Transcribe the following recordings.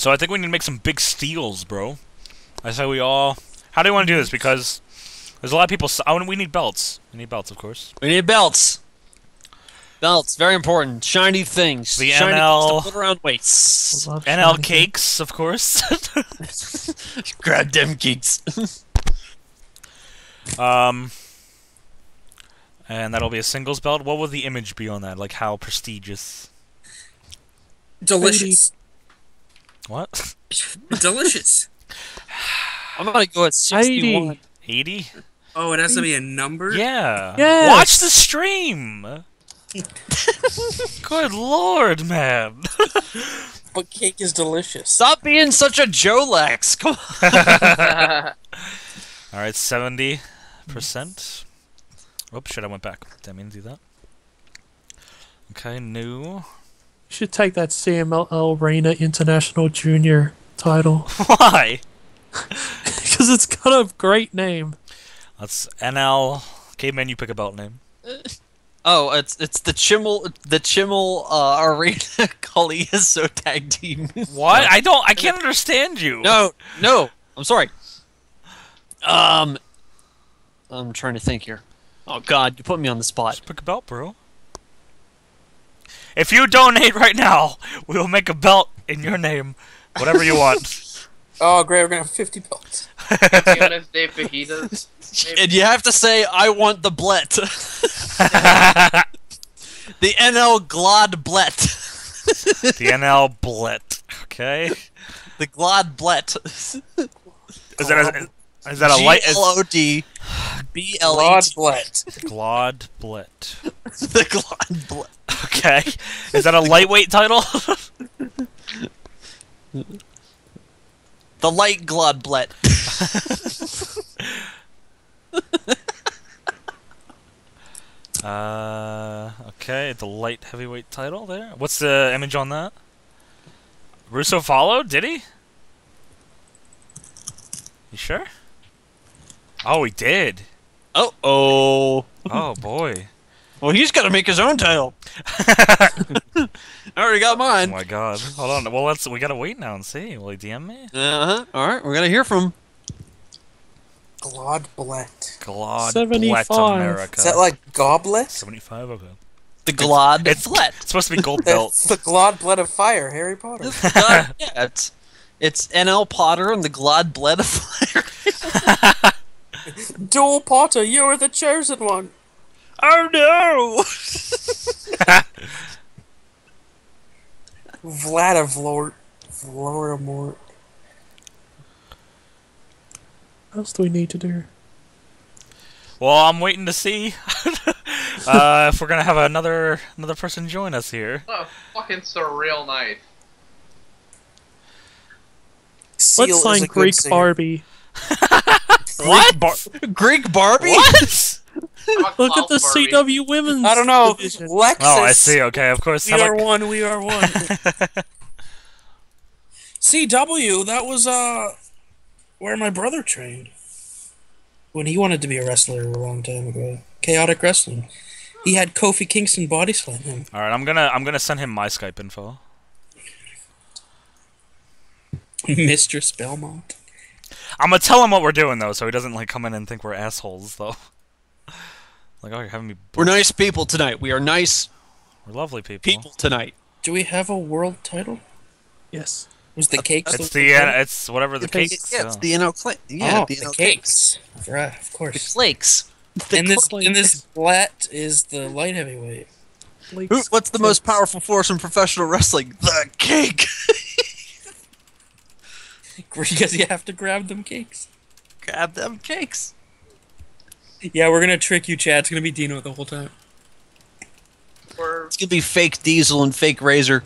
So I think we need to make some big steals, bro. I say we all... How do you want to do this? Because there's a lot of people... we need belts. We need belts, of course. We need belts. Belts, very important. Shiny things. The Shiny NL... things to put around weights. NL cakes, of course. Grab them cakes. And that'll be a singles belt. What will the image be on that? Like, how prestigious? Delicious. What? Delicious. I'm gonna go at 61. 80? Oh, it has to be a number? Yeah. Yes. Watch the stream! Good lord, man. But cake is delicious. Stop being such a Jolex. Come on. Alright, 70%. Oops, shit, I went back. Didn't mean to do that. Okay, new. You should take that CMLL Reina International Junior title. Why? Because it's got a great name. That's NL. Caveman, you pick a belt name. Oh, it's the Chimmel Arena Kaliaso tag team. What? I can't understand you. No, I'm sorry. I'm trying to think here. Oh God, you put me on the spot. Just pick a belt, bro. If you donate right now, we will make a belt in your name. Whatever you want. Oh, great, we're gonna have 50 belts. Jonas de Fajitas. And you have to say, I want the Blet. The NL Glod Blet. The NL Blet. Okay. The Glod Blet. Is that a light? Glod Glod Blet. Glod Blet. The Glod Blet. Okay. Is that a lightweight title? The Light Glod Blet. Okay, the light heavyweight title there. What's the image on that? Russo followed? Did he? You sure? Oh, he did. Oh Boy. Well, he's got to make his own title. I already got Oh mine. my god. Hold on. Well, we gotta wait now and see. Will he DM me? All right, we're gonna hear from him. Glod Blet. Glod 75. Blet America. Is that like goblet? 75? Okay. The Glod It's Blet. supposed to be gold belt. That's the Glod Blet of Fire, Harry Potter. Yeah, it's NL Potter and the Glod Blet of Fire. Dual Potter, you are the chosen one. Oh no! Vladivort. Voldemort. What else do we need to do? Well, I'm waiting to see if we're gonna have another person join us here. What a fucking surreal night. Seal Let's is sign a good Greek singer. Barbie. What? Greek Barbie? What? Look at the CW women's I don't know. division. Lexus. Oh, I see. Okay, of course. We are one. We are one. CW. That was where my brother trained when he wanted to be a wrestler a long time ago. Chaotic Wrestling. He had Kofi Kingston body slam him. All right, I'm gonna send him my Skype info. Mistress Belmont. I'm gonna tell him what we're doing though, so he doesn't like come in and think we're assholes though. Like, oh, you're having me. We're nice people tonight. We are nice We're lovely people. tonight. Do we have a world title? Yes. Was the cakes? It's the it's whatever the Depends- cakes. Yeah, it's the NL Clay. Yeah, oh, the the NL cakes. Right, of The course. flakes. And this Blat is the light heavyweight. What's the most powerful force in professional wrestling? The cake. Because you have to grab them cakes. Grab them cakes. Yeah, we're gonna trick you, Chad. It's gonna be Dino the whole time. Or It's gonna be fake Diesel and fake Razor.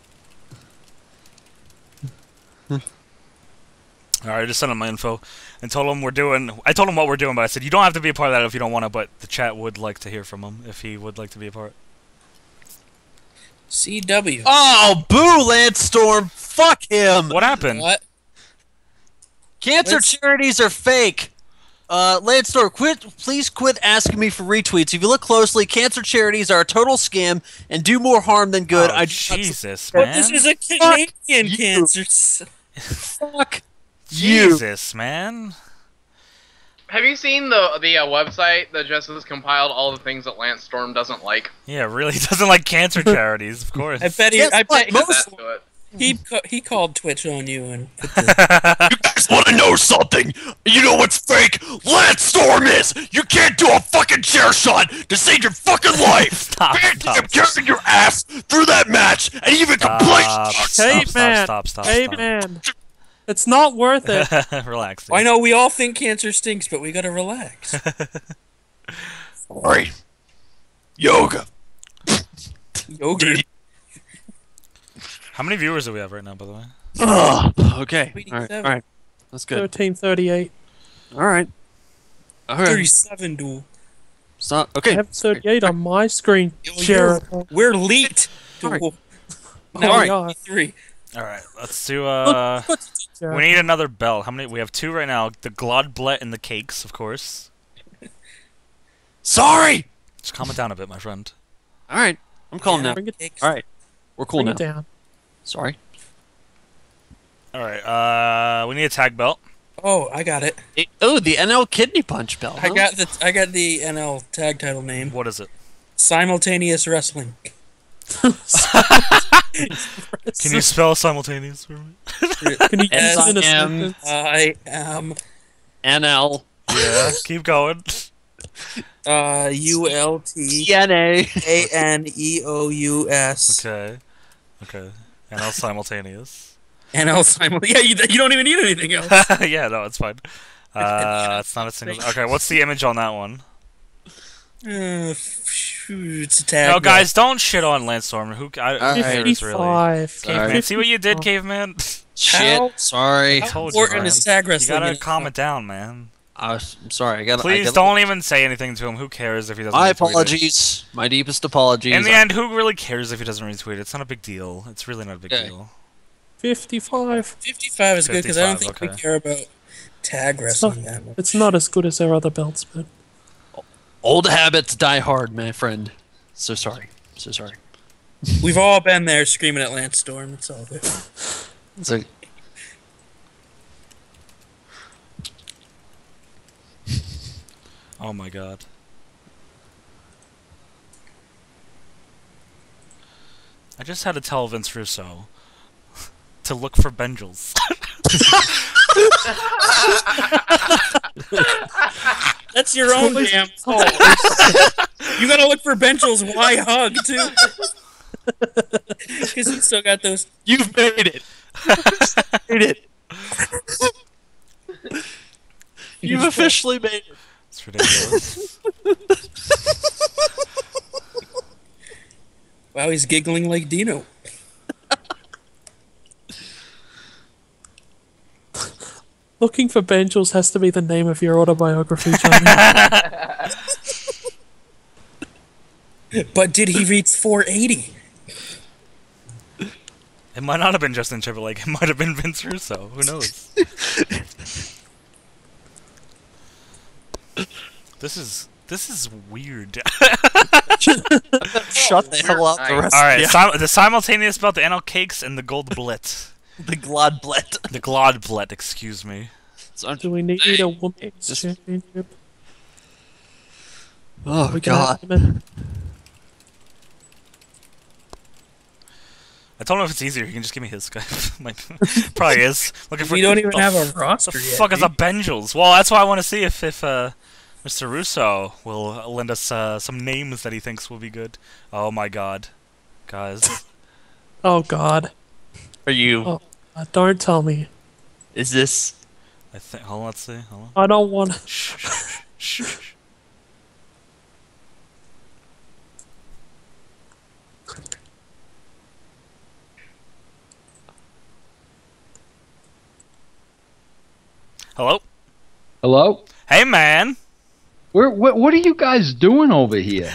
All right, I just sent him my info and told him we're doing. I told him what we're doing, but I said you don't have to be a part of that if you don't want to. But the chat would like to hear from him if he would like to be a part. CW. Oh, boo, Lance Storm. Fuck him. What happened? What? Cancer Let's- charities are fake. Lance Store, please quit asking me for retweets. If you look closely, cancer charities are a total scam and do more harm than good. Oh, I Jesus, But man. this is a Canadian you. cancer. fuck you. Jesus, man. Have you seen the website that just has compiled all the things that Lance Storm doesn't like? Yeah, really doesn't like cancer charities, of course. I bet he. Guess I what? bet Most- That's to it. he called Twitch on you and put the, Guys want to know something? You know what's fake? Lance Storm is! You can't do a fucking chair shot to save your fucking life! Stop, Bandcamp stop. carried your ass through that match and even complained! Stop. Caveman. It's not worth it. Relax. Dude. I know we all think cancer stinks, but we gotta relax. Sorry. Yoga. Yogurt. How many viewers do we have right now, by the way? Okay. Tweeting All right. seven. All right. That's good. 1338. All right. All right. 37, dude. Stop. I Okay. have 38 on my screen. Yo, Jericho. We're leaked. Alright. Dude. Oh, Now we we're are. 3. All right, let's do. Look, We need another belt. How many? We have 2 right now. The Glodblet and the cakes, of course. Sorry! Just calm it down a bit, my friend. All right. I'm calm now. Bring it, All right. We're cool bring now. it down. Sorry. All right. We need a tag belt. Oh, I got it. Oh, the NL Kidney Punch belt. I huh? got the NL tag title name. What is it? Simultaneous Wrestling. Can you spell simultaneous for me? Can you use it in a S-I-M. sentence? I am NL. Yeah. Keep going. ULTANEOUS. Okay. And I'll simultaneous. NL simultaneous. Yeah, you don't even need anything else. Yeah, no, it's fine. It's not a single. Okay, what's the image on that one? It's a tag. No, guys, don't shit on Lance Storm. Who Alright. cares, really? 55. Caveman, see what you did, 55. caveman? Shit. How- Sorry. How told you, important man. is tag You wrestling? gotta in- calm it down, man. I'm sorry. I got. Please don't even say anything to him. Who cares if he doesn't My retweet it? apologies. My deepest apologies. In the end, who really cares if he doesn't retweet it? It's not a big deal. It's really not a big Okay. deal. 55. 55 is good because I don't 55, think we okay. care about tag wrestling that much. It's not as good as their other belts, but Old habits die hard, my friend. So sorry. So sorry. We've all been there screaming at Lance Storm. It's all good. So, Oh my god. I just had to tell Vince Russo to look for Benjels. That's your own damn fault. You gotta look for Benchels. Why hug too? Because you still got those. you've made it. made it. You've officially made it. It's ridiculous. Wow, he's giggling like Dino. looking for Benjels has to be the name of your autobiography, Johnny. But did he reach 480? It might not have been Justin Timberlake. It might have been Vince Russo. Who knows? This is weird. Shut the hell up. The Nice. rest. All right, Yeah. the simultaneous belt, the NL Cakes, and the Gold Blit. The Glodblet. The Glodblet, excuse me. So, Do we need a women's Just- championship? oh We can God. have them I told him if it's easier, he can just give me his Skype. Like, probably is. Looking for. We don't even the have a f- roster The yet. fuck is dude. a Benjels? Well, that's why I want to see if Mr. Russo will lend us some names that he thinks will be good. Oh my god, guys. Oh God! Are you? Oh. Don't tell me. Is this? I think. Hold on, let's see. Hold on. I don't want. Shh, shh, shh, shh, shh. Hello. Hello? Hey, man. What are you guys doing over here?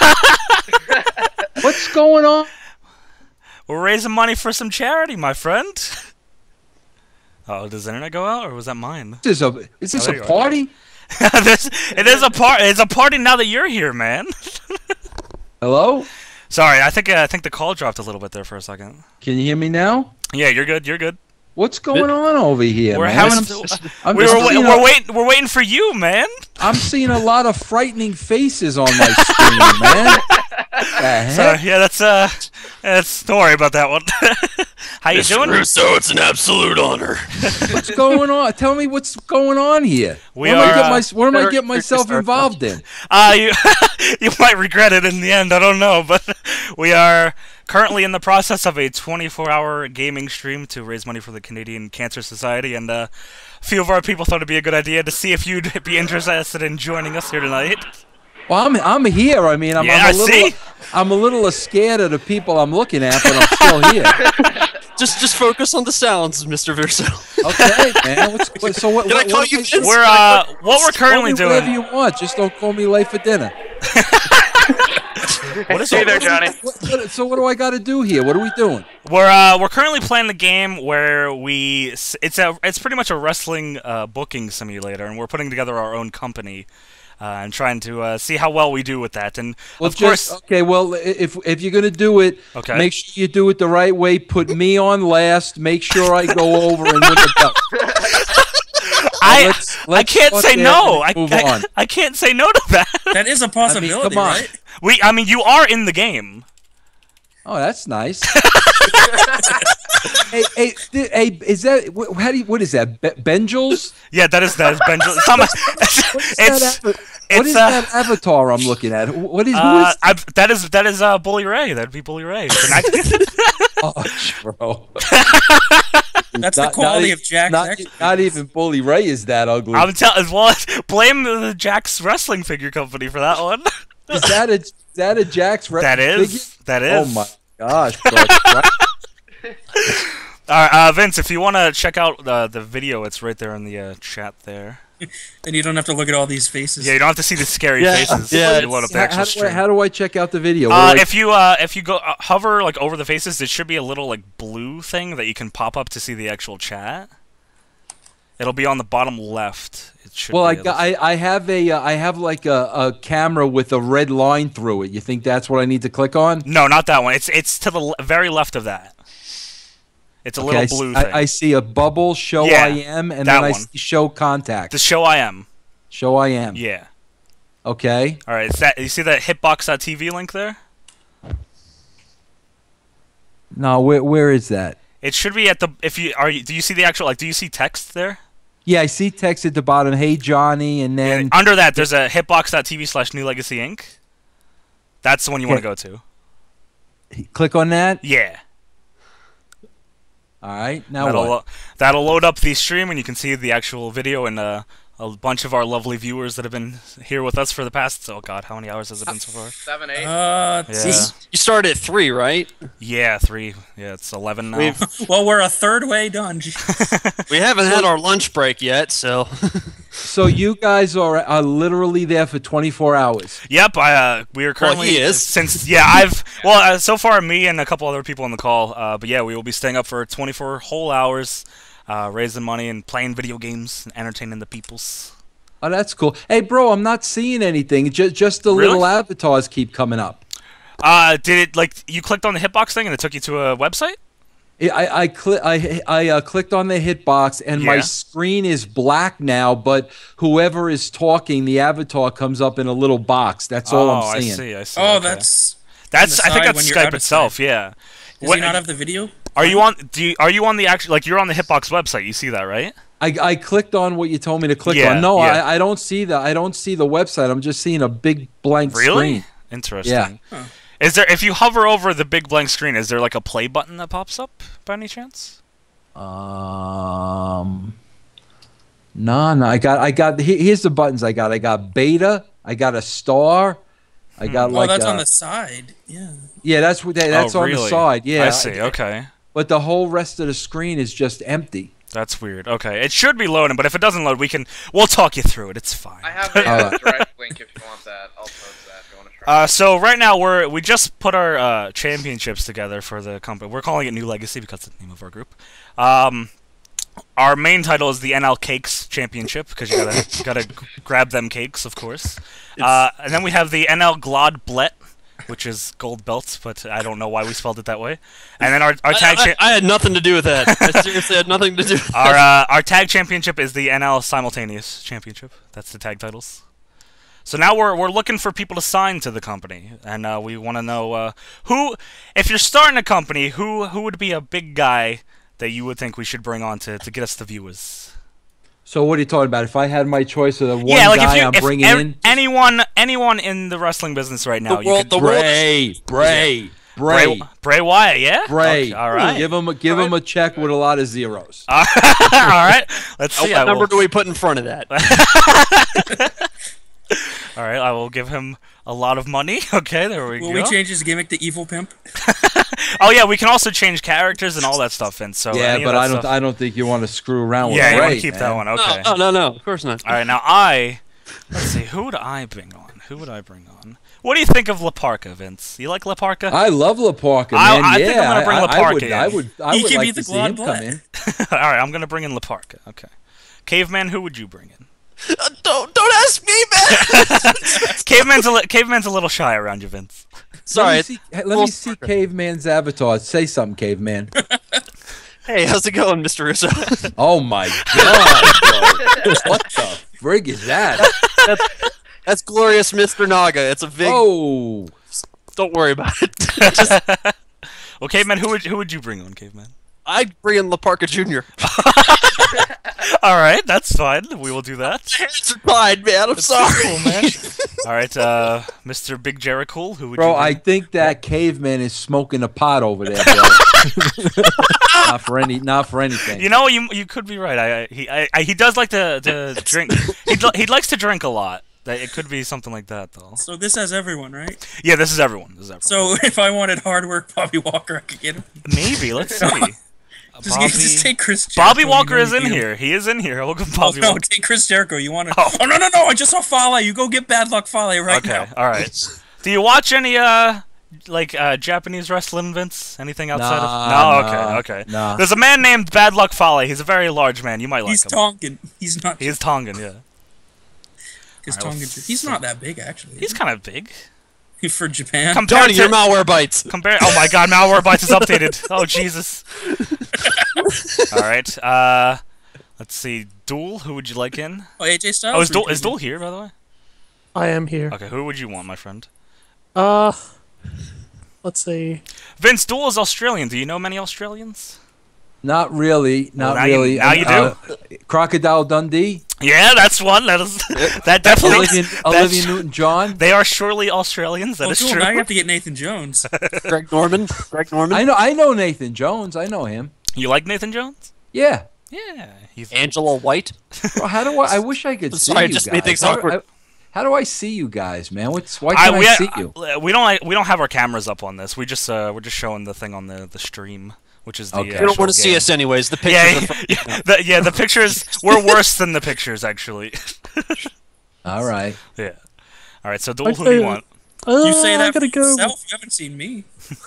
What's going on? We're raising money for some charity, my friend. Oh, does the internet go out, or was that mine? Is this Oh, there a you are. party? It is a It's a party now that you're here, man. Hello? Sorry, I think the call dropped a little bit there for a second. Can you hear me now? Yeah, you're good. You're good. What's going on over here, We're man? having. We're waiting for you, man. I'm seeing a lot of frightening faces on my screen, man. The So heck? yeah, don't worry about that one. How you Mr. doing? Russo, it's an absolute honor. What's going on? Tell me what's going on here. We what are, am I getting myself involved in? You you might regret it in the end. I don't know, but we are currently in the process of a 24-hour gaming stream to raise money for the Canadian Cancer Society, and a few of our people thought it'd be a good idea to see if you'd be interested in joining us here tonight. Well, I'm here. I mean, I'm a little scared of the people I'm looking at, but I'm still here. Just focus on the sounds, Mr. Verso. Okay, man. What Can I call you Vince? What we're currently Call me whatever doing. you want. Just don't call me late for dinner. Hey there, Johnny. So what do I got to do here? What are we doing? We're currently playing the game where it's pretty much a wrestling booking simulator, and we're putting together our own company. And trying to see how well we do with that, and of course. Okay, well, if you're gonna do it, Okay. make sure you do it the right way. Put me on last. Make sure I go over and win the belt. I Let's can't start say there no. and move on. I can't say no to that. That is a possibility, come on. right? I mean, you are in the game. Oh, that's nice. hey, is that what is that? Benjels? Yeah, that is Benjamin. What is that avatar I'm looking at? Who is that is Bully Ray. That'd be Bully Ray. Oh, bro. That's the quality of Jack's Not even Bully Ray is that ugly. I'm telling. Well, blame the Jack's Wrestling Figure Company for that one. Is that a Jack's That is. figure? That is. Oh my gosh. Bro. All right, Vince, if you want to check out the video, it's right there in the chat there. Then you don't have to look at all these faces. Yeah, you don't have to see the scary faces. Yeah, when you load up the actual stream. How do I check out the video? If you go hover like over the faces, there should be a little like blue thing that you can pop up to see the actual chat. It'll be on the bottom left. It should. Well, be I have like a camera with a red line through it. You think that's what I need to click on? No, not that one. It's to the very left of that. It's a little blue thing. I see a bubble, show Yeah, I am, and that then I one. see show contact. The show I am. Show I am. Yeah. Okay. All right. You see that hitbox.tv link there? No, where is that? It should be at the. Do you see the actual do you see text there? Yeah, I see text at the bottom. Hey Johnny, and then Under that, there's a hitbox.tv/New Legacy Inc. That's the one you want to go to. click on that. Yeah. All right. Now what? That'll load up the stream, and you can see the actual video and a bunch of our lovely viewers that have been here with us for the past. Oh God, how many hours has it been so far? 7, 8. Yeah. You started at 3, right? Yeah, 3. Yeah, it's 11 now. Well, we're a third way done. We haven't had our lunch break yet, so. So you guys are literally there for 24 hours. Yep, we are currently he is. so far me and a couple other people on the call. But yeah, we will be staying up for 24 whole hours, raising money and playing video games and entertaining the peoples. Oh, that's cool. Hey, bro, I'm not seeing anything. Just the little avatars keep coming up. Did it you clicked on the hitbox thing and it took you to a website? I clicked on the hitbox and my screen is black now, but whoever is talking, the avatar comes up in a little box. That's all I'm seeing. I see. Oh, okay. that's. I think that's Skype itself. Yeah. Does he not have the video? Are you on? Are you on the actual? You're on the Hitbox website. You see that, right? I clicked on what you told me to click on. No, I don't see the website. I'm just seeing a big blank screen. Interesting. Yeah. Huh. Is there? If you hover over the big blank screen, is there like a play button that pops up by any chance? No. I got. Here's the buttons I got. I got beta. I got a star. I got that's on the side. Yeah. Yeah, that's on the side. Yeah. I see. Okay. But the whole rest of the screen is just empty. That's weird. Okay, it should be loading, but if it doesn't load, we'll talk you through it. It's fine. I have a direct link if you want that. I'll post that if you want to try. So right now we just put our championships together for the company. We're calling it New Legacy because it's the name of our group. Our main title is the NL Cakes Championship because you gotta grab them cakes, of course. And then we have the NL Glod Blet, which is gold belts, but I don't know why we spelled it that way. And then our tag I had nothing to do with that. I seriously had nothing to do with that. our tag championship is the NL Simultaneous Championship. That's the tag titles. So now we're looking for people to sign to the company, and we want to know who, if you're starting a company, who would be a big guy that you would think we should bring on to get us the viewers. So what are you talking about? If I had my choice of the one Yeah, like guy if I'm bringing in, anyone in the wrestling business right now, you could Bray Bray Wyatt, yeah. Bray. Okay, all right. Give him a check with a lot of zeros. All right. Let's see. What number do we put in front of that? All right, I will give him a lot of money. Okay, there we go. Will we change his gimmick to Evil Pimp? Oh yeah, we can also change characters and all that stuff in. So Yeah, but I don't think you want to screw around with Yeah, you Bray. want to keep that one. Okay. No, of course not. All right, now let's see, who would I bring on? What do you think of La Parka, Vince? You like La Parka? I love La Parka, I man. think I'm gonna bring La Parka in. I would He can like be to the see him Glad come Blet. in. All right, I'm gonna bring in La Parka. Okay. Caveman, who would you bring in? Don't ask me, man. Caveman's a little shy around you, Vince. Sorry. Let me see Caveman's avatar. Say something, Caveman. Hey, how's it going, Mr. Russo? Oh my God! Bro. What the frig is that? That's glorious, Mr. Naga. It's a big. Oh, Don't worry about it. Just, Well, Caveman, who would you bring on, Caveman? I'd bring in La Parka Jr. All right, that's fine. We will do that. Hands are tied, man. I'm sorry. Cool, man. All right, Mr. Big Jericho, who would bro! you bring? I think that Caveman is smoking a pot over there, bro. not for anything. You know, you could be right. He does like to drink. He likes to drink a lot. It could be something like that, though. So this has everyone, right? Yeah, this is everyone. So if I wanted hard work Bobby Walker, I could get him. Maybe. Let's see. Just take Chris Jericho. Bobby Walker you is know in you beat him. here. He is in here. Look at Oh, Bobby no, Walker. take Chris Jericho. You want to? Oh. Oh no! I just saw Fale. You go get Bad Luck Fale right Okay, now. all right. Do you watch any Japanese wrestling, Vince? Anything outside of? No. Okay. Nah. There's a man named Bad Luck Fale. He's a very large man. You might like He's him. Tongan. He's not. He is Tongan, yeah. Because Alright, Tongan. He's not that big actually. He's kind of big. For Japan. Compared Johnny, to your malware bites. Oh my God, Malware Bites is updated. Oh Jesus. All right. Let's see. Duel. Who would you like in? Oh, AJ Styles. Oh, is Duel here, by the way? I am here. Okay. Who would you want, my friend? Let's see. Vince, Duel is Australian. Do you know many Australians? Not really. Not now really. now you do. Crocodile Dundee. Yeah, that's one. That definitely. Olivia Newton-John. They are surely Australians. That is cool. true. Now you have to get Nathan Jones. Greg Norman. I know Nathan Jones. I know him. You like Nathan Jones? Yeah. Yeah. He's Angela White. Bro, how do I wish I could see Sorry, you just guys. made things awkward. How do I see you guys, man? Why can't I see you? We don't have our cameras up on this. We're just showing the thing on the stream, which is the. Okay. You don't want to see game. us anyways. The pictures. The pictures. We're worse than the pictures, actually. All right. Yeah. All right. So, Duel, who do you want? You say I that for gotta go. yourself. You haven't seen me.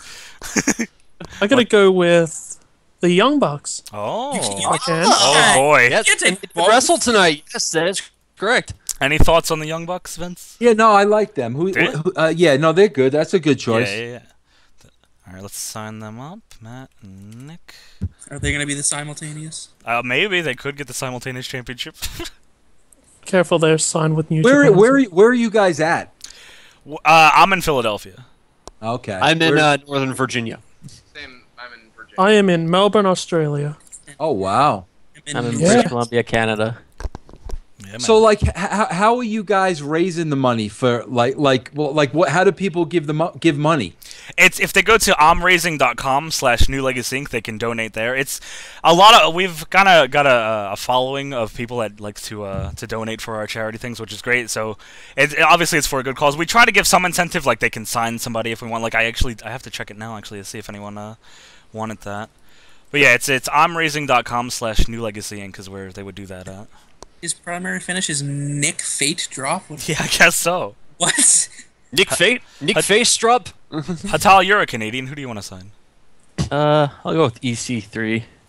I gotta go with the Young Bucks. Oh. I can. Oh boy. Yes, Can't take and the they ball. wrestle tonight. Yes, that is correct. Any thoughts on the Young Bucks, Vince? Yeah, no, I like them. Do you? Yeah, no, they're good. That's a good choice. Yeah. All right. Let's sign them up, Matt and Nick. Are they gonna be the simultaneous? Maybe they could get the simultaneous championship. Careful, they're signed with New Where Japan. where are you guys at? I'm in Philadelphia. Okay. I'm in Northern Virginia. Same. I'm in Virginia. I am in Melbourne, Australia. Oh wow. I'm in Yeah. British Columbia, Canada. Yeah, man. So like, how are you guys raising the money for what? How do people give money? It's if they go to omraising.com/New Legacy Inc. They can donate there. It's a lot of we've kind of got a following of people that like to donate for our charity things, which is great. So obviously it's for a good cause. We try to give some incentive, like they can sign somebody if we want. Like I have to check it now actually to see if anyone wanted that. But yeah, it's omraising.com/New Legacy Inc. is where they would do that at. His primary finish is Nick Fate Drop. Yeah, I guess so. What? Nick Face Drop. Hatal, you're a Canadian. Who do you want to sign? I'll go with EC3. Oh,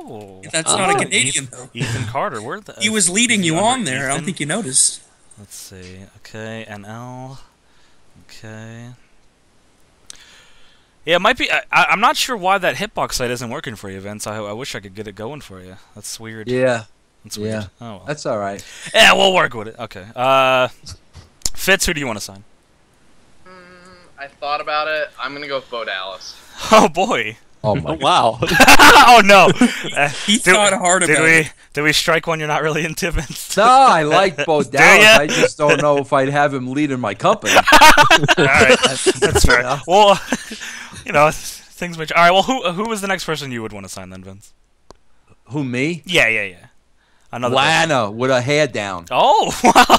Oh. That's not a Canadian, though. Ethan Carter. Where the? He was leading you on there. I don't Ethan? think you noticed. Let's see. Okay, NL. Okay. Yeah, it might be. I'm not sure why that hitbox site isn't working for you, Vince. I wish I could get it going for you. That's weird. Yeah. That's weird. Yeah. Oh well. That's all right. Yeah, we'll work with it. Okay. Fitz, who do you want to sign? I thought about it. I'm gonna go with Bo Dallas. Oh boy. Oh my. Wow. Oh no. He thought hard about it. Did we strike one you're not really into, Vince? No, I like Bo Dallas. ya? I just don't know if I'd have him leading my company. All right, that's fair. Well, you know, things may. All right. Well, who was the next person you would want to sign then, Vince? Who, me? Yeah. Another person. Lana with her hair down. Oh wow.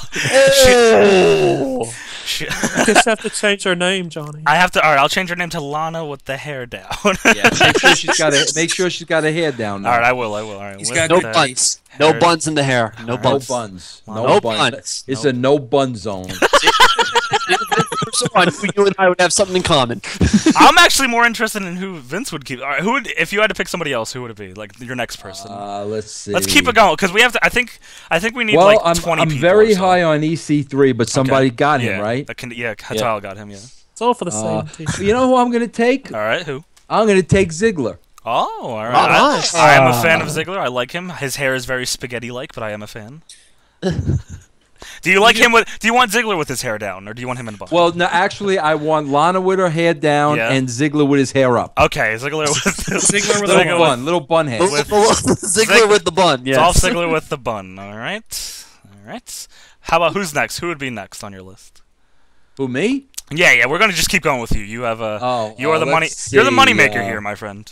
You just have to change her name, Johnny. I have to. All right, I'll change her name to Lana with the hair down. Yeah, make sure she's got her hair down. Now. All right, I will. All right. He's with got No good buns. hair- No buns in the hair. No No buns. buns. No buns. buns. It's a no bun zone. Someone who you and I would have something in common. I'm actually more interested in who Vince would keep. All right, who would, if you had to pick somebody else, who would it be? Like your next person. Let's see. Let's keep it going because we have to. I think we need Well, like 20 I'm people. very or so. high on EC3, but somebody got him, Yeah, right? Hatal got him. Yeah. It's all for the same team. You know who I'm going to take? All right, who? I'm going to take Ziggler. Oh, all right. Oh, nice. I am a fan of Ziggler. I like him. His hair is very spaghetti-like, but I am a fan. Do you like him with? Do you want Ziggler with his hair down, or do you want him in a bun? Well, no, actually, I want Lana with her hair down Yeah. and Ziggler with his hair up. okay, Ziggler with Ziggler with Little a bun, little bun head. Ziggler with the bun. It's all Yes. Ziggler with the bun. All right. How about who's next? Who would be next on your list? Who, me? Yeah. We're gonna just keep going with you. You have a. Oh, you are the money. let's You're the see, money maker here, my friend.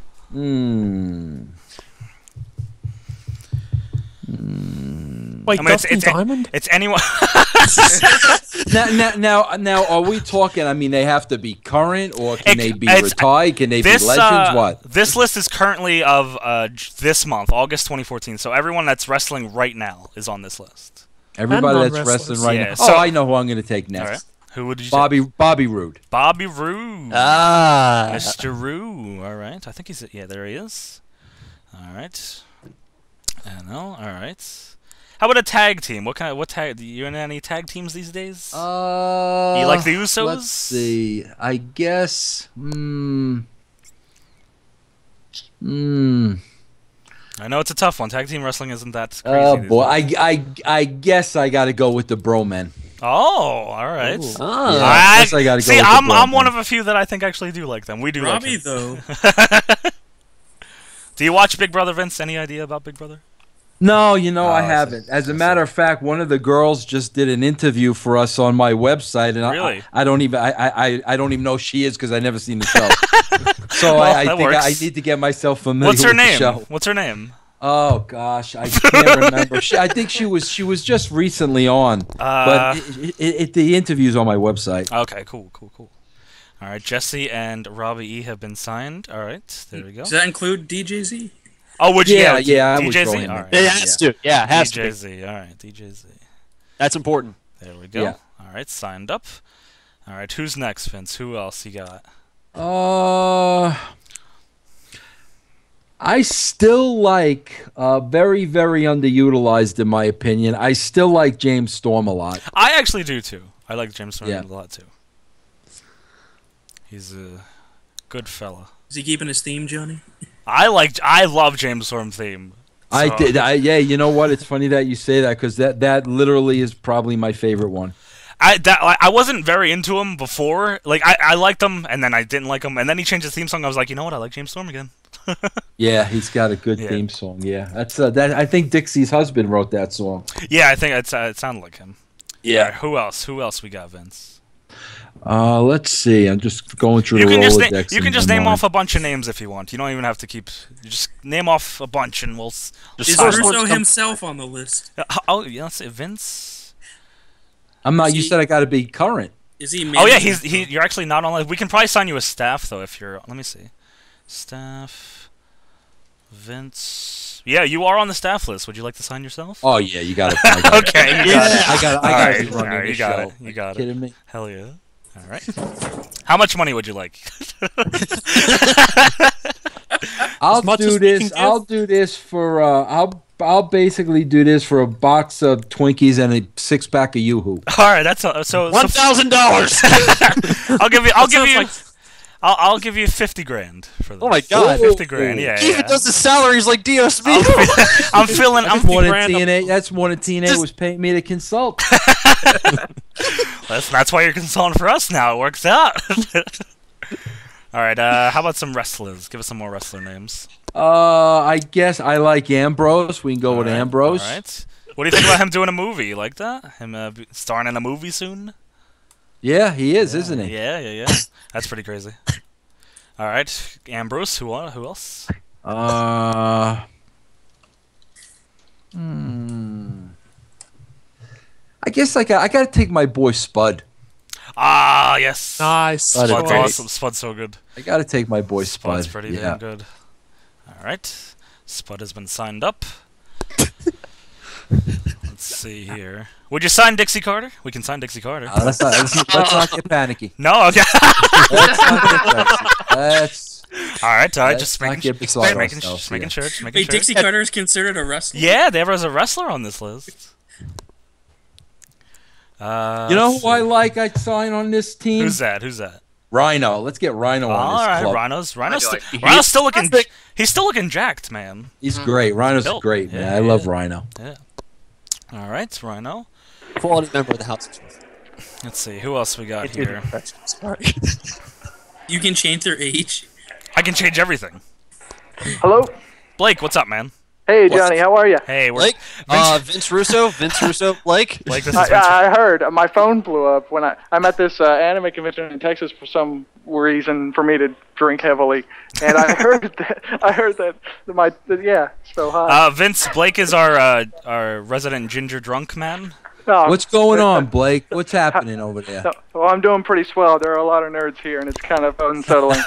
Wait, I mean, Dustin Diamond? It's anyone. Now, are we talking? I mean, they have to be current, or can they be it's- retired? Can they be legends? What? This list is currently of this month, August 2014. So everyone that's wrestling right now is on this list. Everybody And that's wrestling non-wrestlers. right Yeah, now. so- Oh, I know who I'm going to take All right. next. Who would you Bobby Roode. take? Bobby Roode. Ah. Mr. Roo. All right. I think he's. Yeah, there he is. All right. All right. How about a tag team? What tag? You in any tag teams these days? You like the Usos? Let's see. I guess. I know it's a tough one. Tag team wrestling isn't that crazy. Oh these boy, days. I guess I got to go with the Bro Men. Oh, all right. Ah. Yeah, I guess I gotta go see, with the I'm Bro one Men. of a few that I think actually do like them. We do Robbie, like them. though. Do you watch Big Brother, Vince? Any idea about Big Brother? No, I I see. haven't. As a matter of fact, one of the girls just did an interview for us on my website, and Really? I don't even know who she is because I never seen the show. So Well, I that think I works. need to get myself familiar What's her with the name? show. What's her name? Oh gosh, I can't remember. I think she was just recently on, but the interview's on my website. Okay, cool. All right, Jesse and Robbie E have been signed. All right, there we go. Does that include DJZ? Oh, would you? Yeah, I would DJZ. throw him All in. right. It has to. Yeah, it has to. be. DJZ. All right, DJZ. That's important. There we go. Yeah. All right, signed up. All right, who's next, Vince? Who else you got? I still like very, very underutilized in my opinion. I still like James Storm a lot. I actually do too. I like James Storm Yeah. a lot too. He's a good fella. Is he keeping his theme, Johnny? I love James Storm theme. I So- did. Yeah, you know what? It's funny that you say that because that literally is probably my favorite one. I wasn't very into him before. Like I liked him, and then I didn't like him, and then he changed his theme song. I was like, you know what? I like James Storm again. Yeah, he's got a good Yeah. theme song. Yeah, that's that. I think Dixie's husband wrote that song. Yeah, I think it sounded like him. Yeah. All right, who else we got, Vince? Let's see. I'm just going through You the can just Rolodex. you can in just my name mind. off a bunch of names if you want. You don't even have to keep. You just name off a bunch, and we'll just. Is First Russo one's- himself on the list? Oh, yeah, let's see, Vince. I'm not. You See- said I got to be current. Is he? Oh yeah, managing- you're actually not on. We can probably sign you as staff though if you're. Let me see, staff. Vince. Yeah, you are on the staff list. Would you like to sign yourself? Oh yeah, you got to. Okay. I got All to right, be all running right, the you got show. it. You got it. Kidding me? Hell yeah. All right. How much money would you like? I'll much do as we can this. give. I'll do this for. I'll basically do this for a box of Twinkies and a 6-pack of Yoo-Hoo. All right, that's so. $1,000. I'll give you. sounds like- I'll give you 50 grand for this. Oh my God. 50 grand. Yeah. He even yeah. does the salaries like DSB. I'm feeling. I'm That's more than grand. TNA. That's more than TNA was paying me to consult. That's why you're consulting for us now. It works out. All right. How about some wrestlers? Give us some more wrestler names. I guess I like Ambrose. We can go with All right, Ambrose. All right. What do you think about him doing a movie? You like that? Him starring in a movie soon? Yeah, he is, isn't he? Yeah. That's pretty crazy. All right, Ambrose. Who else? I guess I got to take my boy Spud. Ah, yes. Nice. Spud is Spud's great. awesome. Spud's so good. I got to take my boy Spud. Spud's pretty yeah. damn good. All right, Spud has been signed up. Let's see here. Would you sign Dixie Carter? We can sign Dixie Carter. Let's not get panicky. No, okay. Let's not get panicky. Let's All right. Let's Just not making, get beside making ourselves sure. Wait, Sure. Dixie Carter is considered a wrestler? Yeah, there was a wrestler on this list. You know who I like? I'd sign on this team. Who's that? Rhino. Let's get Rhino on All this right, club. Rhino's I do like- Rhino's still looking. He's still looking jacked, man. He's great. Rhino's Built. great, man. Yeah, I love yeah. Rhino. All right, Rhino. Quality member of the house. Let's see who else we got here. Sorry. You can change their age. I can change everything. Hello? Blake, what's up, man? Hey, Johnny, how are you? Hey, we're Blake? Vince Russo? Vince Russo? Blake? Blake. This is Vince. I heard my phone blew up when I'm at this anime convention in Texas for some reason for me to drink heavily, and I heard that So hi. Vince. Blake is our resident ginger drunk man. No, What's going on, Blake? What's happening over there? no, well, I'm doing pretty swell. There are a lot of nerds here, and it's kind of unsettling.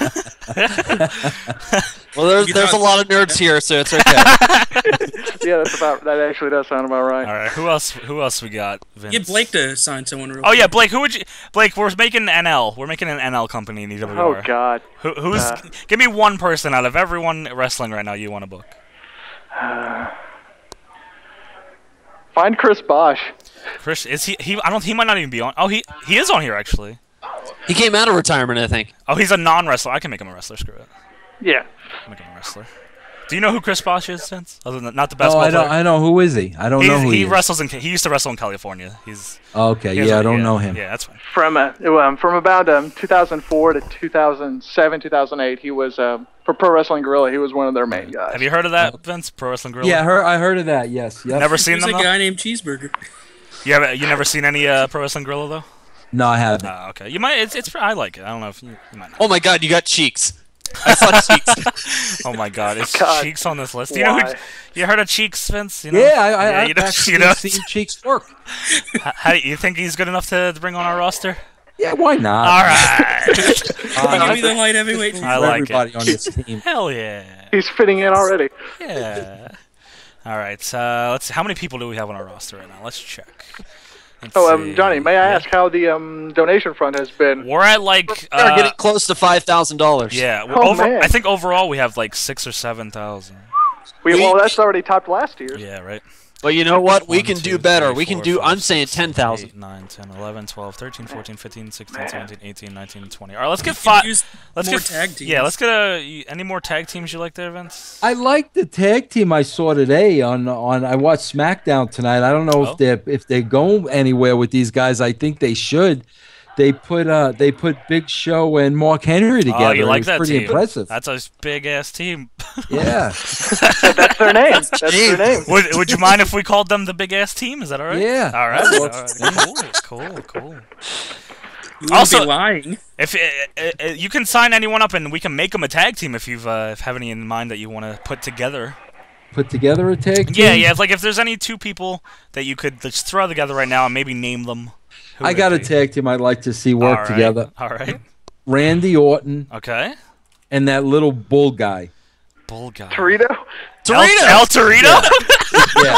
Well, there's a lot of nerds here, so it's okay. Yeah, that actually does sound about right. All right, who else we got? Vince. Get Blake to sign someone real Oh yeah, quick. Blake. Who would you? Blake, we're making NL. We're making an NL company in EWR. Oh God. Who's? Give me one person out of everyone wrestling right now you want to book. Find Chris Bosch. Chris, is he? He might not even be on. Oh, he is on here actually. He came out of retirement, I think. Oh, he's a non-wrestler. I can make him a wrestler. Screw it. Yeah. Make him a wrestler. Do you know who Chris Bosch is, Vince? Other than not the Oh, basketball I don't. player. I know who is he? I don't know who he is. wrestles in. He used to wrestle in California. He's. Okay, he has yeah, a- I don't know him. Yeah, that's fine. From about 2004 to 2007, 2008, he was for Pro Wrestling Guerrilla. He was one of their main guys. Have you heard of that, Vince? Pro Wrestling Gorilla. Yeah, I heard of that. Yes. Yep. Never seen There's them a though. guy named Cheeseburger. You never seen any Pro Wrestling Gorilla though? No, I haven't. Okay. You might. It's. I like it. I don't know if you might not. Oh my God, you got cheeks. I saw cheeks. Oh my God, is God. Cheeks on this list? Do you know who? Why? You heard of Cheeks, Vince? You know? Yeah, I've you know, actually you know. seen Cheeks work. How do you think he's good enough to bring on our roster? Yeah, why not? All right. Give me the light heavyweight. I like everybody it. on this team. Hell yeah. He's fitting in already. Yeah. All right. Let's see. How many people do we have on our roster right now? Let's check. Let's Oh, see. Johnny, may I Yeah. ask how the donation front has been? We're at like. We're getting close to $5,000. Yeah. Oh, man. I think overall we have like 6,000 or 7,000. Well, that's already topped last year's. Yeah. Right. But you know what? We 1, can 2, do better. 3, We can 4, do, 5, I'm saying 6, 10,000. 8, 9, 10, 11, 12, 13, 14, 15, 16, 17, 18, 19, 20. All right, let's get could 5. use Let's more get tag teams. Yeah, let's get any more tag teams you like there, Vince? I like the tag team I saw today on. I watched SmackDown tonight. I don't know Oh. if they're going anywhere with these guys. I think they should. They put Big Show and Mark Henry together. Oh, you It like was that pretty team? impressive. That's a big ass team. Yeah, That's their name. That's their name. Would you mind if we called them the big ass team? Is that all right? Yeah. All right. That All works. right. Cool. You wouldn't Also- be lying. If you can sign anyone up and we can make them a tag team if you've have any in mind that you want to put together. put together a tag team. Yeah. If there's any two people that you could just throw together right now and maybe name them. who I would got it a be? tag team I'd like to see All work right. together. All right. Randy Orton Okay. and that little bull guy. Bull guy. Torito? El Torito. Yeah.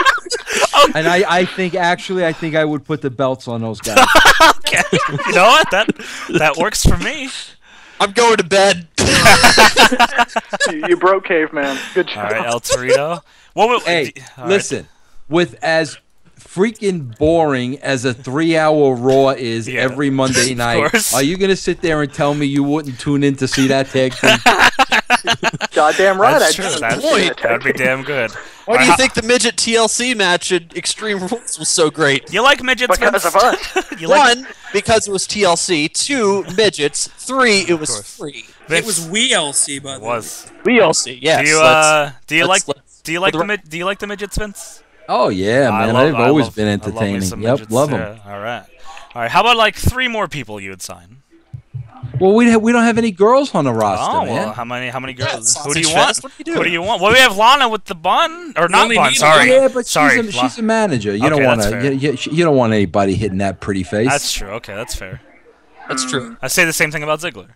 And I think I would put the belts on those guys. Okay. You know what? That works for me. I'm going to bed. You broke caveman. Good job. All right, El Torito. What would, Hey, all right. listen. With as freaking boring as a 3-hour Raw is Yeah. every Monday night, course. are you gonna sit there and tell me you wouldn't tune in to see that tag team? Goddamn right. That's I true. did. That'd be damn good. Why do Alright, you think the midget TLC match at Extreme Rules was so great? You like midgets? Because Vince? of us. You like, One, because it was TLC. Two, midgets. Three, it was course. free. Vince It was WeLC, by the way. was. TLC, yes. Do you let's- do you like for the do you like the midgets, Vince? Oh yeah, man. I They've always love- been I love me entertaining. some Yep, midgets, love them. yeah. All right. How about like 3 more people you would sign? Well, we don't have any girls on the roster, Oh man. well, how many girls? Who do sausage you want? fest, what are you Who do doing? you want? Well, we have Lana with the bun, or not only bun. need Sorry, Yeah, but sorry. she's a manager. You Okay, don't want that's to. fair. You don't want anybody hitting that pretty face. That's true. Okay, that's fair. That's true. I say the same thing about Ziggler.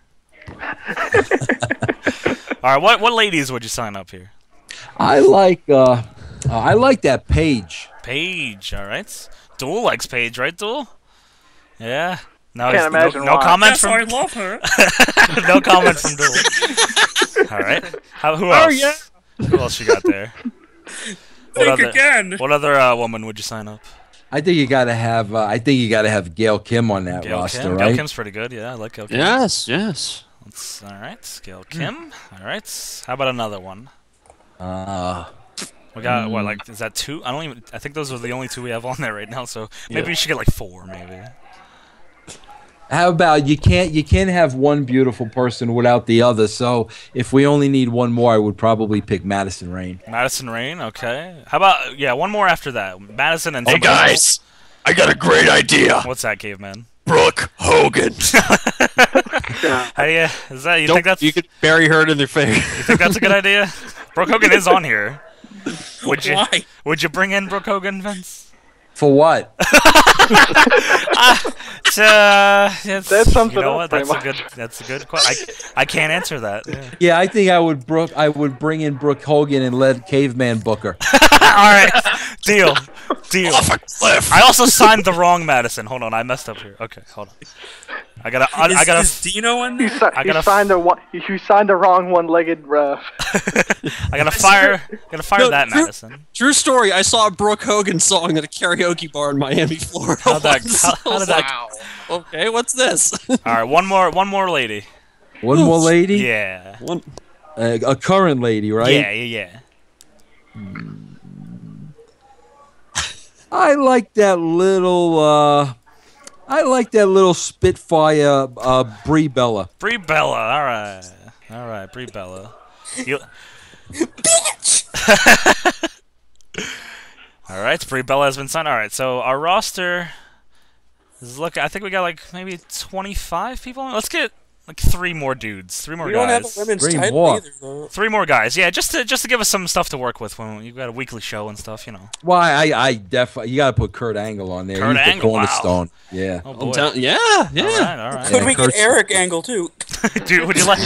All right, what ladies would you sign up here? I like that Paige. Paige, all right. Duel likes Paige, right, Duel? Yeah. No, Can't imagine no why. comment Yes, I from love her. no comment from Duel. All right. Who else? yeah. Who else you got there? Think again. What other woman would you sign up? I think you got to have. I think you got to have Gail Kim on that Gail roster, Kim. right? Gail Kim's pretty good. Yeah, I like Gail Kim. Yes, yes. All right, Gail Kim. All right. How about another one? We got what? Like, is that 2? I think those are the only 2 we have on there right now. So maybe we should get like 4, maybe. How about you can't have one beautiful person without the other. So if we only need one more, I would probably pick Madison Rain. Madison Rain. Okay. How about one more after that? Madison and Hey somebody else. guys, I got a great idea. What's that, caveman? Brooke Hogan. How do you? Is that you Don't, think that's you could bury her in their face. you think that's a good idea? Brooke Hogan is on here. Would you? Why? Would you bring in Brooke Hogan, Vince? For what? That sums you it know up what? That's pretty a good. That's a good question. I can't answer that. Yeah. Yeah, I think I would bring in Brooke Hogan and let Caveman book her. All right, deal. Off a cliff. I also signed the wrong Madison. Hold on, I messed up here. Okay, hold on. I gotta. Is Dino in You, there? I gotta you signed the wrong one-legged ref. I gotta fire. No, that Drew- Madison. True story. I saw a Brooke Hogan song at a karaoke bar in Miami, Florida. How did once. that? Wow. Okay, what's this? All right, one more lady. One more lady, Yeah. a current lady, right? Yeah. I like that little. I like that little Spitfire, Brie Bella. Brie Bella. All right, Brie Bella. You... All right, Brie Bella has been signed. All right, so our roster is I think we got like maybe 25 people. Let's get like 3 more dudes, 3 more We don't have guys. a women's Bring title more. either, though. 3 more guys. Yeah, just to give us some stuff to work with when you've got a weekly show and stuff. You know. Why? I definitely you got to put Kurt Angle on there. Kurt He's Angle, the wow. cornerstone. Yeah. Oh boy. Yeah. All right. Could we get Kurt's- Eric Angle, too? Dude, would you like?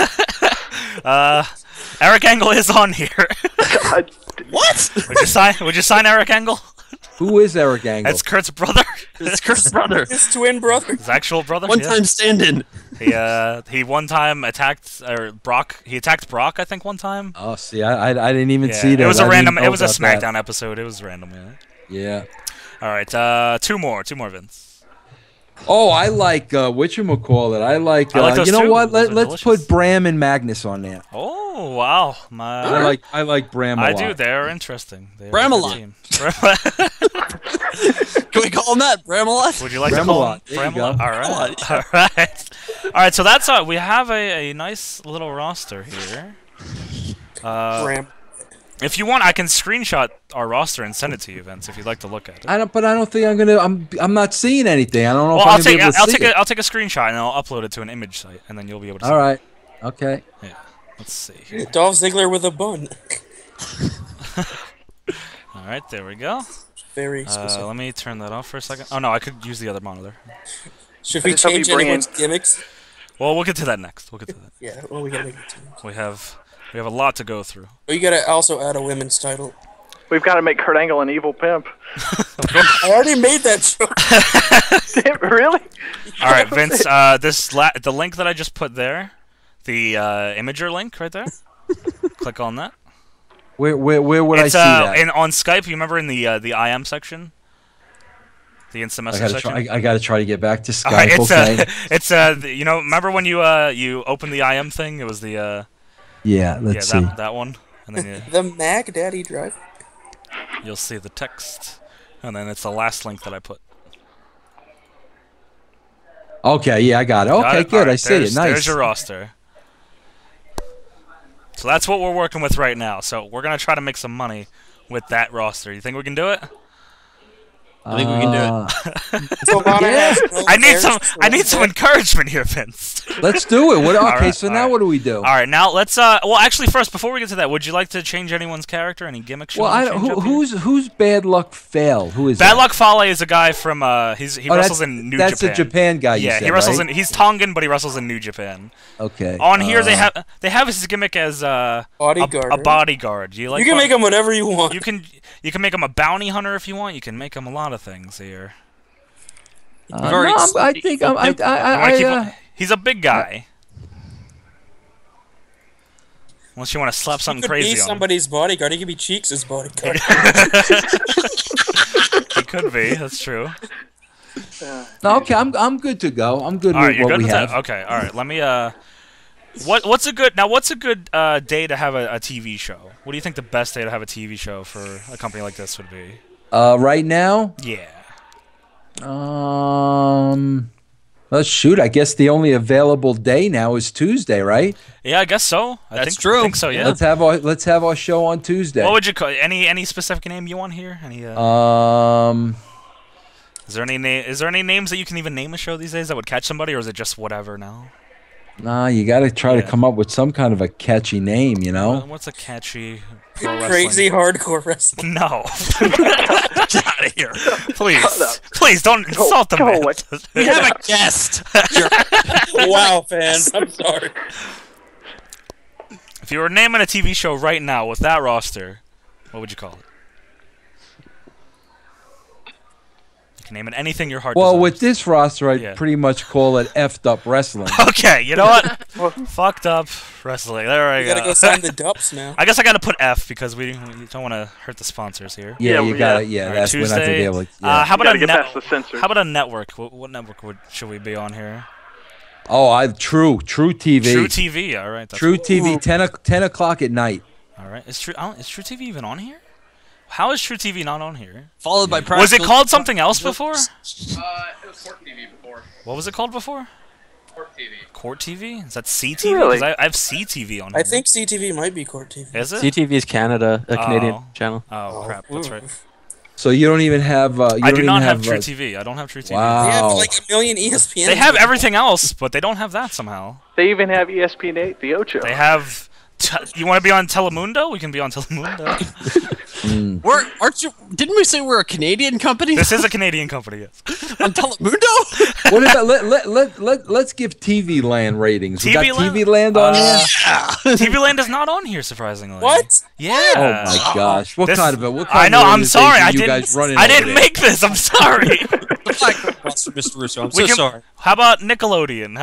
Eric Angle is on here. What? Would you sign Eric Angle? Who is Eric Angle? That's Kurt's brother. It's Kurt's brother. His twin brother. His actual brother. One yeah. time stand-in. He one time attacked Brock. He attacked Brock, I think, one time. Oh, see, I didn't even Yeah, see that. it was I a didn't random. know It was a about that. SmackDown episode. It was random. Yeah. Yeah. All right. 2 more, Vince. Oh, I like whatchamacallit. I like. I like those you know too. what? Those are Let's delicious. put Bram and Magnus on there. Oh wow, I like Bram a I lot. do. They're interesting. They're Bram a a good lot. team. Can we call him that? Bramalot? Would you like to Bram a call lot. him There you Bram a lot? go. All right. All right. All right. So that's we have a nice little roster here. Bram. If you want, I can screenshot our roster and send it to you, Vince, if you'd like to look at it. I don't think I'm gonna. I'm not seeing anything. I don't know Well, if I'll I'm gonna take be able to see it. I'll take a screenshot and I'll upload it to an image site, and then you'll be able to. See All right. Okay. it. Yeah. Let's see here. Dolph Ziggler with a bun. All right, there we go. Very specific. Let me turn that off for a second. Oh no, I could use the other monitor. Should we just hope you change bring anyone's in- gimmicks? Well, we'll get to that next. We'll get to that. Yeah, well, we gotta make it. We have a lot to go through. Oh, you gotta also add a women's title. We've got to make Kurt Angle an evil pimp. I already made that joke. Really? All right, Vince. The link that I just put there The Imager link right there. Click on that. Where would I It's see that? and on Skype. You remember in the IM section, the instant message section. I gotta try to get back to Skype. Alright, it's okay. you know, remember when you opened the IM thing? It was the Yeah. Let's see. that one, and then The Mac Daddy Drive. you'll see the text, and then it's the last link that I put. Okay. Yeah, I got it. Got Okay, it? good. Alright, I see it. there's Nice. your roster. So that's what we're working with right now. So we're gonna try to make some money with that roster. You think we can do it? I think we can do it. So Lana has no I need heirs I need some to encouragement here, Vince. Let's do it. What? Okay. Alright, So now alright. what do we do? All right, now let's. Well, actually, first before we get to that, would you like to change anyone's character? Any gimmicks? you Well, wanna change up here? who's Bad Luck Fail? Who is Bad that? Luck Fale is a guy from he Oh, wrestles that's- in New that's Japan. a Japan guy. You Yeah, said, he wrestles right? in. He's Tongan, but he wrestles in New Japan. Okay. On here, they have his gimmick as a Bodyguard. bodyguard. You like? You can make him whatever you want. You can make him a bounty hunter if you want. You can make him a lot of things here. Very no, I think You wanna keep him- he's a big guy. Unless you want to slap He something could crazy be on him. somebody's bodyguard. He could be Cheeks' bodyguard. He could be. That's true. No, okay, I'm good to go. I'm good All right, with you're what good we with have. that. Okay, all right. Let me. What's a good day to have a TV show? What do you think the best day to have a TV show for a company like this would be? Right now, Yeah. let's shoot. I guess the only available day now is Tuesday, right? Yeah, I guess so. I true. think so. Yeah. Let's have our show on Tuesday. What would you call any specific name you want here? Any? Is there any names that you can even name a show these days that would catch somebody, or is it just whatever now? Nah, you got to try to Yeah. come up with some kind of a catchy name, you know? What's a catchy pro wrestling? Crazy hardcore wrestling. No. Get out of here. Please don't insult the man. We have a guest. Wow, fans. I'm sorry. If you were naming a TV show right now with that roster, what would you call it? You can name it anything your heart Well, desires. with this roster, I'd Yeah. pretty much call it effed up wrestling. Okay, you know what? Fucked up wrestling. There I You gotta go sign the Dups now. I guess I gotta put F because we don't want to hurt the sponsors here. Yeah, you yeah. got it. Yeah, All right, that's we're not gonna be Tuesday. able to. Yeah. How about Gotta a get past the censors. How about a network? What network should we be on here? True TV. True TV. All right. That's True cool. TV. 10 o'clock at night. All right. Is True TV even on here? How is True TV not on here? Followed by Was it Practical- called something else before? It was Court TV before. What was it called before? Court TV. Court TV? Is that CTV? Really? Because I have CTV on here. I think CTV might be Court TV. Is it? CTV is Canada, a Canadian Oh. channel. Oh crap! That's right. So you don't even have. I don't do even not have True uh, TV. I don't have True TV. They have Wow. like a million ESPN. They have everything else, but they don't have that somehow. They even have ESPN 8, the Ocho. They have. You want to be on Telemundo? We can be on Telemundo. Aren't you? Didn't we say we're a Canadian company This is a Canadian company. Yes. on Telemundo? What about let's give TV Land ratings. We got TV Land? TV Land on here. TV Land is not on here, surprisingly. What? Yeah. Oh my gosh! What This- kind of a? What I kind know. of I'm sorry. organization I you didn't. guys running I over didn't there? make this. I'm sorry. Mr. Russo, I'm We so can- sorry. How about Nickelodeon?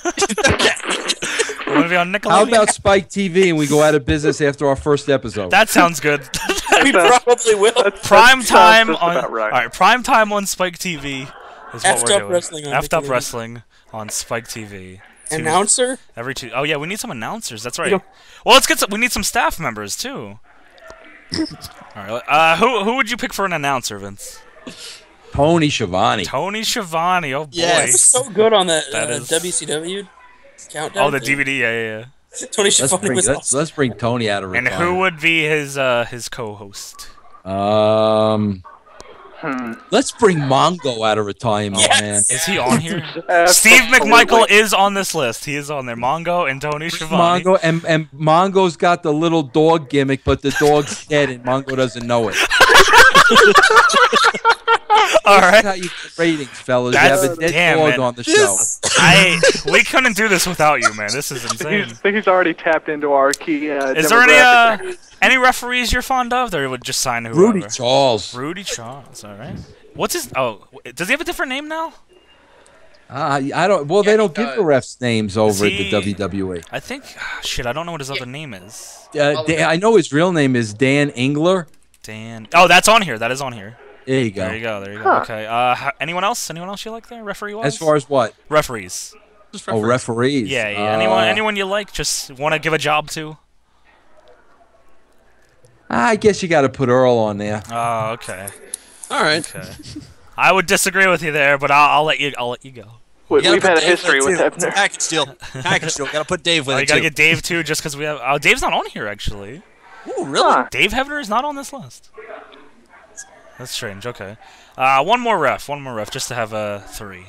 You want to be on Nickelodeon? How about Spike TV and we go out of business after our first episode? That sounds good. We probably will. Prime time just on. about right. All right, prime time on Spike TV is what Effed we're up doing. wrestling on Effed up Nickelodeon. wrestling on Spike TV. Announcer? Every two. Oh yeah, we need some announcers. That's right. don't- Well, let's get. We need some staff members too. All right. Who would you pick for an announcer, Vince? Tony Schiavone. Tony Schiavone. Oh boy. Yes. He's so good on that, That is- WCW countdown. Oh, the thing. DVD. Yeah. Tony Let's Schiavone bring, was let's, awesome. let's bring Tony out of And retirement. who would be his co-host? Let's bring Mongo out of retirement, man. Is he on here? Absolutely. Steve McMichael is on this list. He is on there. Mongo and Tony Schiavone. Mongo and Mongo's got the little dog gimmick, but the dog's dead and Mongo doesn't know it. All That's right. how you get ratings, fellas. That's- you have a dead damn, dog man. on the show. We couldn't do this without you, man. This is I insane. think he's already tapped into our key Is there any referees you're fond of, or would just sign whoever? Rudy Charles. Rudy Charles. All right. What's his? Oh, does he have a different name now? I don't. Well, Yeah, they he don't give the does. refs names over at he- the WWE. I think. Shit, I don't know what his other name is. I know his real name is Dan Engler. Dan. Oh, that's on here. That is on here. There you go. There you go. There you go. Huh. Okay. Anyone else? Anyone else you like there? Referee wise? As far as what? referees. Just Oh, referees. Yeah, yeah. Anyone you like? Just want to give a job to? I guess you got to put Earl on there. Oh, okay. All right. Okay. I would disagree with you there, but I'll let you. I'll let you go. We, You gotta we've put had a Dave history there, with too. It's a Hebner. package deal. Package deal. Gotta put Dave with Oh, it you gotta too. get Dave too, just because we have. Oh, Dave's not on here actually. Ooh, really? Huh. Dave Hebner is not on this list. That's strange. Okay. One more ref, just to have a 3.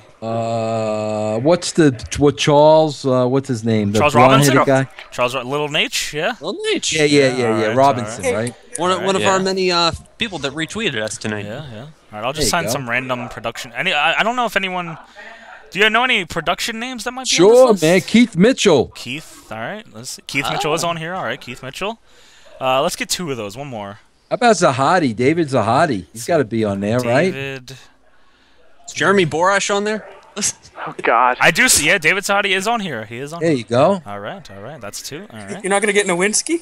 What Charles? What's his name? The Charles blonde-headed Robinson? guy. Charles Little Nate, yeah. Well, Nate. Yeah. Alright, Robinson, alright. right? One of Yeah. our many people that retweeted us tonight. Yeah, yeah. All right, I'll There just you sign go. some random production. I don't know if anyone. Do you know any production names that might be on Sure, this list? man. Keith Mitchell. Keith. All right. Let's see. Keith Mitchell is on here. All right, Keith Mitchell. Let's get 2 of those. One more. How about Zahadi? David Zahadi. He's got to be on there, right? David. Is Jeremy Borash on there? Oh God. I do see. Yeah, David Sadi is on here. He is on. There you go. All right. That's 2. All right. You're not gonna get Nowinski?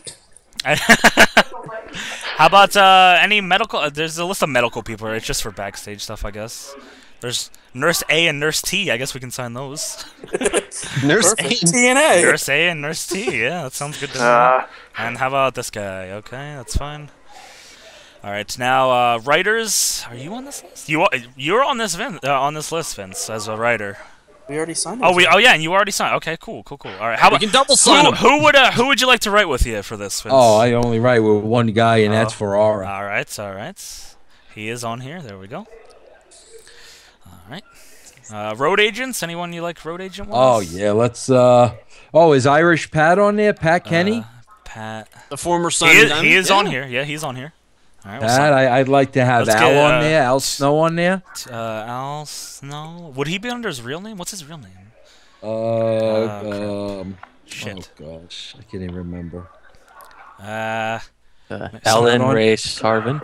How about any medical? There's a list of medical people. Right? It's just for backstage stuff, I guess. There's Nurse A and Nurse T. I guess we can sign those. Nurse Perfect. Aiden. TNA. Nurse A and Nurse T. Yeah, that sounds good to me. And how about this guy? Okay, that's fine. All right, now writers. Are you on this list? You're on this on this list, Vince, as a writer. We already signed. Oh, yeah, and you already signed. Okay, cool. All right, how We about can double sign him. who would you like to write with you for this, Vince? Oh, I only write with one guy, and that's Ferrara. All right. He is on here. There we go. All right. Road agents. Anyone you like? Road agent Oh ones? yeah, let's. Oh, is Irish Pat on there? Pat Kenny. Pat. The former son. He is on here. Yeah, he's on here. All right. Pat, I'd like to have Let's Al get, on there. Al Snow on there. Al Snow. Would he be under his real name? What's his real name? Shit. Oh gosh, I can't even remember. Alan on? Ray Sarvin.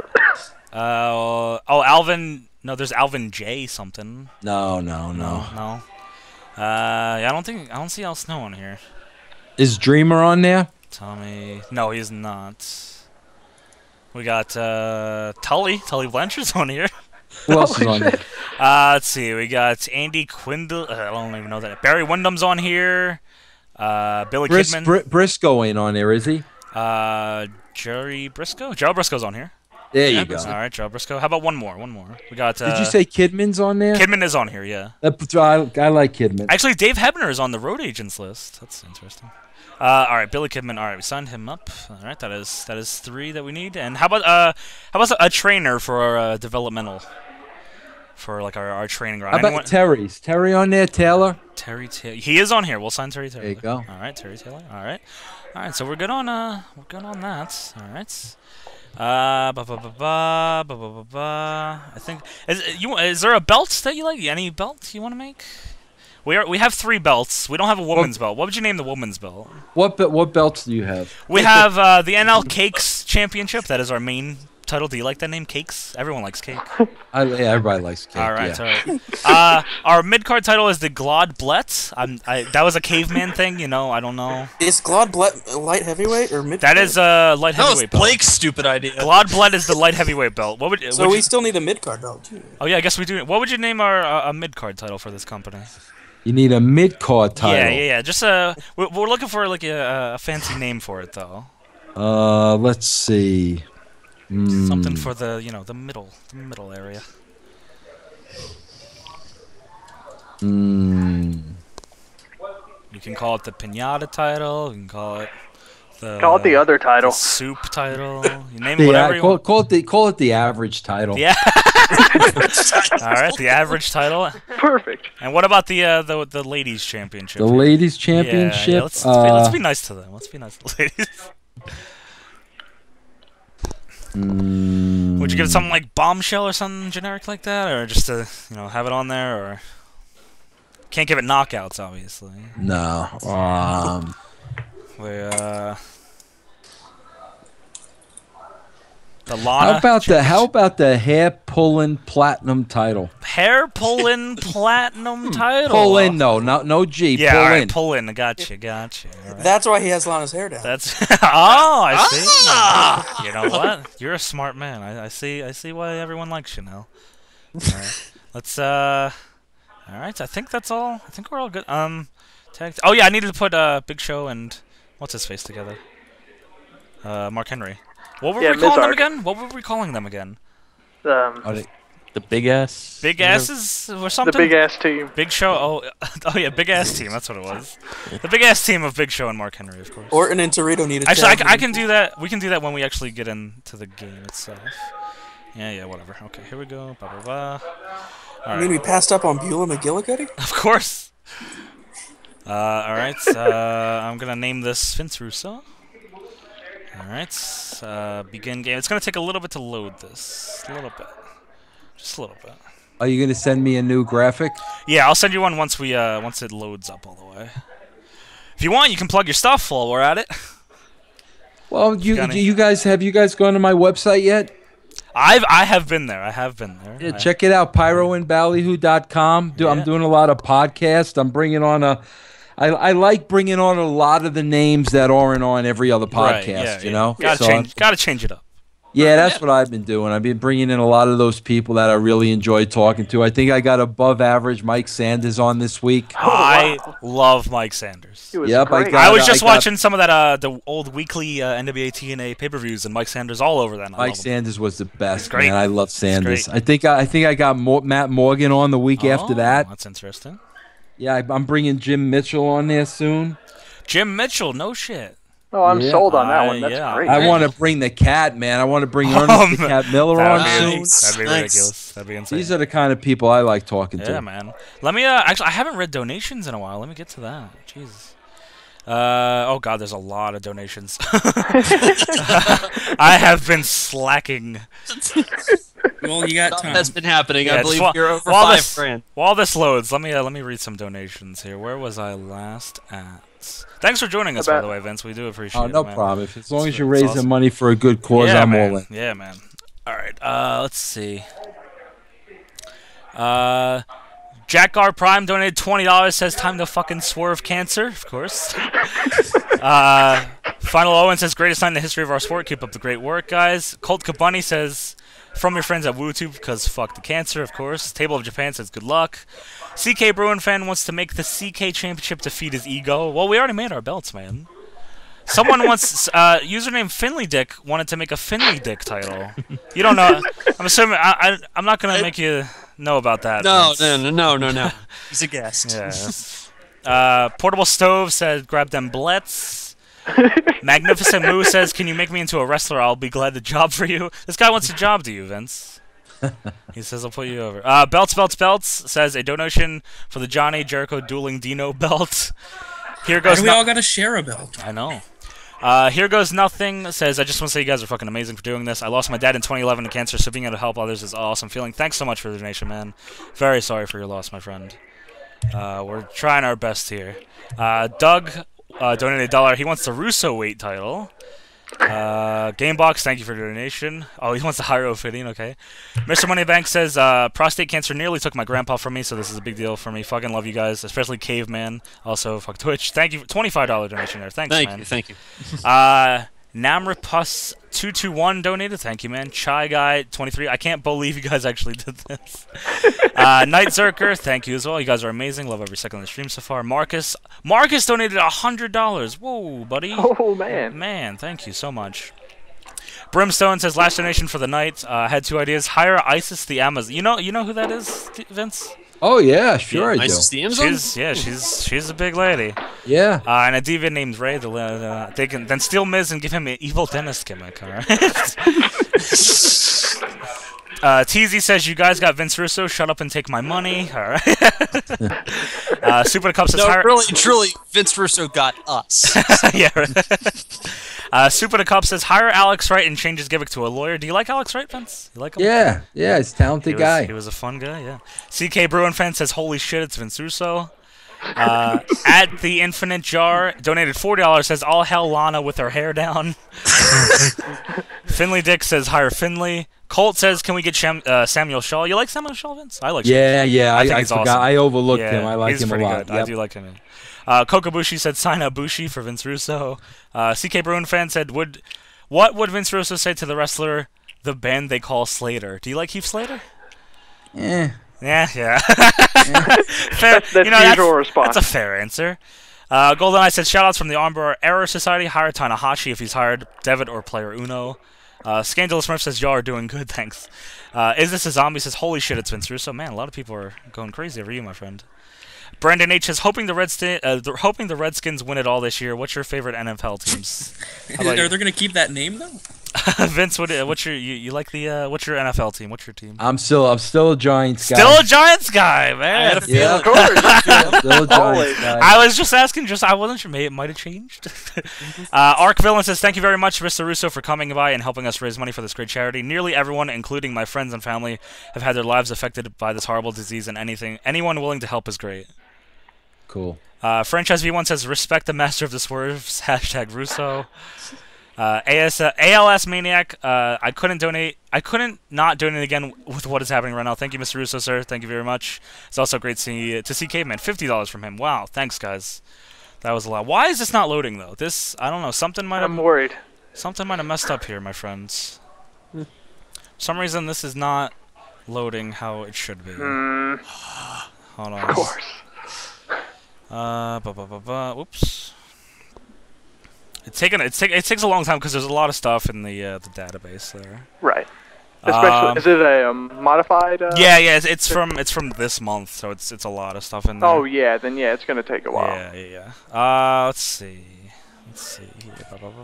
Alvin. No, there's Alvin J something. No. No. Yeah, I don't see Al Snow on here. Is Dreamer on there? Tommy. No, he's not. We got Tully. Tully Blanchard's on here. Who else is on there? Let's see. We got Andy Quindle. I don't even know that. Barry Windham's on here. Billy Kidman. Briscoe ain't on there, is he? Jerry Briscoe. Gerald Briscoe's on here. There you go. All right, Gerald Briscoe. How about one more? We got. Did you say Kidman's on there? Kidman is on here? Yeah. I like Kidman. Actually, Dave Hebner is on the road agents list. That's interesting. All right, Billy Kidman. All right, we signed him up. All right, that is 3 that we need. And how about a trainer for our developmental, for like our training ground? How about Terry's? Terry on there? Taylor? Terry Taylor. He is on here. We'll sign Terry Taylor. There you go. All right, Terry Taylor. All right. So we're good on that. All right. I think is there a belt that you like? Any belt you want to make? We have 3 belts. We don't have a woman's belt. What would you name the woman's belt? What belts do you have? We have the NL Cakes Championship. That is our main title. Do you like that name, Cakes? Everyone likes cake. Everybody likes cake. All right, yeah. all right. Our mid-card title is the Glod Blett. That was a caveman thing, I don't know. Is Glod Blett light heavyweight or mid? That is a light That was heavyweight belt. Blake's stupid idea. Glod Blett is the light heavyweight belt. What would? So we still need a mid card belt too. Oh yeah, I guess we do. What would you name our mid-card title for this company? You need a mid-card title. Yeah. Just we're looking for like a fancy name for it though. Let's see. Something for the the middle area. You can call it the Pinata title. You can call it the other title. the soup title. You name it whatever you want. Call it the average title. Yeah. All right, the average title. Perfect. And what about the ladies championship? The ladies championship. Yeah, let's be nice to them. Let's be nice to the ladies. Would you give it something like Bombshell or something generic like that, or just to have it on there, or can't give it Knockouts, obviously. No. The Lana. How about the hair pulling platinum title? Hair pull-in platinum title. Pull in, no G. Yeah, pull all right, in. pull in. Gotcha. All right. That's why he has Lana's hair down. That's I see. You know what? You're a smart man. I see why everyone likes you now. All right. Let's all right. I think that's all. I think we're all good. Oh yeah, I needed to put Big Show and what's his face together. Mark Henry. What were we calling them again? What were we calling them again? The big ass. Big asses or something? The big ass team. Big Show. Oh yeah, big ass team. That's what it was. The big ass team of Big Show and Mark Henry, of course. Orton and Torito need a Actually, I can do that. We can do that when we actually get into the game itself. Yeah, whatever. Okay, here we go. Blah blah blah. All right. You mean we passed up on Beulah McGillicuddy? Of course. All right. I'm gonna name this Vince Russo. All right. Begin game. It's gonna take a little bit to load this. A little bit. Just a little bit. Are you gonna send me a new graphic? Yeah, I'll send you one once it loads up all the way. If you want, you can plug your stuff while we're at it. Well, you guys have you guys gone to my website yet? I have been there. Yeah, check it out, pyroandballyhoo.com. I'm doing a lot of podcasts. I'm bringing on I like bringing on a lot of the names that aren't on every other podcast. You know, gotta change it up. Yeah, that's what I've been doing. I've been bringing in a lot of those people that I really enjoy talking to. I think I got above average Mike Sanders on this week. I love Mike Sanders. Yep, I was just watching some of that the old weekly NWA TNA pay-per-views, and Mike Sanders all over that. Mike Sanders was the best, man. I love Sanders. I think I got Matt Morgan on the week after that. That's interesting. Yeah, I'm bringing Jim Mitchell on there soon. Jim Mitchell, no shit. Oh, I'm sold on that one. That's great. I want to bring the cat, man. I want to bring Ernest the Cat Miller on soon. That'd be ridiculous. That'd be insane. These are the kind of people I like talking to. Yeah, man. Let me actually, I haven't read donations in a while. Let me get to that. Jesus. Oh god, there's a lot of donations. I have been slacking. Well, you got time. That's been happening. I believe you're over $5,000. While this loads, let me read some donations here. Where was I last at? Thanks for joining us, by the way, Vince. We do appreciate it. No problem. As long as you're raising money for a good cause, I'm all in. Yeah, man. All right. Let's see. Jack R. Prime donated $20. Says time to fucking swerve cancer. Of course. Final Owen says greatest night in the history of our sport. Keep up the great work, guys. Colt Kabunny says from your friends at WooTube because fuck the cancer, of course. Table of Japan says good luck. CK Bruin fan wants to make the CK Championship to feed his ego. Well, we already made our belts, man. Someone wants username Finley Dick wanted to make a Finley Dick title. You don't know. I'm assuming I'm not gonna make you know about that. No. He's a guest. Yeah. Portable Stove said grab them blets. Magnificent Moo says, can you make me into a wrestler? I'll be glad to job for you. This guy wants to job to you, Vince. He says, I'll put you over. Belts says, a donation for the Johnny Jericho Dueling Dino belt. Here goes. We all got to share a belt. I know. Here Goes Nothing says, I just want to say you guys are fucking amazing for doing this. I lost my dad in 2011 to cancer, so being able to help others is an awesome feeling. Thanks so much for the donation, man. Very sorry for your loss, my friend. We're trying our best here. Doug donated $1. He wants the Russo weight title. Gamebox, thank you for the donation. Oh, he wants the Hiro fitting, okay. Mr. Moneybank says, prostate cancer nearly took my grandpa from me, so this is a big deal for me. Fucking love you guys, especially Caveman. Also, fuck Twitch. Thank you. $25 donation there. Thanks, man. Thank you. Namripus221 donated. Thank you, man. Chai Guy 23. I can't believe you guys actually did this. Night Zerker, thank you as well. You guys are amazing. Love every second of the stream so far. Marcus donated $100. Whoa, buddy. Oh man. Man, thank you so much. Brimstone says last donation for the night. I had two ideas. Hire Isis the Amazon. You know who that is, Vince? Oh yeah, sure I do. Isis the Amazon? She's a big lady. Yeah. And a diva named Ray. They can then steal Miz and give him an evil dentist gimmick. All right. TZ says you guys got Vince Russo. Shut up and take my money. All right. Super the Cup says really, truly, Vince Russo got us. Yeah. Right. Super the Cup says hire Alex Wright and change his gimmick to a lawyer. Do you like Alex Wright, Vince? You like him? Yeah, he's a talented guy. He was a fun guy. Yeah. CK Bruin fan says holy shit, it's Vince Russo. At the Infinite Jar donated $40. Says all hell Lana with her hair down. Finley Dick says hire Finley. Colt says, "Can we get Samuel Shaw?" You like Samuel Shaw, Vince? I like. Yeah, yeah. I think I he's forgot. awesome. I overlooked Yeah, him. I like he's him a pretty lot. good. I do like him. Kokobushi said, "Sign up Bushi for Vince Russo." CK Bruin fan said, "What would Vince Russo say to the wrestler, the band they call Slater? Do you like Heath Slater?" Yeah. Yeah. Fair. That's the usual response. That's a fair answer. GoldenEye said, "Shoutouts from the Armbar Error Society. Hire Tanahashi if he's hired. Devitt or Player Uno." Scandalous Smurf says, "Y'all are doing good, thanks." Is This a Zombie says, "Holy shit, it's Vince Russo." Man, a lot of people are going crazy over you, my friend. Brandon H says, hoping the Redskins win it all this year. What's your favorite NFL teams? Are they going to keep that name though? Vince, what's your you like the what's your NFL team? What's your team? I'm still a Giants guy. Still a Giants guy, man. Yeah, Of course. still a Giants guy. I was just asking. I wasn't sure. Maybe it might have changed. Arc Villain says, "Thank you very much, Mr. Russo, for coming by and helping us raise money for this great charity. Nearly everyone, including my friends and family, have had their lives affected by this horrible disease, and anyone willing to help is great." Cool. Franchise V1 says, "Respect the master of the swerves." # Russo. ALS Maniac. I couldn't not donate again with what is happening right now. Thank you, Mr. Russo, sir. Thank you very much. It's also great to see Caveman. $50 from him. Wow. Thanks, guys. That was a lot. Why is this not loading though? I don't know. I'm worried. Something might have messed up here, my friends. For some reason, this is not loading how it should be. Hold on. Of course. Oops. It takes a long time because there's a lot of stuff in the database there. Right. Especially, is it a modified? Yeah, it's from this month, so it's a lot of stuff in there. Oh yeah, then yeah, it's gonna take a while. Yeah. Let's see here.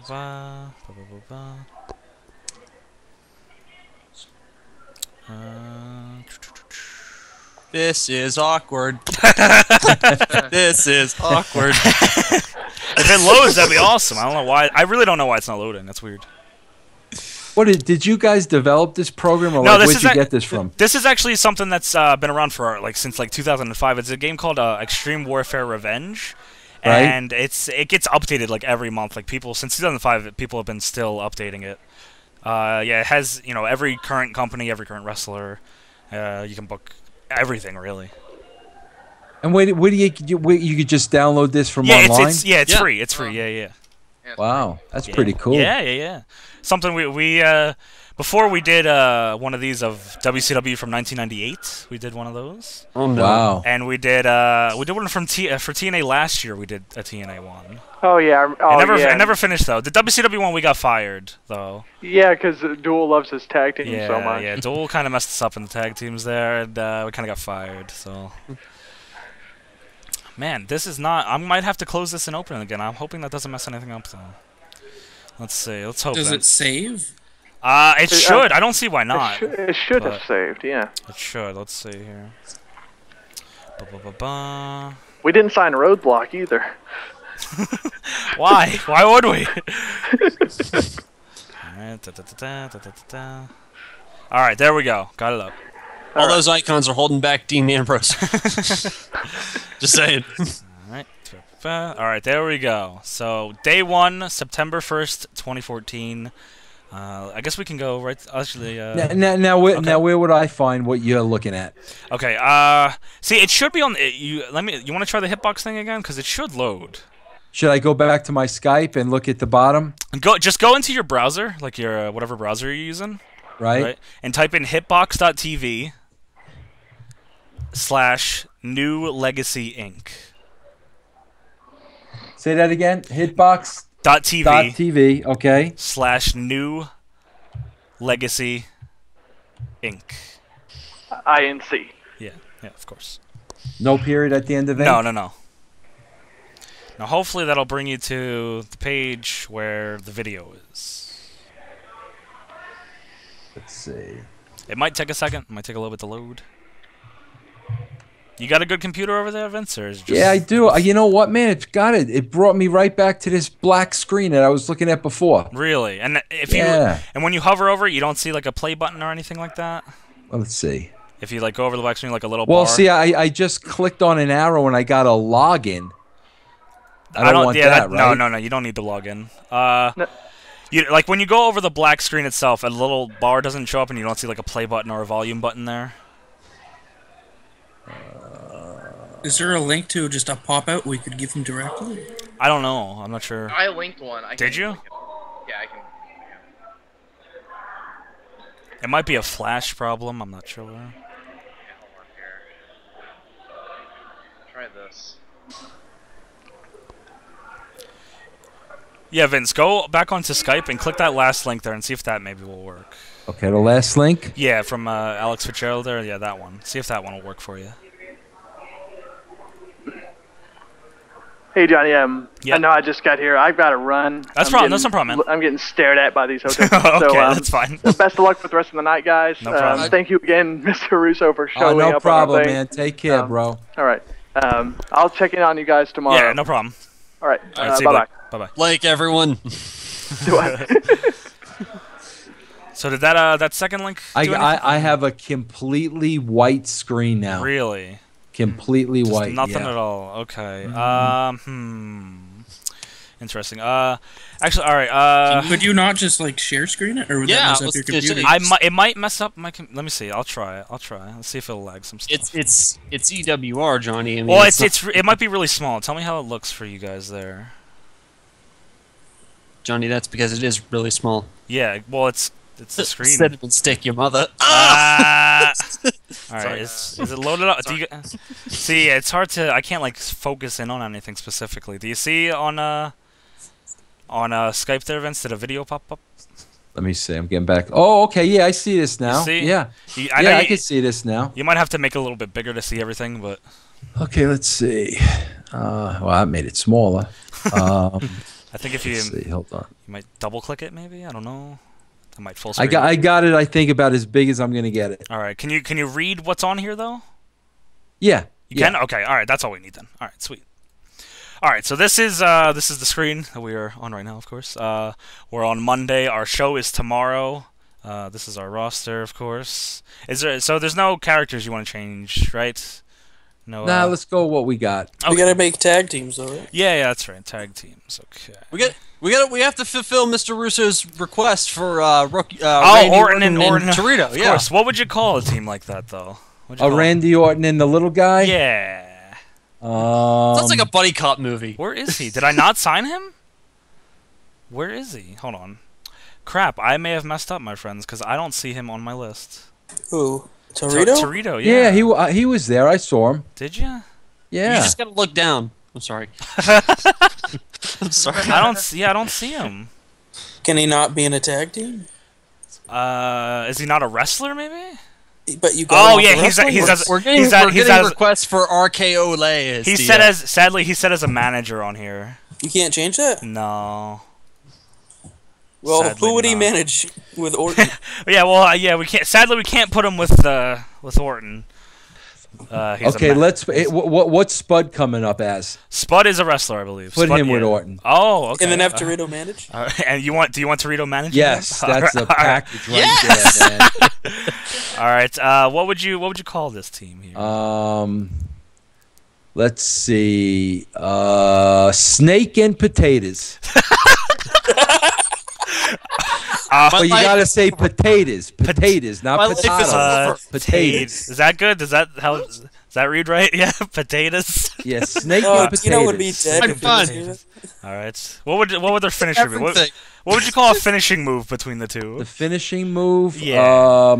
This is awkward. This is awkward. If it loads, that'd be awesome. I don't know why. I really don't know why it's not loading. That's weird. What did you guys develop this program, or No, where'd you get this from? This is actually something that's been around for since 2005. It's a game called Extreme Warfare Revenge, Right. and it gets updated like every month. Like since 2005, people have been still updating it. It has every current company, every current wrestler. You can book everything really. And where do you could just download this from online? It's free. It's free. Yeah. Wow, that's pretty cool. Yeah. Something we before we did one of these of WCW from 1998. We did one of those. Oh no! Wow. And we did one from for TNA last year. We did a TNA one. Oh yeah. It never finished though. The WCW one we got fired though. Yeah, because Duel loves his tag team so much. Yeah, Duel kind of messed us up in the tag teams there, and we kind of got fired. So. Man, this is not... I might have to close this and open it again. I'm hoping that doesn't mess anything up, though. Let's see. Let's hope Does it save? It should. I don't see why not. It should have saved, yeah. It should. Let's see here. We didn't sign Roadblock either. Why? Why would we? Alright, there we go. Got it up. All those icons are holding back Dean Ambrose. Just saying. Alright, there we go. So, day 1, September 1st, 2014. I guess we can go right... Actually, Now, where would I find what you're looking at? Okay, see, it should be on... You want to try the hitbox thing again? Because it should load. Should I go back to my Skype and look at the bottom? Just go into your browser, like your whatever browser you're using. Right. And type in hitbox.tv/New Legacy Inc. Say that again. Hitbox.tv. Okay. /New Legacy Inc. INC. Yeah, of course. No period at the end of it? No. Now, hopefully that'll bring you to the page where the video is. Let's see. It might take a second. It might take a little bit to load. You got a good computer over there, Vince? Or is it just... Yeah, I do. You know what, man? It got it. It brought me right back to this black screen that I was looking at before. Really? And if and when you hover over it, you don't see like a play button or anything like that? Well, let's see. If you like go over the black screen like a little bar? Well, see, I just clicked on an arrow and I got a login. I don't want that, right? No. You don't need to log in. Like when you go over the black screen itself, a little bar doesn't show up, and you don't see like a play button or a volume button there. Is there a link to just a pop-out we could give them directly? I don't know. I'm not sure. I linked one. Did you? Yeah, I can. It might be a flash problem. I'm not sure. Hold on here. Try this. Yeah, Vince, go back onto Skype and click that last link there and see if that maybe will work. Okay, the last link. Yeah, from Alex Fitzgerald there. Yeah, that one. See if that one will work for you. Hey, Johnny. Yeah. I know I just got here. I've got to run. That's no problem, man. I'm getting stared at by these hotels. Okay, so, that's fine. Best of luck for the rest of the night, guys. No problem. Thank you again, Mr. Russo, for showing up. No problem, on our thing. man. Take care, bro. All right. I'll check in on you guys tomorrow. Yeah, no problem. All right. All right, see you, bye-bye. Bye-bye. Like everyone. So did that second link do anything? I have a completely white screen now. Really? Completely Just white. nothing yeah. at all. Okay. Interesting. Actually, all right. Could you not just like share screen it, or would that mess up your computer? It might mess up my. Let me see. I'll try. Let's see if it'll lag some stuff. It's EWR, Johnny. I mean, Well, it might be really small. Tell me how it looks for you guys there. Johnny, that's because it is really small. Yeah. Well, it's the screen. Cinnamon stick, you mother. All right. Is it loaded up? Do you see? It's hard to. I can't like focus in on anything specifically. Do you see on Skype there, Vince? Did a video pop up? Let me see. I'm getting back. Oh, okay. Yeah, I see this now. You see? Yeah. I can see this now. You might have to make it a little bit bigger to see everything, but. Okay, let's see. Well, I made it smaller. I think if you see, hold on. You might double click it, maybe. I don't know. That might full screen. I got it. I think about as big as I'm gonna get it. All right. Can you read what's on here though? Yeah. You can. Okay. All right. That's all we need then. All right. Sweet. All right. So this is the screen that we are on right now. Of course. We're on Monday. Our show is tomorrow. This is our roster, of course. So there's no characters you want to change, right? No. Nah, let's go with what we got. We gotta make tag teams, though, right? Yeah, that's right. Tag teams. Okay. We have to fulfill Mr. Russo's request for Randy Orton and Torito. Of course. What would you call a team like that, though? Randy Orton and the little guy. Yeah. Sounds like a buddy cop movie. Where is he? Did I not sign him? Where is he? Hold on. Crap, I may have messed up, my friends, because I don't see him on my list. Who? Torito? Torito, yeah. Yeah, he was there. I saw him. Did you? Yeah. You just gotta look down. I'm sorry. I'm sorry. I don't see him. Can he not be in a tag team? Is he not a wrestler, maybe? But you got we're getting requests for RKO Lay. He said as a manager on here. You can't change that? No. Well, Sadly who would he not. manage with Orton? Yeah, well, we can't. Sadly, we can't put him with Orton. Okay, what's Spud coming up as? Spud is a wrestler, I believe. Put Spud, him with Orton. Oh, okay. And then have Torito manage? And do you want Torito manage? Yes, that's a package right there, man. All right. What would you call this team here? Let's see. Snake and potatoes. But you gotta say potatoes, not potatoes. Potatoes. Is that good? Does that read right? Yeah, potatoes. Yeah, snake and potatoes. You know, would be dead. Fun. All right. What would their finisher be? What would you call a finishing move between the two? The finishing move. Yeah.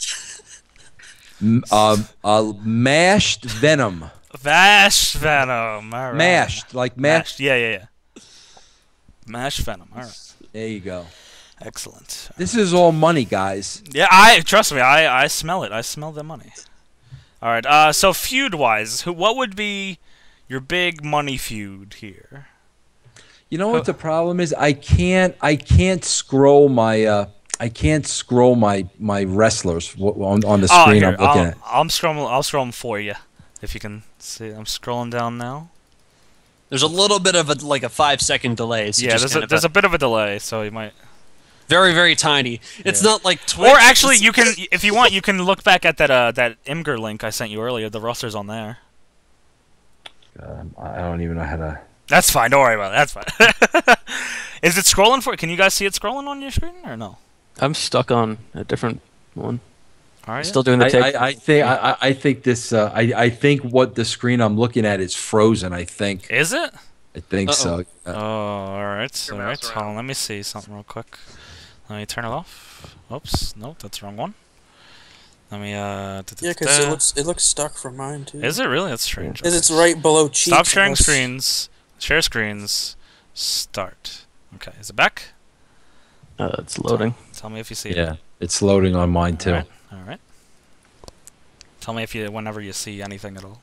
Mashed venom. Mashed venom. All right. Mashed, like mashed. Yeah. Mashed venom. All right. There you go. Excellent. This is all money, guys. Yeah, trust me. I smell it. I smell the money. All right. So feud-wise, what would be your big money feud here? You know what the problem is? I can't scroll my my wrestlers on the screen. Here, I'm looking at. I'll scroll them for you, if you can see. I'm scrolling down now. There's a little bit of a 5-second delay. So yeah, there's a bit of a delay, so you might. Very, very tiny. It's not like Twitch. Or actually, you can, if you want, you can look back at that Imgur link I sent you earlier. The roster's on there. I don't even know how to. That's fine. Don't worry about it. That's fine. Is it scrolling for? Can you guys see it scrolling on your screen or no? I'm stuck on a different one. All right. Still doing the take. I think this. I think what the screen I'm looking at is frozen. I think. Is it? I think so. Oh, all right. Your All mouse right. around. Hold on. Let me see something real quick. Let me turn it off. Oops. Nope. That's the wrong one. Let me. Yeah, because it looks stuck for mine too. Is it really? That's strange. Because it's right below cheeks. Stop sharing unless- screens. Share screens. Start. Okay. Is it back? It's loading. Tell me if you see it. Yeah, it's loading on mine too. All right. Tell me if you, whenever you see anything at all.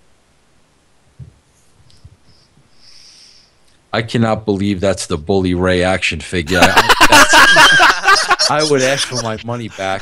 I cannot believe that's the Bully Ray action figure. I would ask for my money back.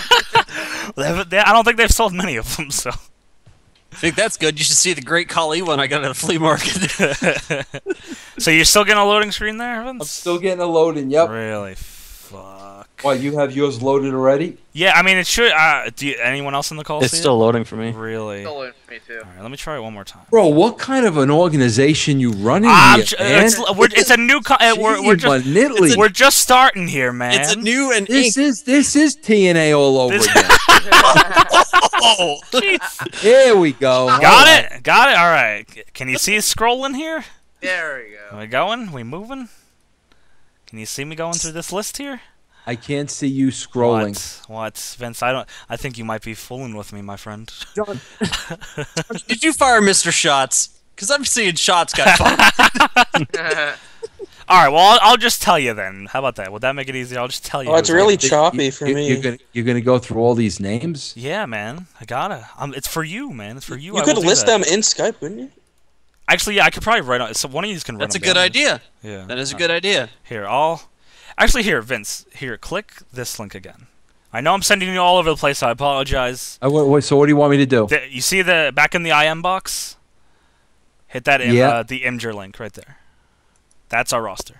I don't think they've sold many of them, so. I think that's good. You should see the Great Khali one I got at a flea market. So you're still getting a loading screen there, Evans? I'm still getting a loading. Yep. Really? Fuck. What, you have yours loaded already? Yeah, I mean, it should. Anyone else in the call It's see still it? loading for me. Really? Still in me too. All right, let me try it one more time. Bro, what kind of an organization you running here, man? It's a new. We're just starting here, man. It's a new and This is TNA all over This- again. oh, Here we go. Got it. Got it. All right. Can you see it scrolling here? There we go. Are we going? We moving? Can you see me going through this list here? I can't see you scrolling. What, Vince? I think you might be fooling with me, my friend. did you fire Mr. Shots? Because I'm seeing Shots got fired. All right. Well, I'll just tell you then. How about that? Would that make it easy? I'll just tell you. Oh, it's really choppy for me. You're gonna go through all these names? Yeah, man. I gotta. It's for you, man. It's for you. You could list them in Skype, wouldn't you? Actually, yeah. I could probably write on. So one of you can. That's a write them good down. idea. Yeah. That is a good idea. Here, Actually, Vince. Here, click this link again. I know I'm sending you all over the place. So I apologize. So what do you want me to do? You see the back in the IM box? Hit that the Imgur link right there. That's our roster.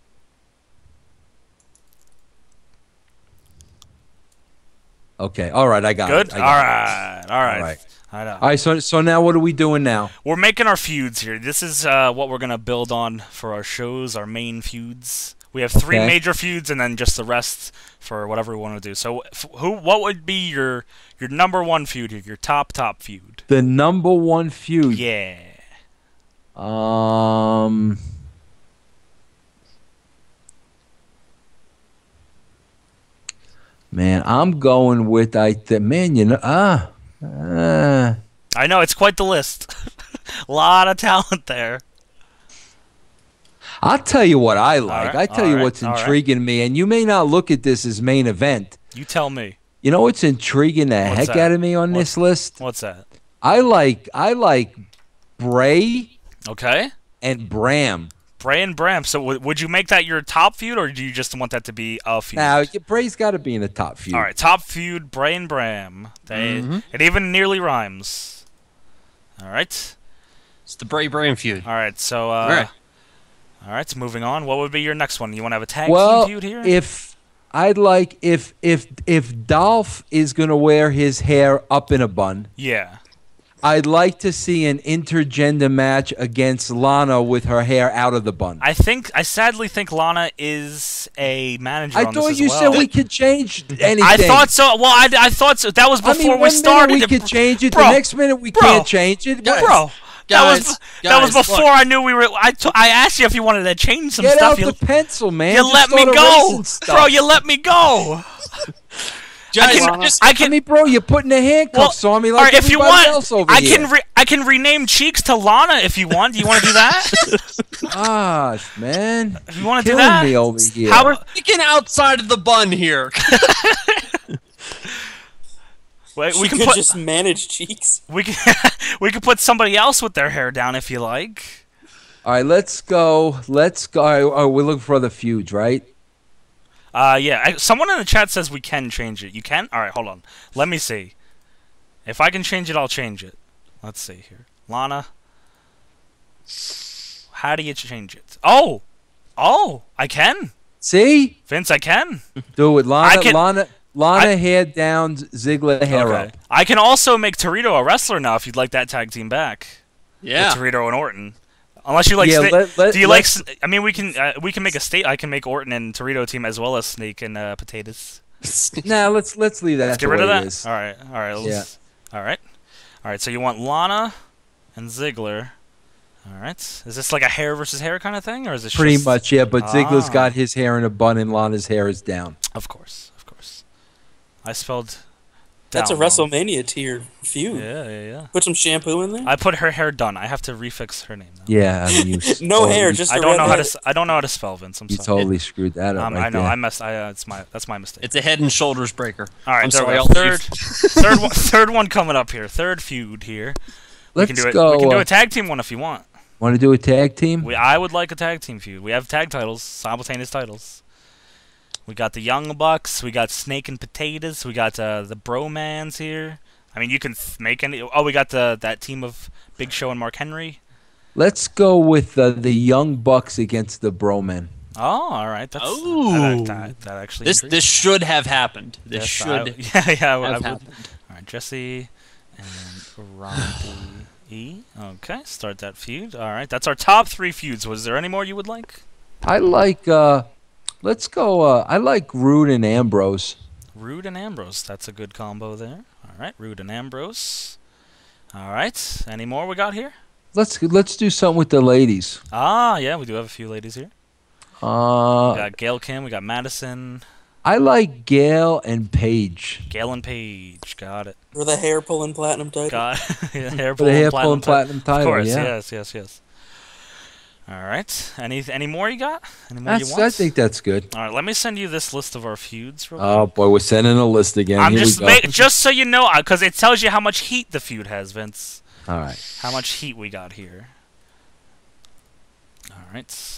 Okay. All right. I got it. Good. All right. I know. All right. So now what are we doing now? We're making our feuds here. This is what we're gonna build on for our shows, our main feuds. We have three major feuds, and then just the rest for whatever we want to do. So, what would be your number one feud here? Your top feud? The number one feud. Yeah. Man, I'm going with I know it's quite the list. A lot of talent there. I'll tell you what I like. right, I tell you all what's right, intriguing me, and you may not look at this as main event. You tell me. You know what's intriguing the What's heck that? out of me on this list? What's that? I like Bray Okay. and Bram. Bray and Bram. So would you make that your top feud, or do you just want that to be a feud? Now, Bray's got to be in the top feud. All right, top feud, Bray and Bram. It even nearly rhymes. All right. It's the Bray Bram feud. All right, so all right, so moving on. What would be your next one? You want to have a tag Well, team feud here? if Dolph is gonna wear his hair up in a bun, yeah. I'd like to see an intergender match against Lana with her hair out of the bun. I sadly think Lana is a manager I on thought this you as said well. we could change anything. I thought so. Well, I thought so. That was before we one started. minute we could change it. Bro, The next minute we can't change it. Bro, that was before I knew we were. I asked you if you wanted to change some Get stuff. out the pencil, man. You Just let me start go, erasing stuff. bro. You let me go. I mean, bro, you're putting the handcuffs on me like all right, if you everybody want, else over I here. can rename Cheeks to Lana if you want. Do you want to do that? Gosh, man. If you want to do Killing that, me over here. How are thinking outside of the bun here? Wait, we She can could put just manage Cheeks. we can put somebody else with their hair down if you like. All right, let's go. Oh, we're looking for the feuds, right? Yeah. Someone in the chat says we can change it. You can? All right, hold on. Let me see. If I can change it, I'll change it. Let's see here. Lana. How do you change it? Oh, I can. See? Vince, I can. Do it. Lana I- hair down, Ziggler hair up. I can also make Torito a wrestler now if you'd like that tag team back. Yeah. With Torito and Orton. Unless you like. Yeah, Do you like? let's- I mean, we can make a state. I can make Orton and Torito team as well as Snake and Potatoes. Nah, let's leave that. Let's get the rid of way it that. is. All right. All right. So you want Lana and Ziggler. All right. Is this like a hair versus hair kind of thing, or is this Pretty just... much, yeah. But Ziggler's Ah. got his hair in a bun, and Lana's hair is down. Of course. I spelled. That's a down wrong. WrestleMania tier feud. Yeah. Put some shampoo in there. I put her hair done. I have to refix her name now. Yeah, I mean, you No hair, just I a don't red know how hair. to. I don't know how to spell Vince. I'm You sorry. totally screwed that up. Right I know. there. I messed. That's my mistake. It's a Head and Shoulders breaker. All right. I'm there sorry. we I'll go. leave. Third one coming up here. Third feud here. Let's we can do it. go. We can do a tag team one if you want. Want to do a tag team? I would like a tag team feud. We have tag titles, simultaneous titles. We got the Young Bucks. We got Snake and Potatoes. We got the Bromans here. I mean, you can make any. Oh, we got that team of Big Show and Mark Henry. Let's go with the Young Bucks against the Bromen. Oh, all right. That actually. This should have happened. This Yes, should I would. have happened. All right, Jesse and Robbie E. Okay, start that feud. All right, that's our top 3 feuds. Was there any more you would like? I like. Let's go. I like Rude and Ambrose. Rude and Ambrose. That's a good combo there. All right, Rude and Ambrose. All right. Any more we got here? Let's do something with the ladies. Ah, yeah, we do have a few ladies here. We got Gail Kim. We got Madison. I like Gail and Paige. Gail and Paige. Got it. For the hair pulling platinum title. Got yeah, hair For the hair pulling pulling platinum title. Of course. Yeah. Yes. All right. Any more you got? Any more you want? I think that's good. All right. Let me send you this list of our feuds. Real Oh boy, we're sending a list again. I'm Here just we go. just so you know, because it tells you how much heat the feud has, Vince. All right. How much heat we got here. All right.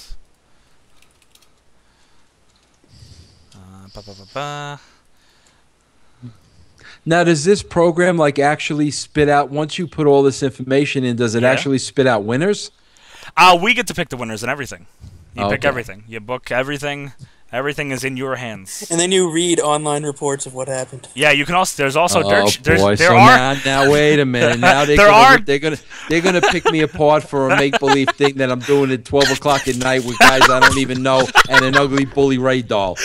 Now, does this program actually spit out once you put all this information in? Does it Yeah. actually spit out winners? We get to pick the winners and everything. You pick Okay. everything. You book everything. Everything is in your hands. And then you read online reports of what happened. Yeah, you can also. There's also dirt. Boy, There so are. now wait a minute. Now they're gonna pick me apart for a make believe thing that I'm doing at 12 o'clock at night with guys I don't even know and an ugly Bully Ray doll.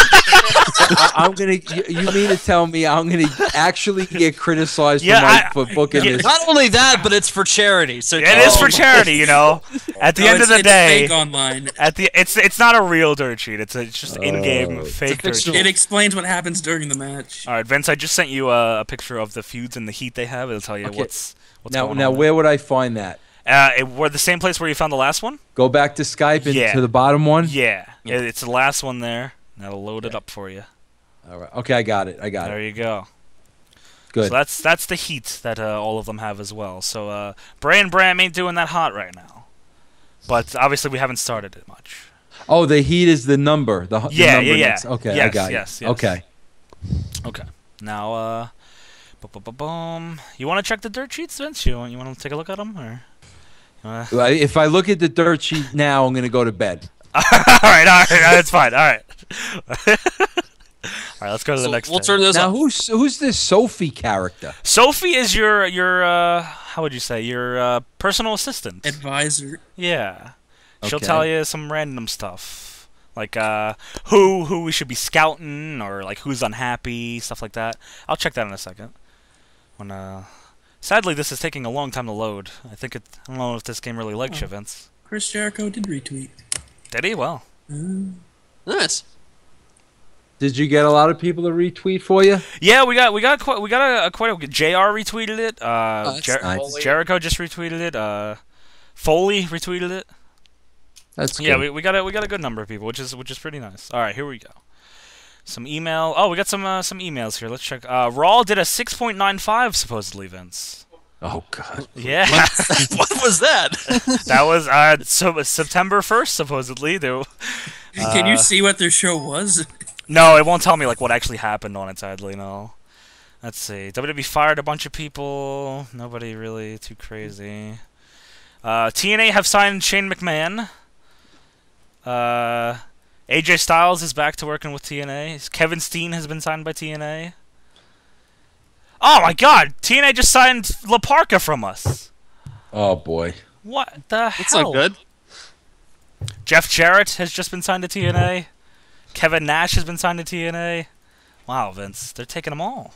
I'm gonna. You mean to tell me I'm gonna actually get criticized for booking this? Not only that, but it's for charity. So It is for charity, you know. At the end of the it's day, fake online. it's not a real dirt sheet. It's just in-game fake dirt sheet. It explains what happens during the match. All right, Vince, I just sent you a picture of the feuds and the heat they have. It'll tell you Okay. what's Now, going on. where would I find that? We're the same place where you found the last one. Go back to Skype and Yeah. to the bottom one. Yeah, it's the last one there. That'll load it up for you. All right. Okay, I got it. There you go. Good. So that's the heat that all of them have as well. So Bray and Bram ain't doing that hot right now, but obviously we haven't started it much. Oh, the heat is the number. The number Yeah. next. Okay, yes, I got yes, it. yes. Okay. Okay. Now, boom. You want to check the dirt sheets, Vince? You want to take a look at them, or? Well, if I look at the dirt sheet now, I'm gonna go to bed. all right, that's fine. All right. All right, let's go to the next. We'll thing. turn this Now, up. who's this Sophie character? Sophie is your how would you say, your personal assistant. Advisor. Yeah. She'll Okay. tell you some random stuff. Like who we should be scouting, or like who's unhappy, stuff like that. I'll check that in a second. When sadly this is taking a long time to load. I don't know if this game really likes you, Vince. Chris Jericho did retweet. Did he? Well. Nice. Did you get a lot of people to retweet for you? Yeah, we got quite a JR retweeted it. that's nice. Jericho just retweeted it. Foley retweeted it. That's good. Yeah, we got a good number of people, which is pretty nice. All right, here we go. Some email. Oh, we got some emails here. Let's check. Raw did a 6.95 supposedly, Vince. Oh God. Yeah. What was that? That was September 1st supposedly. Can you see what their show was? No, it won't tell me like what actually happened on it, sadly. No. Let's see. WWE fired a bunch of people. Nobody really too crazy. TNA have signed Shane McMahon. AJ Styles is back to working with TNA. Kevin Steen has been signed by TNA. Oh my God! TNA just signed La Parka from us. Oh boy. What the That's hell? not good. Jeff Jarrett has just been signed to TNA. Kevin Nash has been signed to TNA. Wow, Vince, they're taking them all.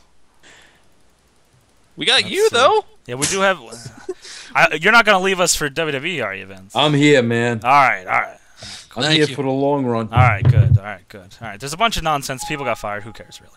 We got you though. Yeah, we do have. You're not gonna leave us for WWE, are you, Vince? I'm here, man. All right, all right. I'm Thank here you. for the long run. All right, good. All right, good. All right. There's a bunch of nonsense. People got fired. Who cares, really?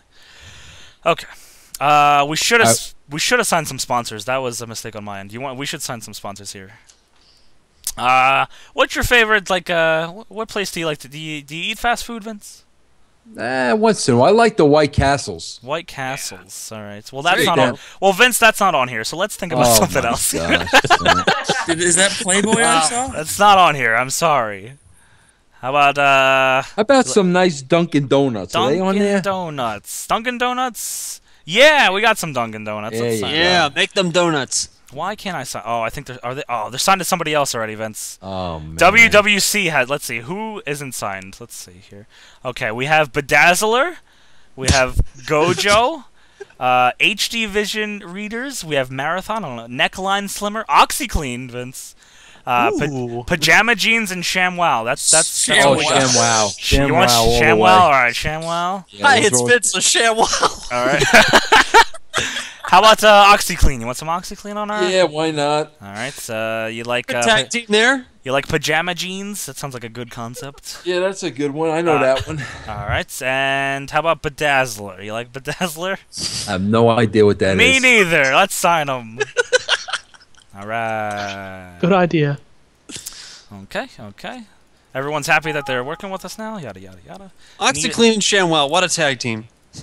Okay. We should have signed some sponsors. That was a mistake on my end. We should sign some sponsors here. What's your favorite? Like, what place do you like to? Do you eat fast food, Vince? Once in a while. I like the White Castles. White Castles. All right. Well, that's There not you on. Well, Vince, that's not on here. So let's think about something my else. gosh. Is that Playboy I saw? That's not on here. I'm sorry. How about How about some nice Dunkin' Donuts? Are they on there? Donuts. Dunkin' Donuts. Yeah, we got some Dunkin' Donuts. Yeah, Let's sign Yeah, make them donuts. Why can't I sign? Oh, I think they're signed to somebody else already, Vince. Oh, man. WWC has. Let's see who isn't signed. Let's see here. Okay, we have Bedazzler, we have Gojo, HD Vision Readers. We have Marathon. I don't know, Neckline Slimmer, OxyClean, Vince. Pajama Jeans and ShamWow. That's Oh, ShamWow. You want ShamWow all the ShamWow? way. All right, ShamWow. Yeah, Hi, those it's are- Vince the ShamWow. All right. How about OxyClean? You want some OxyClean on our? Yeah, why not? All right. You like Good tag team there. you like pajama jeans? That sounds like a good concept. Yeah, that's a good one. I know that one. All right. And how about Bedazzler? You like Bedazzler? I have no idea what that is. Me neither. Let's sign them. All right. Good idea. Okay. Everyone's happy that they're working with us now. Yada yada yada. OxyClean and ShamWow. What a tag team.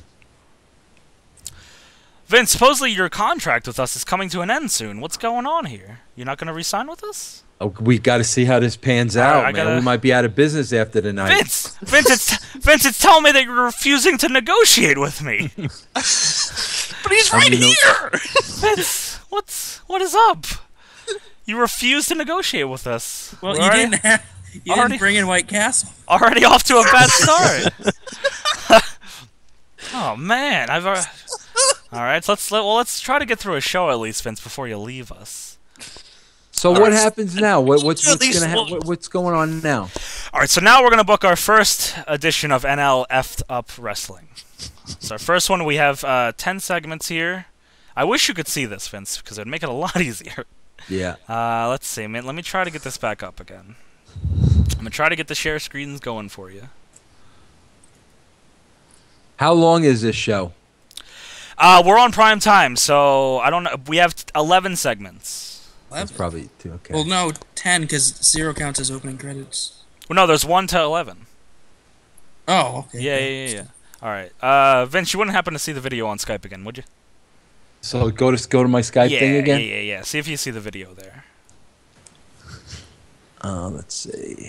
Vince, supposedly your contract with us is coming to an end soon. What's going on here? You're not going to re-sign with us? Oh, we got to see how this pans out, man. We might be out of business after the night. Vince, it's telling me that you're refusing to negotiate with me. But he's right here. Vince, what is up? You refuse to negotiate with us. Well, We're you already didn't bring in White Castle. already off to a bad start. Oh man, all right. Let's try to get through a show at least, Vince, before you leave us. So what happens now? What's At least what's going on now? All right, so now we're gonna book our first edition of NL F'd Up Wrestling. So our first one, we have 10 segments here. I wish you could see this, Vince, because it'd make it a lot easier. Yeah. Let's see, man. Let me try to get this back up again. I'm gonna try to get the share screens going for you. How long is this show? We're on prime time, so I don't know. We have 11 segments. That's probably too okay. Well, no, 10 because 0 counts as opening credits. Well, no, there's 1 to 11. Oh, okay. Yeah. All right. Vince, you wouldn't happen to see the video on Skype again, would you? So go to my Skype thing again. Yeah. See if you see the video there. Let's see.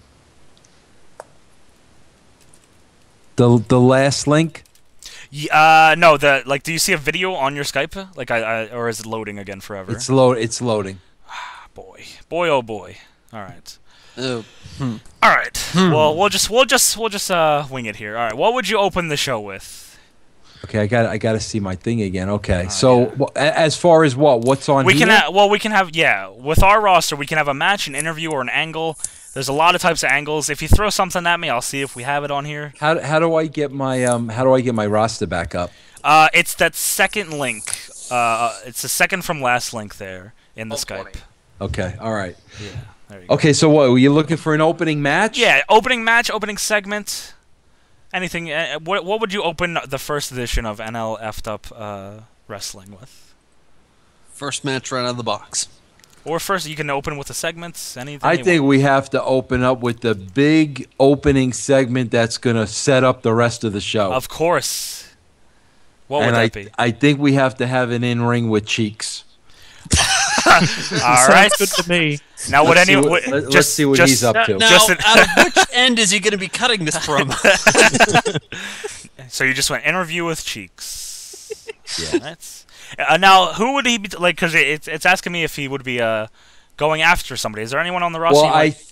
The last link. No. Do you see a video on your Skype? Like or is it loading again forever? It's loading. Boy, oh boy. All right. Oh. All right. Well, we'll just wing it here. All right. What would you open the show with? Okay, I got to see my thing again. Okay, as far as what's on we here? we can have with our roster we can have a match, an interview, or an angle. There's a lot of types of angles. If you throw something at me, I'll see if we have it on here. How do I get my roster back up? It's that second link. It's the second from last link there in the Skype. Okay, all right. Yeah, there you go. Okay, so what? Were you looking for an opening match? Yeah, opening match, opening segment. Anything? What would you open the first edition of NL F'd Up Wrestling with? First match right out of the box. Or first, you can open with the segments. Anything? I think we have to open up with the big opening segment that's going to set up the rest of the show. Of course. What would that be? I think we have to have an in-ring with Cheeks. All right. Sounds good to me. Now, let's see what he's up to. Now, out of which end is he going to be cutting this from? So you just went interview with Cheeks. Yeah. That's. Now, who would he be like? Because it's asking me if he would be going after somebody. Is there anyone on the roster? Well, I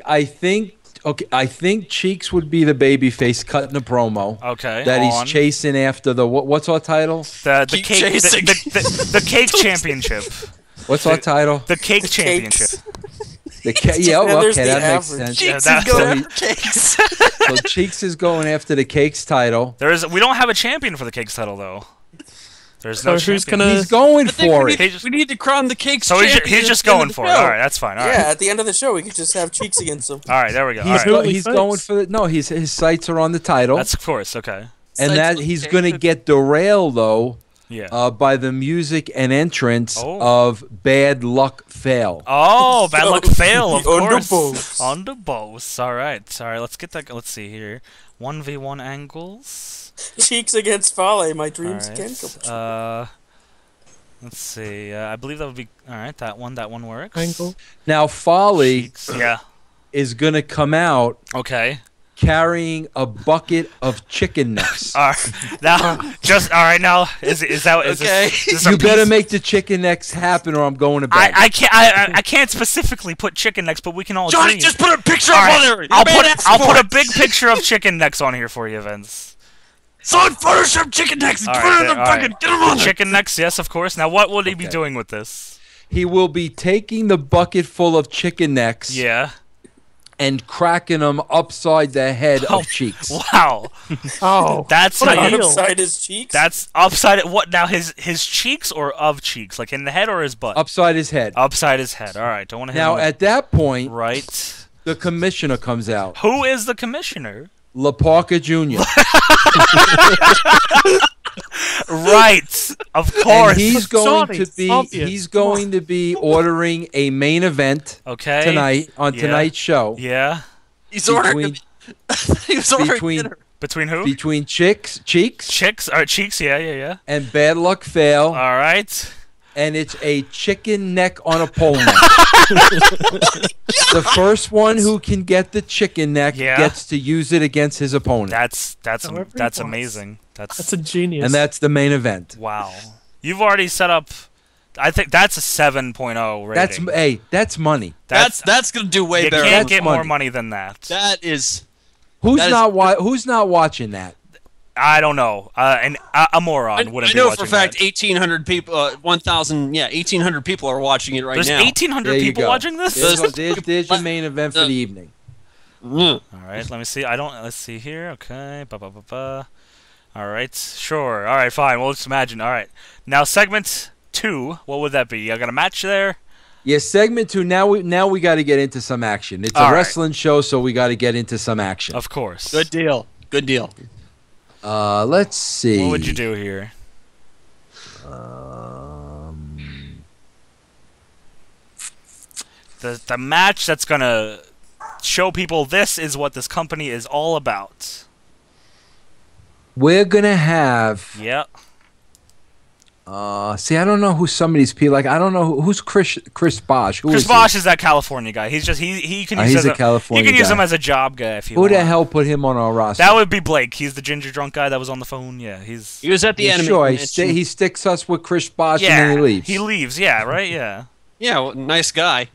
think Cheeks would be the babyface cutting a promo. Okay. That he's chasing after the what's our title? The cake championship. What's our title? The cake championship. Yeah, there's okay, the that makes average. sense. Cheeks that- is going so after Cakes. So Cheeks is going after the Cakes title. We don't have a champion for the Cakes title though. There's no So who's champion. gonna- He's going I think for we it. need, we need to crown the Cakes So champion. he's just at the end going of for the it. show. All right, that's fine. All Yeah, right, at the end of the show, we could just have Cheeks against him. all right, there we go. All He's, right. go- Totally he's fixed. going for the no. His sights are on the title, That's of course okay. and Sights that on he's the going to cake. get derailed though Yeah. by the music and entrance Oh. of Bad Luck Fail. Oh, bad luck fail, of course. Underboss. Underboss. All right. Let's get that. Let's see here. 1v1 angles. Cheeks against Fale, my All dreams can come right. Let's see. I believe that would be all right. That one works. Angle. Now Folly Cheeks. Yeah. is going to come out Okay. carrying a bucket of chicken necks. All right. Now, just all right. Now, is that Okay. Is this a You better piece- make the chicken necks happen, or I'm going to bed. I can't specifically put chicken necks, but we can all Johnny, agree. just put a picture All up right, on there. I'll put a big picture of chicken necks on here for you, Vince. Son, Photoshop chicken necks and All put right, it in the all right. fucking. Get him on there. Chicken necks, yes, of course. Now, what will he be Okay. doing with this? He will be taking the bucket full of chicken necks Yeah. and cracking them upside the head of Cheeks. Wow. Oh, That's what a how you, heel. upside his cheeks. That's upside. What now? His cheeks or of cheeks? Like in the head or his butt? Upside his head. Upside his head. All right. Don't want to hit Now, him at that point, right. the commissioner comes out. Who is the commissioner? La Parker Jr. Right. Of And course. he's going Johnny, to be obvious. he's going to be ordering a main event Okay. tonight on Yeah. tonight's show Yeah. He's ordering. between He was ordering between- dinner. Between who? between Cheeks Chicks. All right. Cheeks. Yeah. Yeah. and Bad Luck Fail, All right. and it's a chicken neck on a pole neck. The first one who can get the chicken neck Yeah. gets to use it against his opponent, That's However he wants. amazing. That's a genius. and that's the main event. Wow. You've already set up. I think that's a 7.0 rating. That's money. That's gonna do way you better. can't That's get more money. money than that. That is. Who's That is- who's not watching that? I don't know. A moron wouldn't I be know watching for a fact that. 1,800 people, 1,000, 1,800 people are watching it right There's now. 1,800 There you people go. watching this. There's your main event for the evening. Mm. All right, let me see. Let's see here. Okay. All right. Sure. All right. Fine. Well, let's imagine. All right. Now, segment 2. What would that be? I got a match there. Yeah, segment 2. Now we got to get into some action. It's a All right. wrestling show, so we got to get into some action. Of course. Good deal. Good deal. Let's see. What would you do here? The match that's gonna show people this is what this company is all about. We're gonna have. Yeah. See, I don't know who some of these people like. I don't know who's Chris Bosch. Who Chris is Bosch is that California guy. He's just he can use he's as a California You can use guy. him as a job guy if you Who want. the hell put him on our roster? That would be Blake. He's the ginger drunk guy that was on the phone. Yeah, he's He was at the Yeah, anime sure. convention. He sticks us with Chris Bosch yeah. and then he leaves. He leaves. Yeah. Right. Yeah. Yeah, well, nice guy.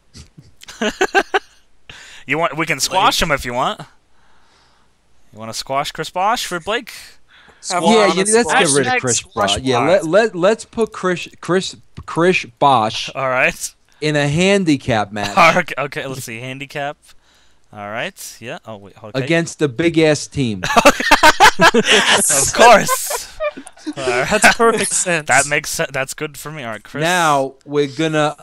You want? We can squash him if you want. You want to squash Chris Bosch for Blake? Yeah, let's get rid of Hashtag Chris squash Bosch. Yeah, let's put Chris Bosch All right. in a handicap match Okay, okay, let's see. Handicap. All right. Yeah. Oh wait. Okay. against the big ass team. Of course. All right. That's perfect sense. That makes sense. That's good for me. All right, Chris. Now we're gonna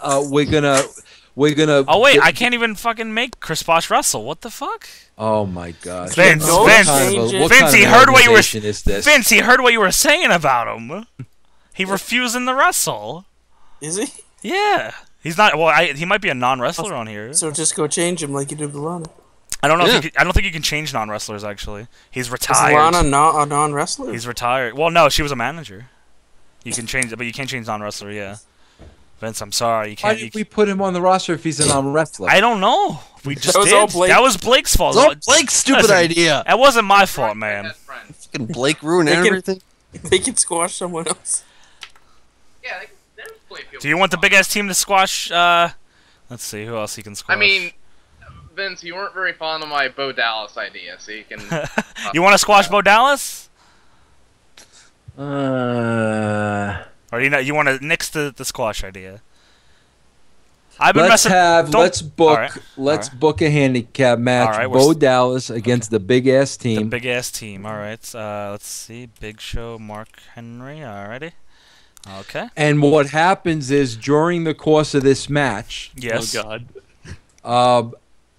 Oh wait, I can't even fucking make Chris Bosch wrestle. What the fuck? Oh my God. Vince, No, Vince, change it. What Vince, kind he of heard what you were. organization is this? Vince, he heard what you were saying about him. He refusing to wrestle. Is he? Yeah, he's not. Well, he might be a non-wrestler on here. So just go change him like you did with Lana. I don't know. Yeah. I don't think you can change non-wrestlers. Actually, he's Is retired. Lana not a non-wrestler? He's retired. Well, no, she was a manager. You can change it, but you can't change non-wrestler. Yeah, Vince, I'm sorry. You Why can't. did we put him on the roster if he's a non-wrestler? I don't know. We just was did. all Blake. That was Blake's fault. It's all Blake's stupid Listen, idea. That wasn't my fault, man. Best friend. Fucking Blake ruined They can- everything. They can squash someone else. Yeah, there's plenty of people. Do you want the big ass team to squash? Let's see who else he can squash. I mean, Vince, you weren't very fond of my Bo Dallas idea, so you can. you want to squash Bo Dallas, Uh, or you want to nix the squash idea? I've been let's messing. let's book All right. let's book a handicap match. All right, Bo Dallas against the big ass The team. big ass team. All right. Let's see. Big Show, Mark Henry. Alrighty. Okay. And what happens is during the course of this match, Yes. Oh God.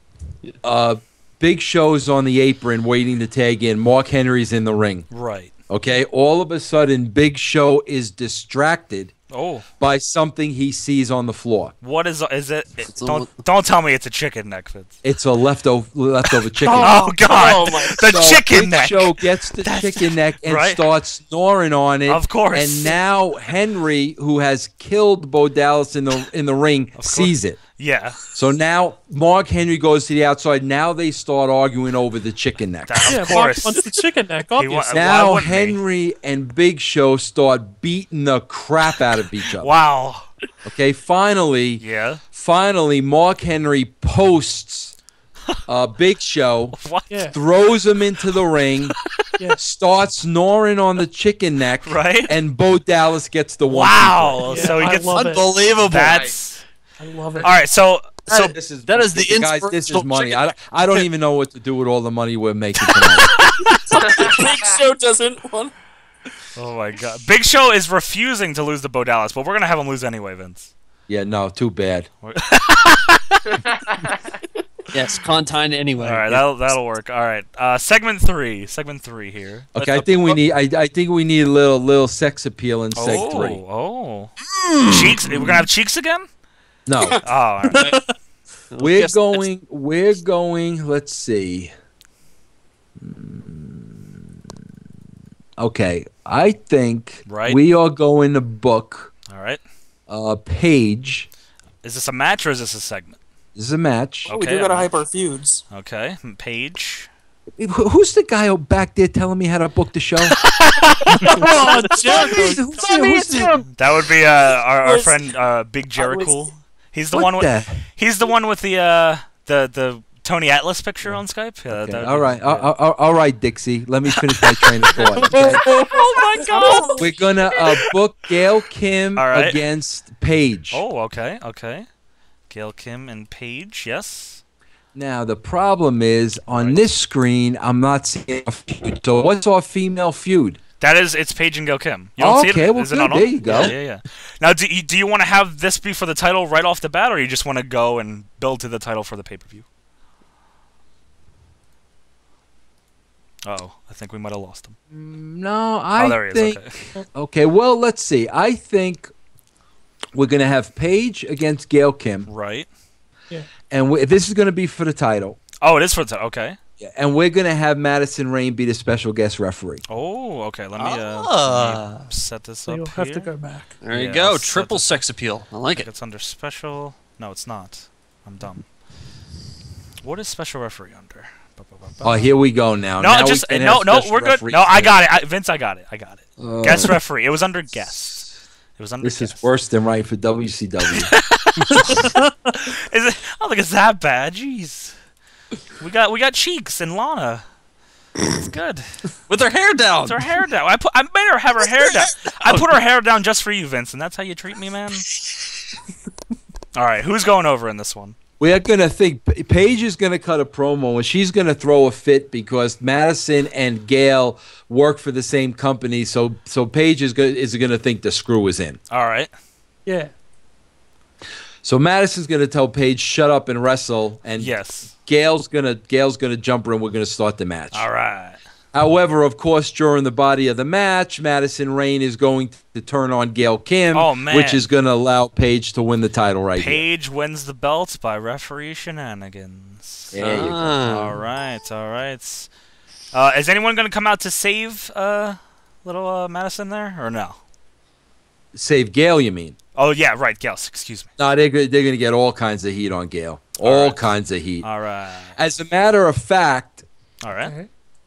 Big Show's on the apron waiting to tag in. Mark Henry's in the ring. Right. Okay. All of a sudden, Big Show is distracted Oh. by something he sees on the floor. What is it? Don't tell me it's a chicken neck, Vince. It's a leftover chicken. Oh God! The So chicken Big neck. Show gets the chicken neck and right. starts snoring on it. Of course. And now Henry, who has killed Bo Dallas in the ring, sees it. Yeah. So now Mark Henry goes to the outside. Now they start arguing over the chicken neck. Yeah, Mark wants the chicken neck, obviously. Now Henry and Big Show start beating the crap out of each other. Wow. Okay, finally, Mark Henry posts Big Show, throws him into the ring, starts snoring on the chicken neck, and Bo Dallas gets the one. Wow. So he gets unbelievable. I love it. All right. So that is the guys. This is inspirational money. chicken. I don't even know what to do with all the money we're making tonight. Big Show doesn't want. Oh my God! Big Show is refusing to lose to Bo Dallas, but we're gonna have him lose anyway, Vince. Yeah, no, too bad. Yes, Contine anyway. All right, that'll work. All right, segment three here. Okay, I think we need. I think we need a little sex appeal in seg 3. Oh, cheeks. We're gonna have cheeks again? No. Oh, all right. We're going. Let's see. Okay, I think we are going to book. All right. Paige. Is this a match or is this a segment? This is a match. Oh, we do gotta hype our feuds. Okay, Paige. Who's the guy back there telling me how to book the show? Oh, Jericho. That would be our friend Big Jericho. He's the one with. He's the one with the Tony Atlas picture on Skype. Yeah, Okay. All right, Dixie. Let me finish my train of thought. Okay? Oh my God! We're gonna book Gail Kim against Paige. Oh, okay. Gail Kim and Paige, yes. Now the problem is on this screen, I'm not seeing a feud. So what's our female feud? It's Paige and Gail Kim. You don't see it? Okay, well, Is it good. not on? There you go. Yeah. Now, do you want to have this be for the title right off the bat, or you just want to go and build to the title for the pay-per-view? Uh-oh, I think we might have lost him. No, I there he think. is. Okay, well, let's see. I think we're gonna have Paige against Gail Kim. Right. Yeah. And this is gonna be for the title. Oh, it is for the title. Okay. Yeah, and we're gonna have Madison Rayne be the special guest referee. Oh, okay. Let me set this up. You'll have to go back. There you go. Triple sex appeal. I like it. It's under special. No, it's not. I'm dumb. What is special referee under? Oh, here we go now. No, now just we can no, have no. special We're good. referees No, I here. got it. Vince, I got it. Guest referee. It was under guest. It was under. This guest. is worse than right for WCW. Is it? I don't think it's that bad. Jeez. We got Cheeks and Lana. It's good. With her hair down. With her hair down. I made her have her hair down. I put her hair down just for you, Vince, and that's how you treat me, man. All right, who's going over in this one? We are going to think Paige is going to cut a promo and she's going to throw a fit because Madison and Gail work for the same company. So Paige is going to think the screw is in. All right. Yeah. So Madison's going to tell Paige shut up and wrestle, and Gail's going to jump her and we're going to start the match. All right. However, of course, during the body of the match, Madison Rayne is going to turn on Gail Kim, which is going to allow Paige to win the title right here. Paige wins the belt by referee shenanigans. There you go. All right. Is anyone going to come out to save little Madison there, or no? Save Gail, you mean? Oh, yeah, right, Gail. Excuse me. No, they're going to get all kinds of heat on Gail. All kinds of heat. All right. As a matter of fact, all right.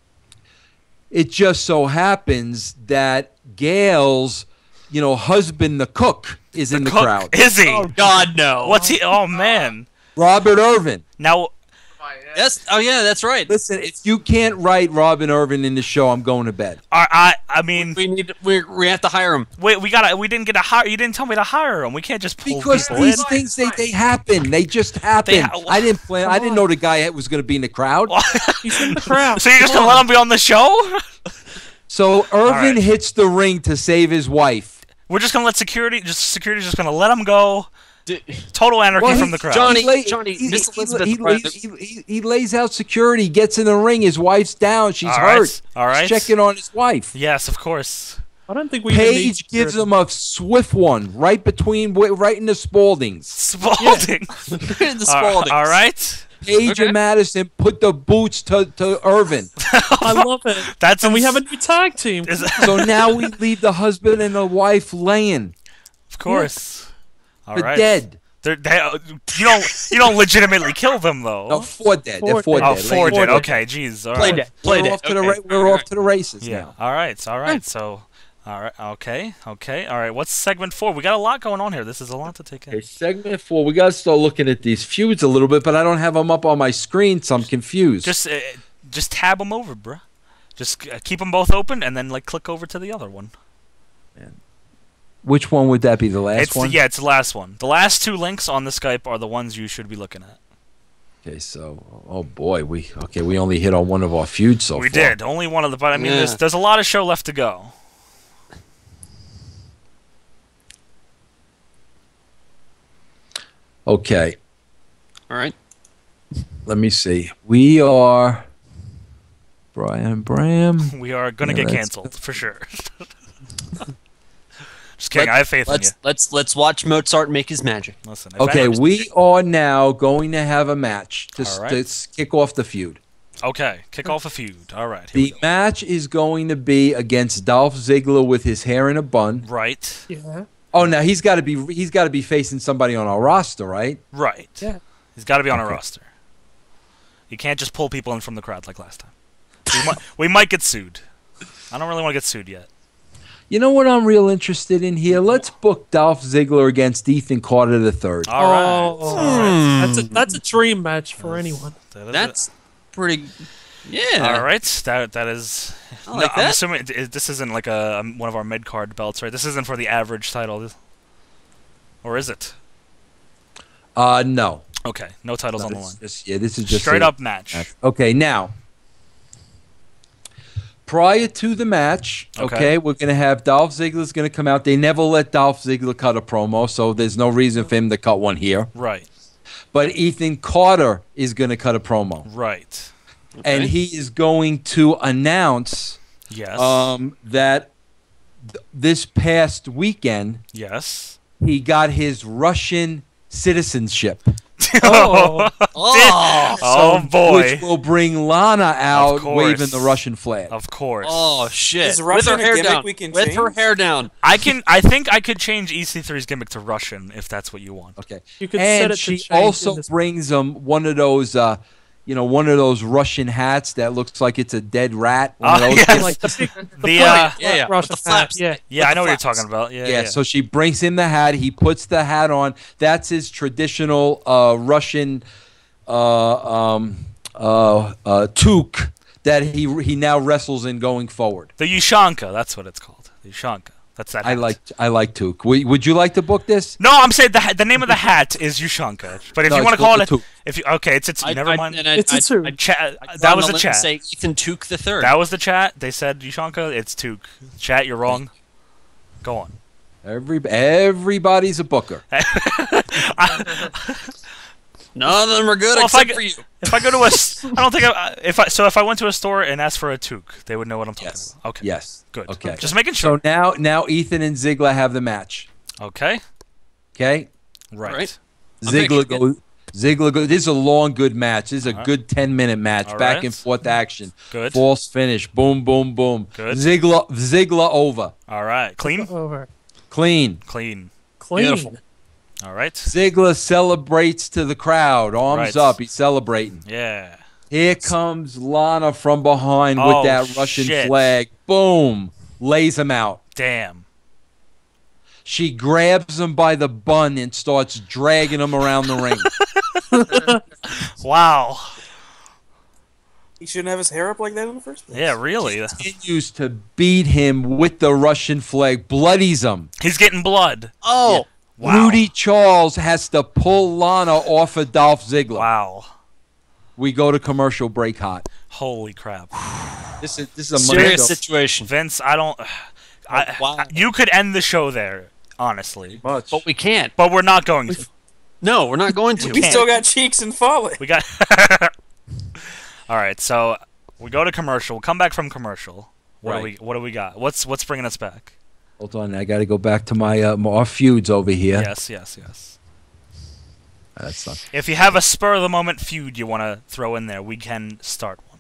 It just so happens that Gail's, husband, the cook, is in the crowd. Is he? Oh God, no! What's he? Oh man, Robert Irvin. Now, fight. Yeah. Yes. Oh yeah, that's right. Listen, if you can't write Robin Irvin in the show, I'm going to bed. I mean, We have to hire him. wait, we didn't get to hire. You didn't tell me to hire him. We can't just pull Because people in. these things they happen. They just happen. I didn't plan. I didn't know the guy was going to be in the crowd. He's in the crowd. So you're just gonna let him be on the show? So Irvin right. hits the ring to save his wife. We're just gonna let security's just gonna let him go. Total anarchy Well, from the crowd. Johnny, He- Miss Elizabeth. he lays out security, gets in the ring. His wife's down. She's All right, hurt. all right. He's checking on his wife. Yes, of course. I don't think we even need Paige gives security. him a swift one right in the Spaldings. Spalding. the Spaldings. All right. Paige and Madison put the boots to Irvin. I love it. That's And we have a new tag team. So now we leave the husband and the wife laying Of course. All for right. dead. You don't legitimately kill them though. No, for dead. They're for Oh, dead. four Laying dead. dead. Okay, jeez. All Play right. dead. Play dead. We're off to the races Yeah. now. All right. All right. So, all right. Okay. Okay. All right. What's segment 4? We got a lot going on here. This is a lot to take in. Okay, segment 4. We got to start looking at these feuds a little bit, but I don't have them up on my screen, so I'm confused. Just tab them over, bruh. Just keep them both open and then click over to the other one. Which one would that be? The last It's one? it's the last one. The last 2 links on the Skype are the ones you should be looking at. Okay, so oh boy, we only hit on one of our feuds so far. We did only one of the, but I mean, Yeah. there's a lot of show left to go. Okay, All right. let me see. We are Brian Bram. We are gonna Yeah, get that's- canceled for sure. Just kidding. I have faith in you. Let's watch Mozart make his magic. Listen. if Okay, any- we are now going to have a match to, All right. to kick off the feud. Okay, kick off a feud. All right. Here we The go. match is going to be against Dolph Ziggler with his hair in a bun. Right. Yeah. Oh, now he's got to be facing somebody on our roster, right? Right. Yeah. He's got to be on a Okay. roster. You can't just pull people in from the crowd like last time. We might get sued. I don't really want to get sued yet. You know what I'm real interested in here? Let's book Dolph Ziggler against Ethan Carter III. All right. Oh, that's a dream match for anyone. That is That's pretty. Yeah. All right. That is. I like I'm that. assuming this isn't like one of our mid card belts, right? This isn't for the average title, or is it? No. Okay. No titles on the line. This is just Straight a up match. Okay, now, prior to the match, Okay. we're going to have Dolph Ziggler's going to come out. They never let Dolph Ziggler cut a promo, so there's no reason for him to cut one here. Right. But Ethan Carter is going to cut a promo. Right. And he is going to announce Yes. that this past weekend Yes. he got his Russian citizenship. Oh, Oh boy. Which will bring Lana out course. waving the Russian flag. Of course. Oh shit! Is With Russian her a hair gimmick down. we can With her change? hair down. I think I could change EC3's gimmick to Russian if that's what you want. Okay. you could set And it to she change in also this- brings him one of those, one of those Russian hats that looks like it's a dead rat. One of Oh, those. yes. like the The yeah, Russian with the flaps. hat, yeah. yeah, I know what you're flaps. talking about. Yeah, Yeah, so she brings him the hat. He puts the hat on. That's his traditional Russian toque that he now wrestles in going forward. the Yushanka, that's what it's called. The Yushanka. That's that. I hat. like toque. Would you like to book this? No, I'm saying the name of the hat is Yushanka. But if No, you want it's to call called it, the toque. if you it's never mind. It's a two. Chat. That was the chat. Say Ethan Took the third. That was the chat. They said Yushanka. It's Took. Chat, you're wrong. Go on. Everybody's a booker. None of them are good Well, except for you. If I go to I don't think if I went to a store and asked for a toque, they would know what I'm talking Yes. about. Okay. Yes. Good. Okay. Just making sure. So now Ethan and Ziggler have the match. Okay. Okay. Right. Right. Ziggler goes. This is a long, good match. This is a good 10-minute match, All back right. and forth action. Good. False finish. Boom, boom, boom. Good. Ziggler over. All right. Clean. Over. Clean. Clean. Clean. Beautiful. All right. Ziggler celebrates to the crowd. Arms Right. up. He's celebrating. Yeah. Here comes Lana from behind with Oh, that Russian shit. flag. Boom. Lays him out. Damn. She grabs him by the bun and starts dragging him around the ring. Wow. He shouldn't have his hair up like that in the first place. Yeah, really. Continues to beat him with the Russian flag, bloodies him. He's getting blood. Oh, Wow. Rudy Charles has to pull Lana off of Dolph Ziggler. Wow. We go to commercial break hot. Holy crap. This is a serious situation. Vince, I don't. Wow. You could end the show there, honestly. much. But we can't. But we're not going to. No, we're not going to. We still got Cheeks and Folly. We got. All right, so we go to commercial. We'll come back from commercial. What do we got? What's bringing us back? Hold on, I got to go back to my our feuds over here. Yes. That's not. If you have a spur of the moment feud you want to throw in there, we can start one.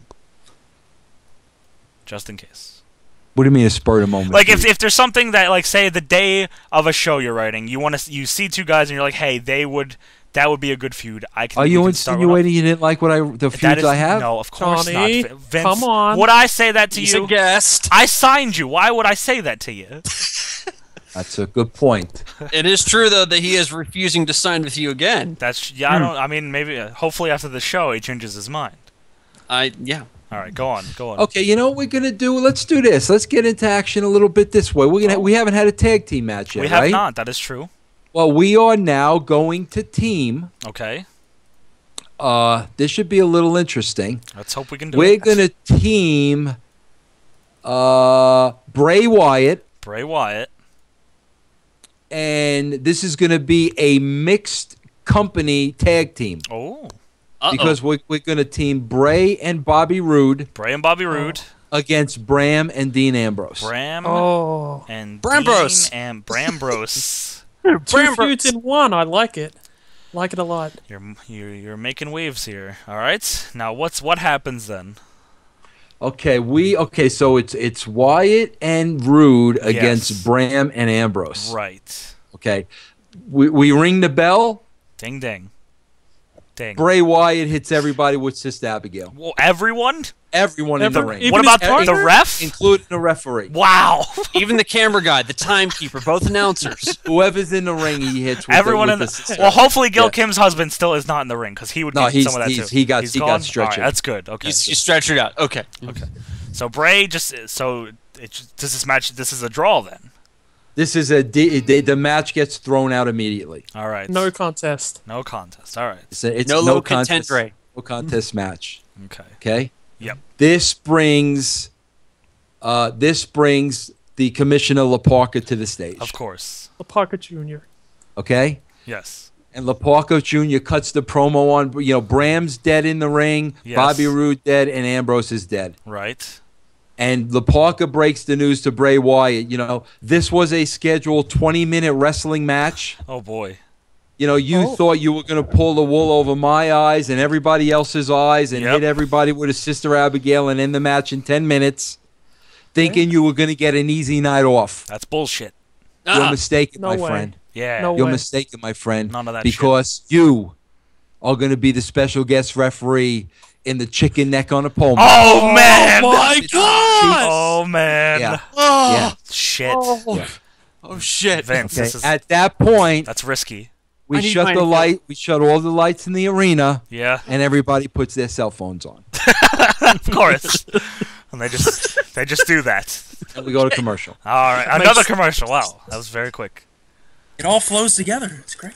Just in case. What do you mean a spur of the moment? Like if there's something that, like, say the day of a show you're writing, you see two guys and you're like, hey, that would be a good feud. Are you insinuating you didn't like the feuds I have? No, of course Johnny, not. Vince, come on. Would I say that to He's you? a guest. I signed you. Why would I say that to you? That's a good point. It is true though that he is refusing to sign with you again. I mean, maybe. Hopefully after the show he changes his mind. Yeah. All right, go on. Okay, you know what we're gonna do? Let's do this. Let's get into action a little bit this way. We haven't had a tag team match yet, We have right? not. That is true. Well, we are now going to team. Okay. This should be a little interesting. Let's hope we can do We're it. gonna team Bray Wyatt, and this is gonna be a mixed company tag team. Oh. Because we're going to team Bray and Bobby Roode against Bram and Dean Ambrose. Bram Oh. and Brambros. Dean and Brambros. Two feuds in one. I like it. Like it a lot. You're making waves here. All right. Now what happens then? Okay, so it's Wyatt and Roode against Bram and Ambrose. Right. Okay. We ring the bell. Ding ding. Ding. Bray Wyatt hits everybody with Sister Abigail. Well, everyone? Everyone in the ring. What about the ref? Including the referee. Wow. Even the camera guy, the timekeeper, both announcers. Whoever's in the ring, he hits with everyone the, in with the. Well, hopefully Gil Kim's husband still is not in the ring because he would get some of that too. He got gone? stretched. All right, that's good. Okay. You stretch it out. Okay. So Bray this is a draw then. This is the match gets thrown out immediately. All right. No contest. No contest. All right. It's no low content contest, Ray. no contest match. Okay. Okay. Yep. This brings the Commissioner LaParca to the stage. Of course. LaParca Jr. Okay. Yes. And LaParca Jr. cuts the promo on. Bram's dead in the ring. Yes. Bobby Roode dead, and Ambrose is dead. Right. And LaParca breaks the news to Bray Wyatt. This was a scheduled 20-minute wrestling match. Oh boy. You thought you were going to pull the wool over my eyes and everybody else's eyes and hit everybody with a Sister Abigail and end the match in 10 minutes, thinking you were going to get an easy night off. That's bullshit. You're mistaken, No my way. friend. Yeah. No You're way. mistaken, my friend. None of that because you are going to be the special guest referee in the chicken neck on a pole. Oh man! my God! Oh man! Yeah. Oh, Shit. oh shit. Vince, Okay. this is At that point, that's risky. we I need shut mine the to go. light. We shut all the lights in the arena, Yeah. and everybody puts their cell phones on. Of course. And they just do that. And we go to commercial. All right. Another commercial. Wow. That was very quick. It all flows together. It's great.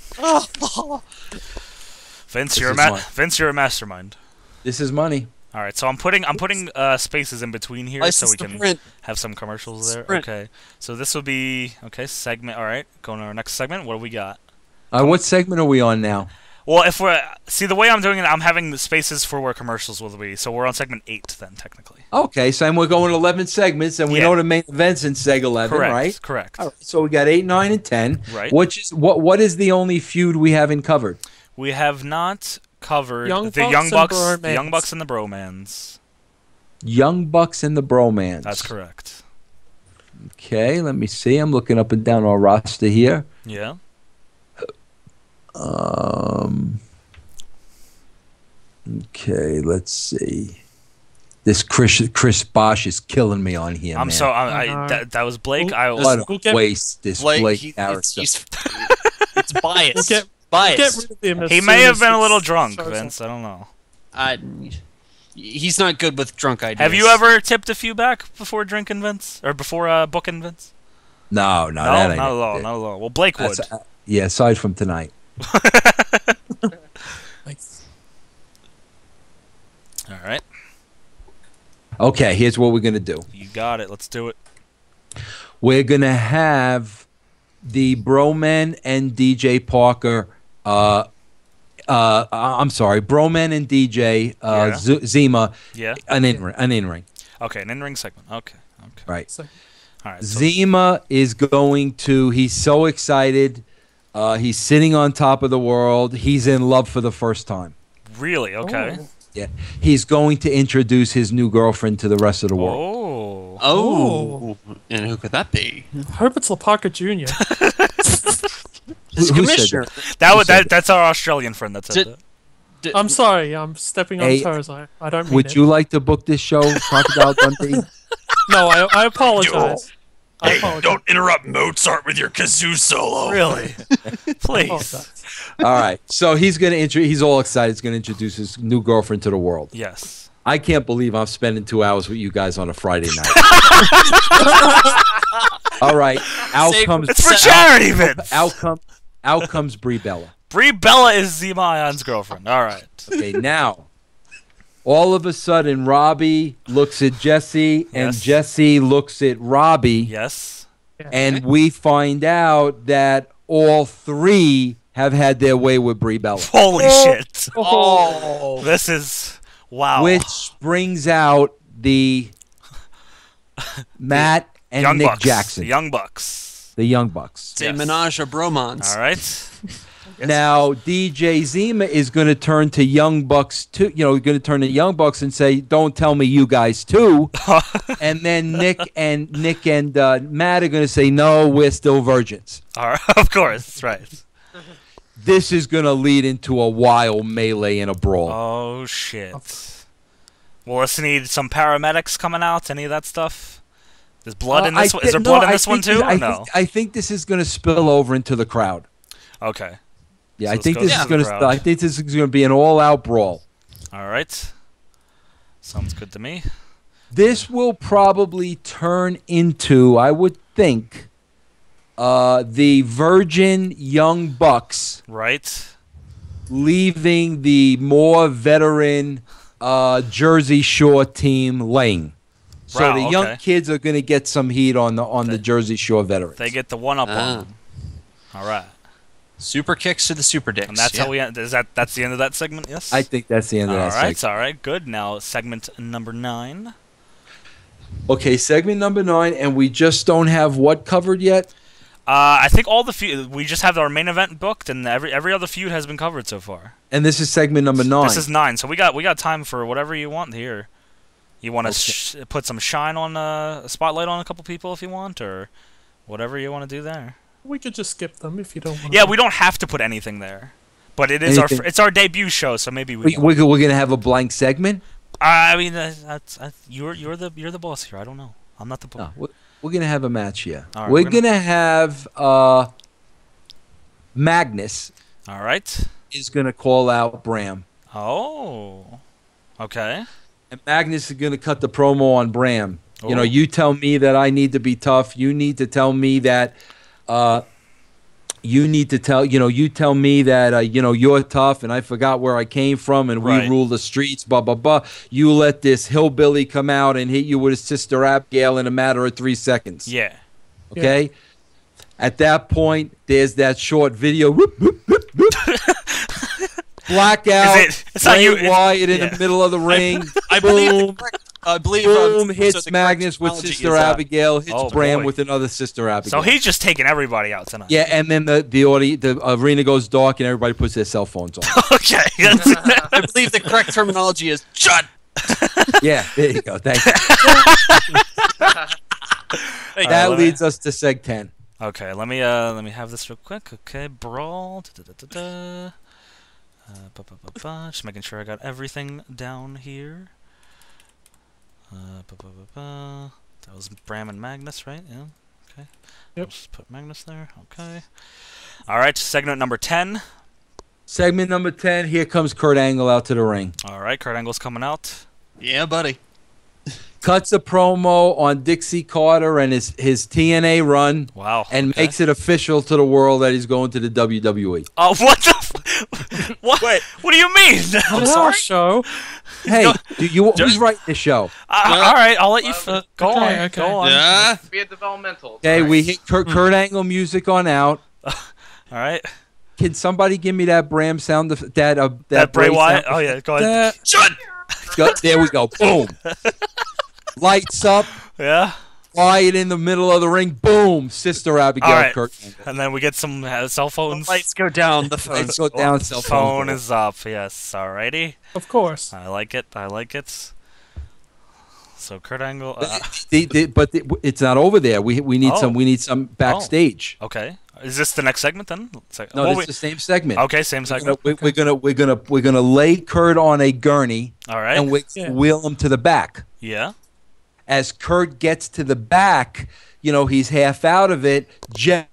Vince, This you're is mine. Vince, you're a mastermind. This is money. All right, so I'm putting spaces in between here License so we to can print. have some commercials there. Sprint. Okay, so this will be segment. All right, going to our next segment. What do we got? What segment are we on now? Well, if we're the way I'm doing it, I'm having the spaces for where commercials will be. So we're on segment 8 then, technically. Okay, so we're going 11 segments, and we Yeah. know the main events in Seg 11, Correct. right? Correct. All right, so we got 8, 9, and 10. Right. What is the only feud we haven't covered? We have not covered Young the Bucks Young and Bucks, Bromans. the Young Bucks and the Bromans. Young Bucks and the Bromans. That's correct. Okay, let me see. I'm looking up and down our roster here. Yeah. Okay, let's see. This Chris Bosch is killing me on here, I'm man. that was Blake. What a We'll get- waste, this Blake character. It's biased. Get biased. rid of him as He soon may have as been a this little drunk, show's Vince. I don't know. I, He's not good with drunk ideas. Have you ever tipped a few back before drinking, Vince? Or before booking, Vince? No, No, that ain't not at it. all, not at all. Well, Blake would. Yeah, aside from tonight. Nice. All right. Okay, here's what we're gonna do. You got it. Let's do it. We're gonna have the Broman and DJ Parker. I'm sorry, Broman and DJ Yeah. Zima. Yeah. An in-ring. Okay, an in-ring segment. Okay. Right. So, All right. So, Zima is going to. He's so excited. He's sitting on top of the world. He's in love for the first time. really? Okay. Yeah. He's going to introduce his new girlfriend to the rest of the world. Oh. Oh. And who could that be? hope it's LaParca Jr. It's Who said Commissioner. That's our Australian friend. That's it. I'm sorry, I'm stepping on Hey, toes. I don't mean Would it. you like to book this show, Crocodile Dundee? No, I apologize. I Hey, apologize. don't interrupt Mozart with your kazoo solo. Really? I Please. apologize. All right. So he's gonna he's all excited. He's gonna introduce his new girlfriend to the world. Yes. I can't believe I'm spending 2 hours with you guys on a Friday night. All right. Out comes It's for charity, Vince. out comes Brie Bella. Brie Bella is Zima Ion's girlfriend. All right. Okay, now all of a sudden Robbie looks at Jesse and Yes. Jesse looks at Robbie, Yes. and we find out that all three have had their way with Brie Bella. Holy shit. Oh. This is wow. Which brings out the Matt and Young Nick Bucks. Jackson, The Young Bucks. the Young Bucks. It's a Yes. menage a bromance. All right. Now DJ Zima is going to turn to Young Bucks too. Going to turn to Young Bucks and say, "Don't tell me you guys too." And then Nick and Matt are going to say, "No, we're still virgins." All right. Of course. Right. This is going to lead into a wild melee and a brawl. Oh shit. Will this need some paramedics coming out? Any of that stuff? Is blood in this one? Is there blood in this one too? Or no. I think this is going to spill over into the crowd. Okay. Yeah, So I let's think go this to is the going crowd. to. I think this is going to be an all-out brawl. All right. Sounds good to me. This will probably turn into, I would think, the Virgin Young Bucks Right. leaving the more veteran Jersey Shore team laying. So Wow, the young okay. kids are going to get some heat on the Jersey Shore veterans. They get the one up on Ah. them. All right. Super kicks to the super dicks. And that's how we end. That's the end of that segment? Yes. I think that's the end of All that right. segment. All right. Good. Now segment number 9. Okay, segment number 9, and we just don't have what covered yet? I think all the we just have our main event booked, and every other feud has been covered so far. And this is segment number 9. This is 9, so we got time for whatever you want here. You want to put some shine on a spotlight on a couple people if you want, or whatever you want to do there. We could just skip them if you don't want. Yeah, we don't have to put anything there, but it is Anything. it's our debut show, so maybe we. We're going to have a blank segment? I mean, you're the boss here. I don't know. I'm not the boss. No, we're going to have a match here. All right, we're we're going to have Magnus All right. is going to call out Bram. Oh. Okay. And Magnus is going to cut the promo on Bram. You know, Oh. you tell me that I need to be tough. You need to tell me that you tell me that you're tough and I forgot where I came from and we Right. rule the streets, blah blah blah. You let this hillbilly come out and hit you with his sister Abigail in a matter of 3 seconds. Yeah. Okay? At that point, there's that short video. Whoop, whoop, whoop, whoop. Blackout. It's not Bray you- Wyatt in yeah. the middle of the ring. I believe. Boom. I believe. Boom, so hits the correct Magnus with terminology Sister is, Abigail, hits Oh, Bram boy. with another Sister Abigail. So he's just taking everybody out tonight. Yeah, and then the arena goes dark and everybody puts their cell phones on. Okay. I believe the correct terminology is shut. Yeah, there you go. Thank you. That let me- leads us to Seg 10. Okay, let me have this real quick. Okay, brawl. Da-da-da-da-da. Just making sure I got everything down here. That was Bram and Magnus, right? Yeah. Okay. Yep. Just put Magnus there. Okay. All right, segment number 10. Segment number 10, here comes Kurt Angle out to the ring. All right, Kurt Angle's coming out. Yeah, buddy. Cuts a promo on Dixie Carter and his TNA run. Wow. And okay. makes it official to the world that he's going to the WWE. Oh, what the? What? Wait. What do you mean? On our show. Hey, who's writing the show? All right, I'll let you go on. okay. Go on. Yeah. Be a developmental. Okay, we hit Kurt Angle music on out. All right. Can somebody give me that Bram sound? That Bray Wyatt. sound? Oh yeah, go ahead. Shut. There we go. Boom. Lights up. Yeah. Quiet in the middle of the ring. Boom. Sister Abigail. All right. Kurt Angle. And then we get some cell phones. Lights go down. The phone. Lights go down. Cell Phone is up. Yes. Alrighty. Of course. I like it. I like it. So Kurt Angle. But it's not over there. We need some backstage. Okay. Is this the next segment then? No, it's the same segment. Okay, same segment. We're gonna lay Kurt on a gurney. All right. And wheel him to the back. Yeah. As Kurt gets to the back, he's half out of it. Joe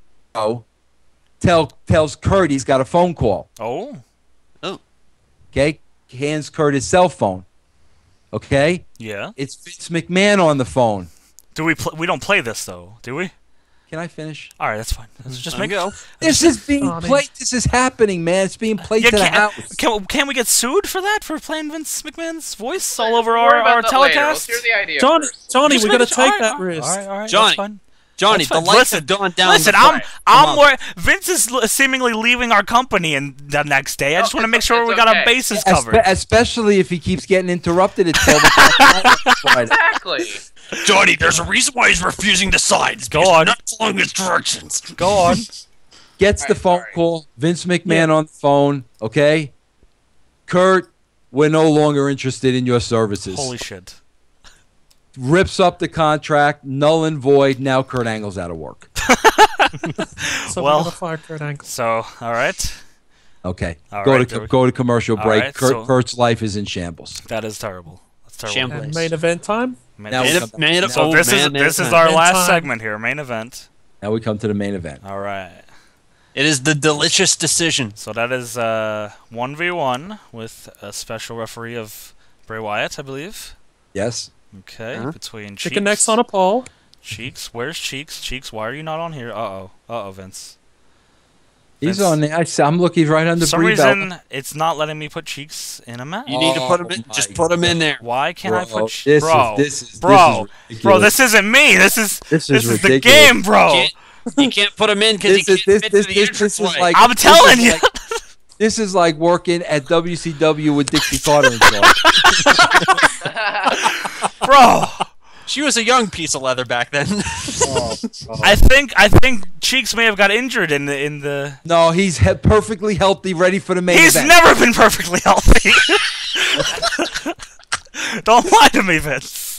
tells Kurt he's got a phone call. Oh. Okay, hands Kurt his cell phone. Okay. Yeah. It's Vince McMahon on the phone. Do we? We don't play this though, do we? Can I finish? All right, that's fine. Let's just make go. This is being played. This is happening, man. It's being played to the house. Can we get sued for that, for playing Vince McMahon's voice all over Worry about our that later. telecast? Let's hear the idea Johnny, first. we got to Just take make it- that all risk. right, all right, Johnny, that's fine. Johnny, That's the fine. lights have gone down. Listen, the I'm Vince is seemingly leaving our company and the next day. I just want to make sure we got our bases covered. Especially if he keeps getting interrupted at 12 o'clock. Exactly. Johnny, there's a reason why he's refusing to sign. It's Go because on. he's not following his directions. Go on. Gets the phone call. Vince McMahon on the phone. Okay. Kurt, we're no longer interested in your services. Holy shit. Rips up the contract, null and void. Now Kurt Angle's out of work. So Well, we got to fire Kurt Angle. So, all right. Okay. All go right, to commercial all break. right, so- Kurt's life is in shambles. That is terrible. That's terrible. Shambles. And main event time. Now we come- So this is our Main last time. segment here, main event. Now we come to the main event. All right. It is the delicious decision. So that is 1v1 with a special referee of Bray Wyatt, I believe. Yes. Okay, between Cheeks. Chicken necks on a pole. Cheeks, where's Cheeks? Cheeks, why are you not on here? Uh-oh, Vince. He's Vince. on there. I'm looking. He's right under For some Brie Bell. reason, it's not letting me put Cheeks in a match. You need to put him in. Oh Just my put him in there. Why can't I Bro, put Cheeks? Bro, this is bro, ridiculous. this isn't me. This is This the ridiculous. game, bro. You can't put him in because he This can't is fit to the this entrance is way. like I'm this telling is you. like- This is like working at WCW with Dixie Carter and stuff. Bro, She was a young piece of leather back then. I think Cheeks may have got injured in the. No, he's perfectly healthy, ready for the main He's event. never been perfectly healthy. Don't lie to me, Vince.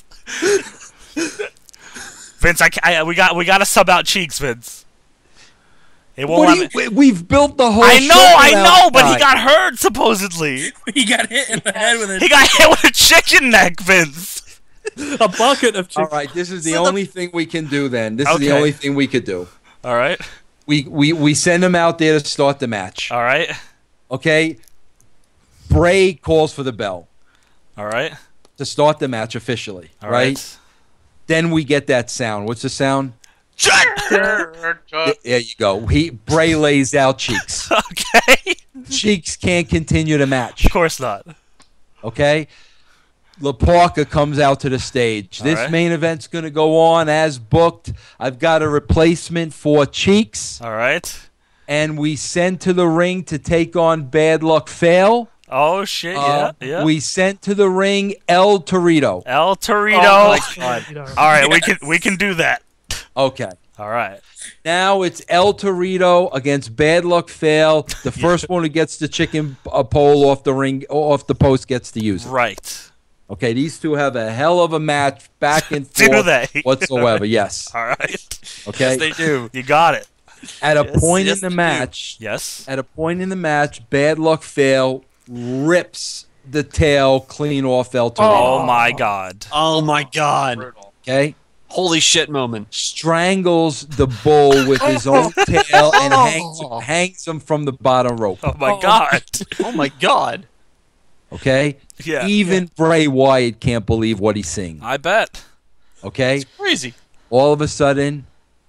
Vince, we got to sub out Cheeks, Vince. It won't let me. We've built the whole. I know, show but he outside. got hurt supposedly. He got hit in the head with He got hit with a chicken neck, Vince. A bucket of chicken. All right, this is the only thing we can do. Then this is the Okay. only thing we could do. All right, We send him out there to start the match. all right, Okay. Bray calls for the bell all right, to start the match officially. all right? right. Then we get that sound. What's the sound? Chuck. There you go. Bray lays out Cheeks. Okay. Cheeks can't continue the match. Of course not. Okay? La Parka comes out to the stage. This right. main event's going to go on as booked. I've got a replacement for Cheeks. All right. And we send to the ring to take on Bad Luck Fail. Oh shit! Yeah. We sent to the ring El Torito. El Torito. Oh my God. All right, we can do that. Okay. All right. Now it's El Torito against Bad Luck Fail. The first one who gets the chicken pole off the ring, off the post, gets to use it. Right. Okay, these two have a hell of a match back and Do forth they? whatsoever. Yes. All right. Okay. Yes, they do. You got it. At a Yes, point yes, in the they do. match, Yes. at a point in the match, Bad Luck Fail rips the tail clean off El Torito. Oh my God. Oh my God. Brutal. Okay. Holy shit moment. Strangles the bull with his own tail and hangs him from the bottom rope. Oh my God. Oh my God. Okay? Yeah. Even Bray Wyatt can't believe what he's seeing. I bet. Okay? It's crazy. All of a sudden,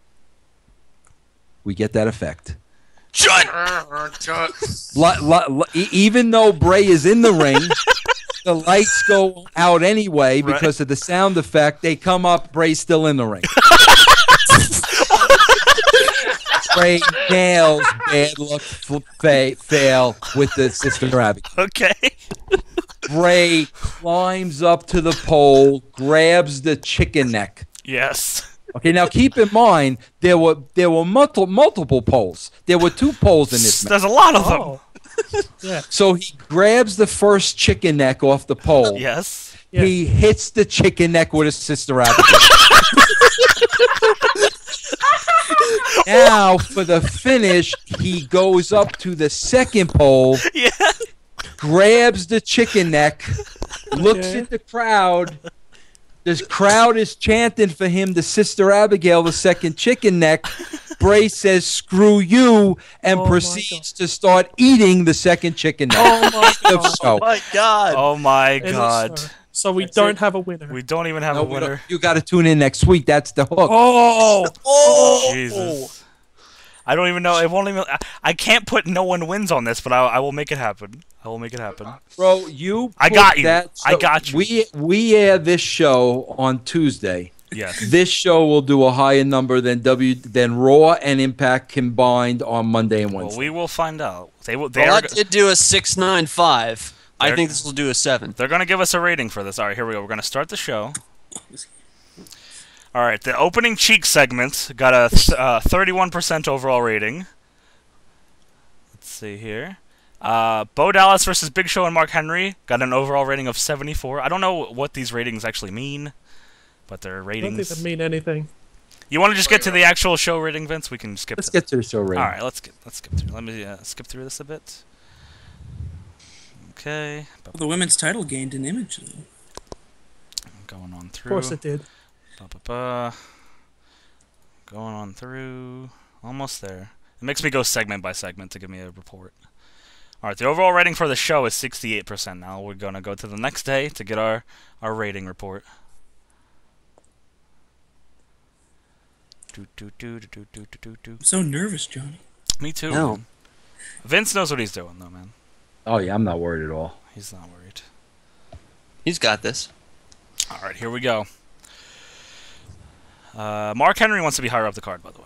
we get that effect. Shut! Even though Bray is in the ring, the lights go out anyway because of the sound effect. They come up, Bray's still in the ring. Bray nails bad luck fail with the Sister Abigail. Okay. Bray climbs up to the pole, grabs the chicken neck. Yes. Okay, now keep in mind there were multiple poles. There were 2 poles in this match. There's a lot of them. Oh. Yeah. So he grabs the first chicken neck off the pole. Yes. Yeah. He hits the chicken neck with his Sister Abigail. Now, for the finish, he goes up to the second pole, Yeah. grabs the chicken neck, looks at the crowd. The crowd is chanting for him, the Sister Abigail, the second chicken neck. Bray says, "Screw you," and proceeds to start eating the second chicken neck. Oh my god. So, My God. Oh my Is it god. So we That's don't it. have a winner. We don't even have no, a winner. you got to tune in next week. That's the hook. Oh. Jesus. I don't even know. It won't even. I can't put no one wins on this, but I will make it happen. I will make it happen. Bro, you. I put got you. that I got you. We air this show on Tuesday. Yes. This show will do a higher number than Raw and Impact combined on Monday and Wednesday. Well, we will find out. They will. Well, that did do a 6.95. I They're- think this will do a 7. They're gonna give us a rating for this. All right, here we go. We're gonna start the show. All right, the opening cheek segment got a 31% overall rating. Let's see here. Bo Dallas versus Big Show and Mark Henry got an overall rating of 74. I don't know what these ratings actually mean, but they're I don't ratings. think they mean anything. You want to just get to the actual show rating, Vince? We can skip. Let's get to the show rating. All right, let's skip through. Let me skip through this a bit. Okay. Well, the women's title gained an image, though. Going on Of through. course it did. Going on through. Almost there. It makes me go segment by segment to give me a report. Alright, the overall rating for the show is 68%. Now we're going to go to the next day to get our rating report. I'm so nervous, Johnny. Me too. No. Man. Vince knows what he's doing, though, man. Oh yeah, I'm not worried at all. He's not worried. He's got this. Alright, here we go. Mark Henry wants to be higher up the card, by the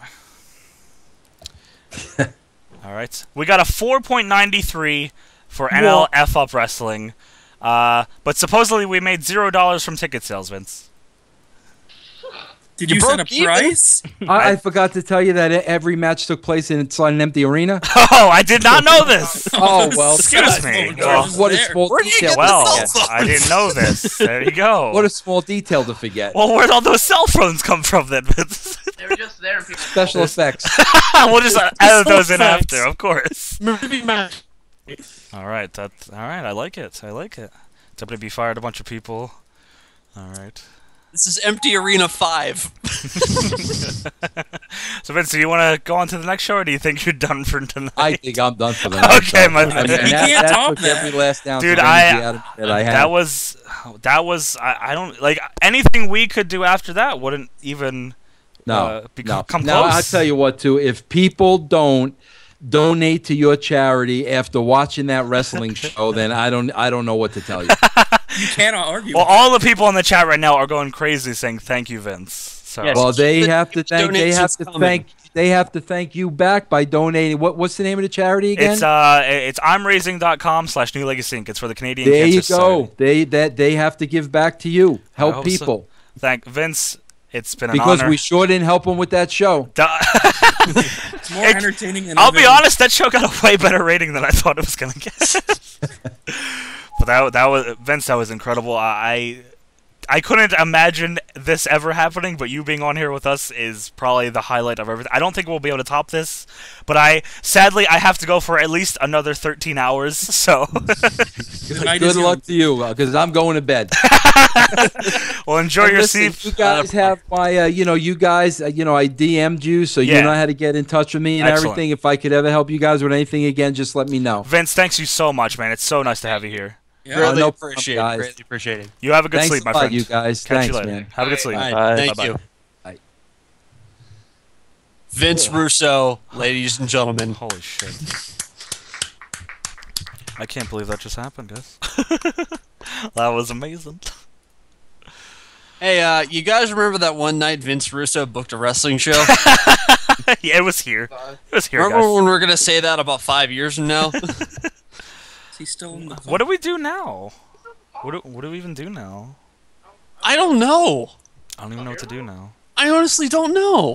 way. Alright. We got a 4.93 for NLF Up Wrestling. But supposedly we made $0 from ticket sales, Vince. Did you set a broke even? price? I forgot to tell you that every match took place inside an empty arena. Oh, I did not know this! Oh well, Excuse me. what a small Where do you detail. get Well, the cell I didn't know this. There you go. What a small detail to forget. Well, where'd all those cell phones come from then, Vince? They were just there and people. Special effects. We'll just edit those in Facts. after, of course. Movie match. Alright, alright, I like it. I like it. WB fired a bunch of people. Alright. This is Empty Arena 5. So, Vince, do you want to go on to the next show, or do you think you're done for tonight? I think I'm done for the night. Okay, my I mean, man. and You can't that top took that. every last ounce Dude, of energy out of that I had. that was, I don't, like, anything we could do after that wouldn't even no. come close. Now, I'll tell you what, too. If people don't donate to your charity after watching that wrestling show, then I don't know what to tell you. You cannot argue. Well, all the people in the chat right now are going crazy saying thank you, Vince. So. Yes. Well, they have to Donations coming. thank you back by donating. What's the name of the charity again? It's imraising.com/New Legacy Inc. It's for the Canadian There Cancer you go. Society. They have to give back to you. I Help hope so. people. Thank Vince. It's been an Because honor. we sure didn't help them with that show. It's more entertaining than I'll be other- honest, that show got a way better rating than I thought it was gonna get. But that was Vince. That was incredible. I couldn't imagine this ever happening, but you being on here with us is probably the highlight of everything. I don't think we'll be able to top this, but sadly I have to go for at least another 13 hours. So Good luck to you, because I'm going to bed. well, enjoy And your listen, sleep. you guys have my, you guys, I DM'd you, so Yeah. you know how to get in touch with me and Excellent. everything. If I could ever help you guys with anything again, just let me know. Vince, thanks you so much, man. It's so nice to have you here. Yeah. Greatly no appreciate problem, it. guys. Greatly appreciate it. You have a good Thanks sleep, a my lot, friend. you guys. Catch Thanks, you later. man. Have a good sleep. Bye. Thank Bye-bye. you. Bye. Vince Russo, ladies and gentlemen. Holy shit. I can't believe that just happened, guys. That was amazing. Hey, you guys remember that one night Vince Russo booked a wrestling show? Yeah, it was here. It was here, Remember guys. when we were gonna say that about 5 years from now? Is he still in the What do we do now? What do we even do now? I don't know. I don't even know what to do now. I honestly don't know.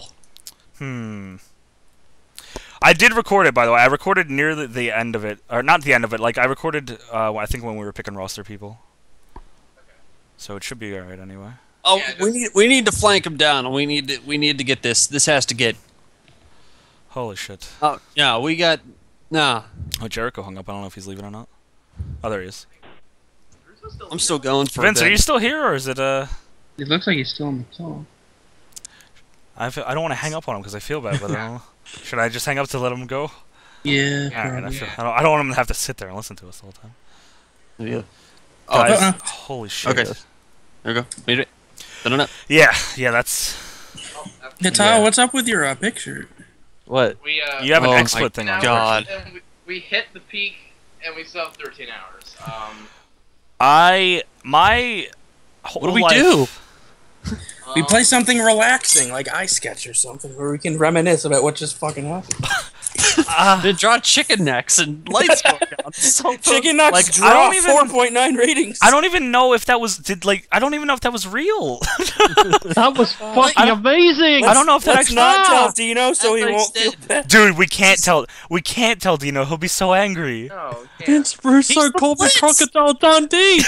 I did record it, by the way. I recorded near the end of it. Or not the end of it. Like, I recorded, I think when we were picking roster people. So it should be alright anyway. Oh, Yeah, we need to flank him down, and we need to get this. This has to get. Holy shit. Oh yeah, we got. Nah, Oh, Jericho hung up. I don't know if he's leaving or not. Oh, there he is. I'm still going for Vince, a are bit. you still here, or is it, It looks like he's still on the call. I don't want to hang up on him because I feel bad, but I don't know. Should I just hang up to let him go? Yeah. Alright, I don't want him to have to sit there and listen to us the whole time. Yeah. Guys, holy shit. Okay. There we go. Made it. Done it. Yeah, that's... Natalia, what's up with your picture? What? We You have an Oh my XSplit thing on. God. And we hit the peak, and we still have 13 hours. My whole What do we life- do? We play something relaxing, like Ice Sketch or something, where we can reminisce about what just fucking happened. They draw chicken necks and lights go down. So Chicken Nuts Like, I draw don't even- 4.9 ratings. I don't even know if that was I don't even know if that was real. That was fucking amazing! I don't know if that Let's actually. not tell Dino so he That's won't like feel Sid. bad. Dude, we can't tell Dino. He'll be so angry. No, Vince Russo He's the called me Blitz! Crocodile Dundee!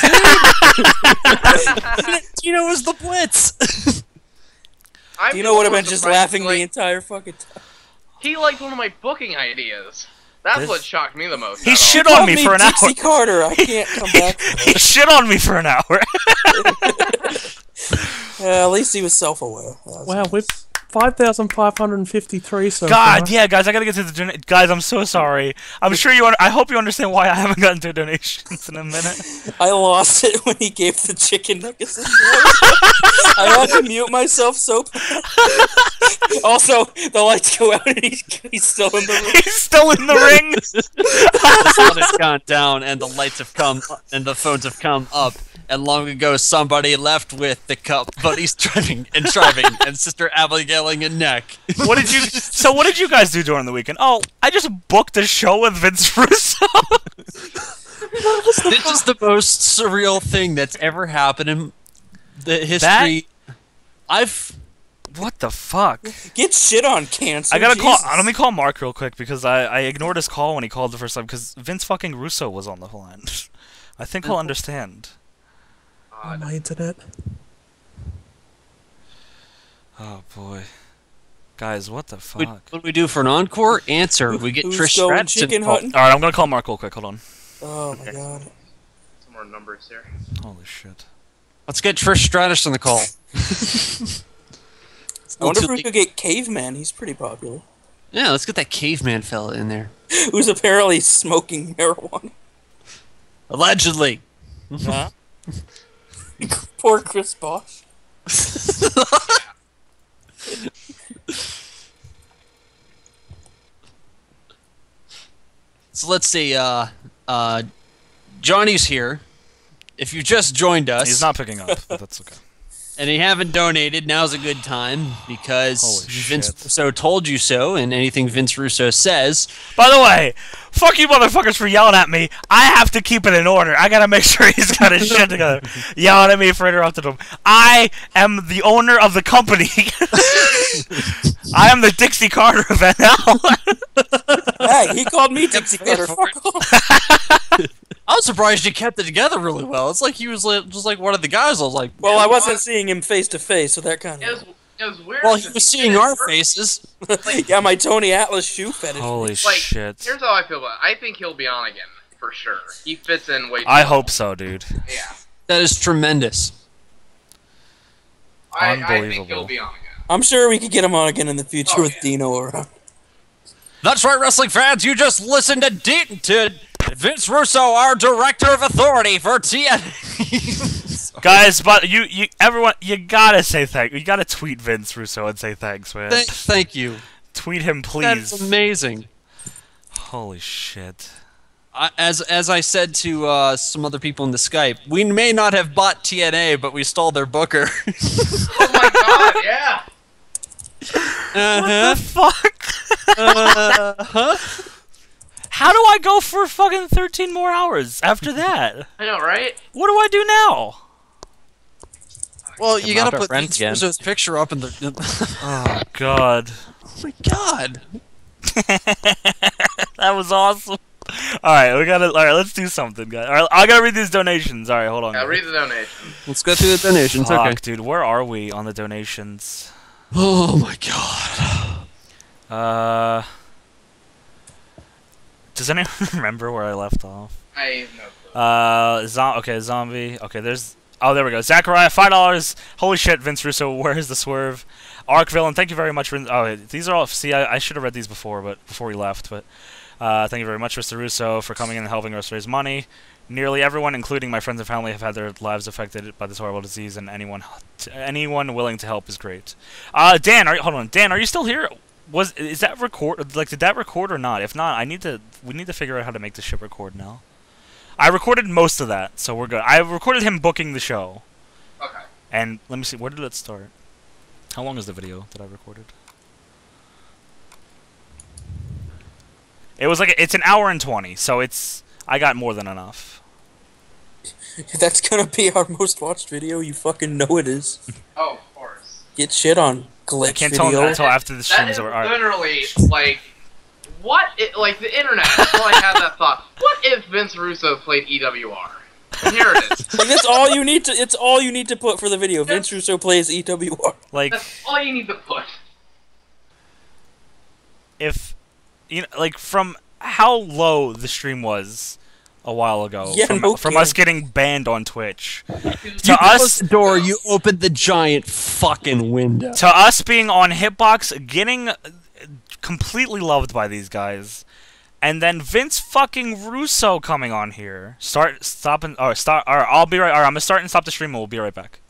Dino was the Blitz. Dino would have been just laughing the entire fucking time. He liked one of my booking ideas. That's This- what shocked me the most. He out of all. shit Called on me for an Dixie hour. Carter. I can't come back. He shit on me for an hour. At least he was self-aware. Wow, we're 5,553 so God, far. yeah, guys, I gotta get to the guys. I'm so sorry. I'm sure you. I hope you understand why I haven't gotten to donations in a minute. I lost it when he gave the chicken nuggets. I had to mute myself so bad. Also, the lights go out and he's still in the room. He's still in the ring. The sun has gone down and the lights have come and the phones have come up. And long ago, somebody left with the cup, but he's driving, and Sister Abigail-ing a neck. What did you? So what did you guys do during the weekend? Oh, I just booked a show with Vince Russo. This is the most surreal thing that's ever happened in the history. What the fuck? Get shit on cancer. I gotta call. Jesus. Let me call Mark real quick because I ignored his call when he called the first time because Vince fucking Russo was on the line. I think he'll understand. Oh, my internet. Oh boy, guys, what the fuck? What do we do for an encore? Answer. We get Who's Trish going Stratus chicken involved. hunting? All right, I'm gonna call Mark real quick. Hold on. Oh my god. Some more numbers here. Holy shit. Let's get Trish Stratus on the call. I wonder if we could get Caveman. He's pretty popular. Yeah, let's get that caveman fella in there. Who's apparently smoking marijuana. Allegedly. Huh? Poor Chris Bosh. So let's see. Johnny's here. If you just joined us, He's not picking up, but that's okay. and you haven't donated, now's a good time because Holy Vince shit. Russo told you so, and anything Vince Russo says. By the way, fuck you motherfuckers for yelling at me. I have to keep it in order. I gotta make sure he's got his shit together. Yelling at me for interrupting him. I am the owner of the company. I am the Dixie Carter of NL. Hey, he called me Dixie Carter. Fuck off. I was surprised you kept it together really well. It's like he was just like one of the guys. I was like, Well, I wasn't seeing him face to face, so that kind It of. was weird. well, he because was did seeing it our first. faces. Yeah, my Tony Atlas shoe fetish. Holy Like, shit. here's how I feel about it. I think he'll be on again, for sure. He fits in way too I well. hope so, dude. Yeah. That is tremendous. I think Unbelievable. he'll be on again. I'm sure we could get him on again in the future Oh, with yeah. Dino around. That's right, wrestling fans. You just listened to Vince Russo, our director of authority for TNA. Guys, but everyone, you gotta say thank. You gotta tweet Vince Russo and say thanks, man. Thank you. Tweet him, please. That's amazing. Holy shit. As I said to some other people in the Skype, we may not have bought TNA, but we stole their booker. Oh my god, yeah. What the fuck? How do I go for fucking 13 more hours after that? I know, right? What do I do now? Well, you gotta put Vince Russo's picture up in the. Oh god. Oh my god. That was awesome. Alright, alright, let's do something, guys. Alright, I gotta read these donations. Alright, hold on. Yeah, read the donation. Let's go through the donations. Fuck, Okay. dude, where are we on the donations? Oh my god. Does anyone remember where I left off? I have no clue. Okay, zombie. Okay, there's. Oh, there we go. Zachariah, $5. Holy shit, Vince Russo, where is the swerve? Arc Villain, thank you very much. Oh, these are all. See, I should have read these before we left, but thank you very much, Mr. Russo, for coming in and helping us raise money. Nearly everyone, including my friends and family, have had their lives affected by this horrible disease, and anyone willing to help is great. Dan, hold on. Dan, are you still here? Is that record? Like, did that record or not? If not, we need to figure out how to make this shit record now. I recorded most of that, so we're good. I recorded him booking the show. Okay. And let me see, where did it start? How long is the video that I recorded? It was like it's an hour and 20, so I got more than enough. That's gonna be our most watched video. You fucking know it is. Oh, of course. Get shit on glitch I can't tell him video. that until after the stream That is is over. All right. literally, like, like the internet. That's all I had that thought. What if Vince Russo played EWR? And here it is. Like, that's all you need to. It's all you need to put for the video. Vince Russo plays EWR. Like, That's all you need to put. if like from how low the stream was a while ago, Yeah, from, no from kidding. us getting banned on Twitch, You to closed us the door. You opened the giant fucking window. to us being on Hitbox, getting completely loved by these guys, and then Vince fucking Russo coming on here. I'll be right. All right, I'm gonna start and stop the stream, and we'll be right back.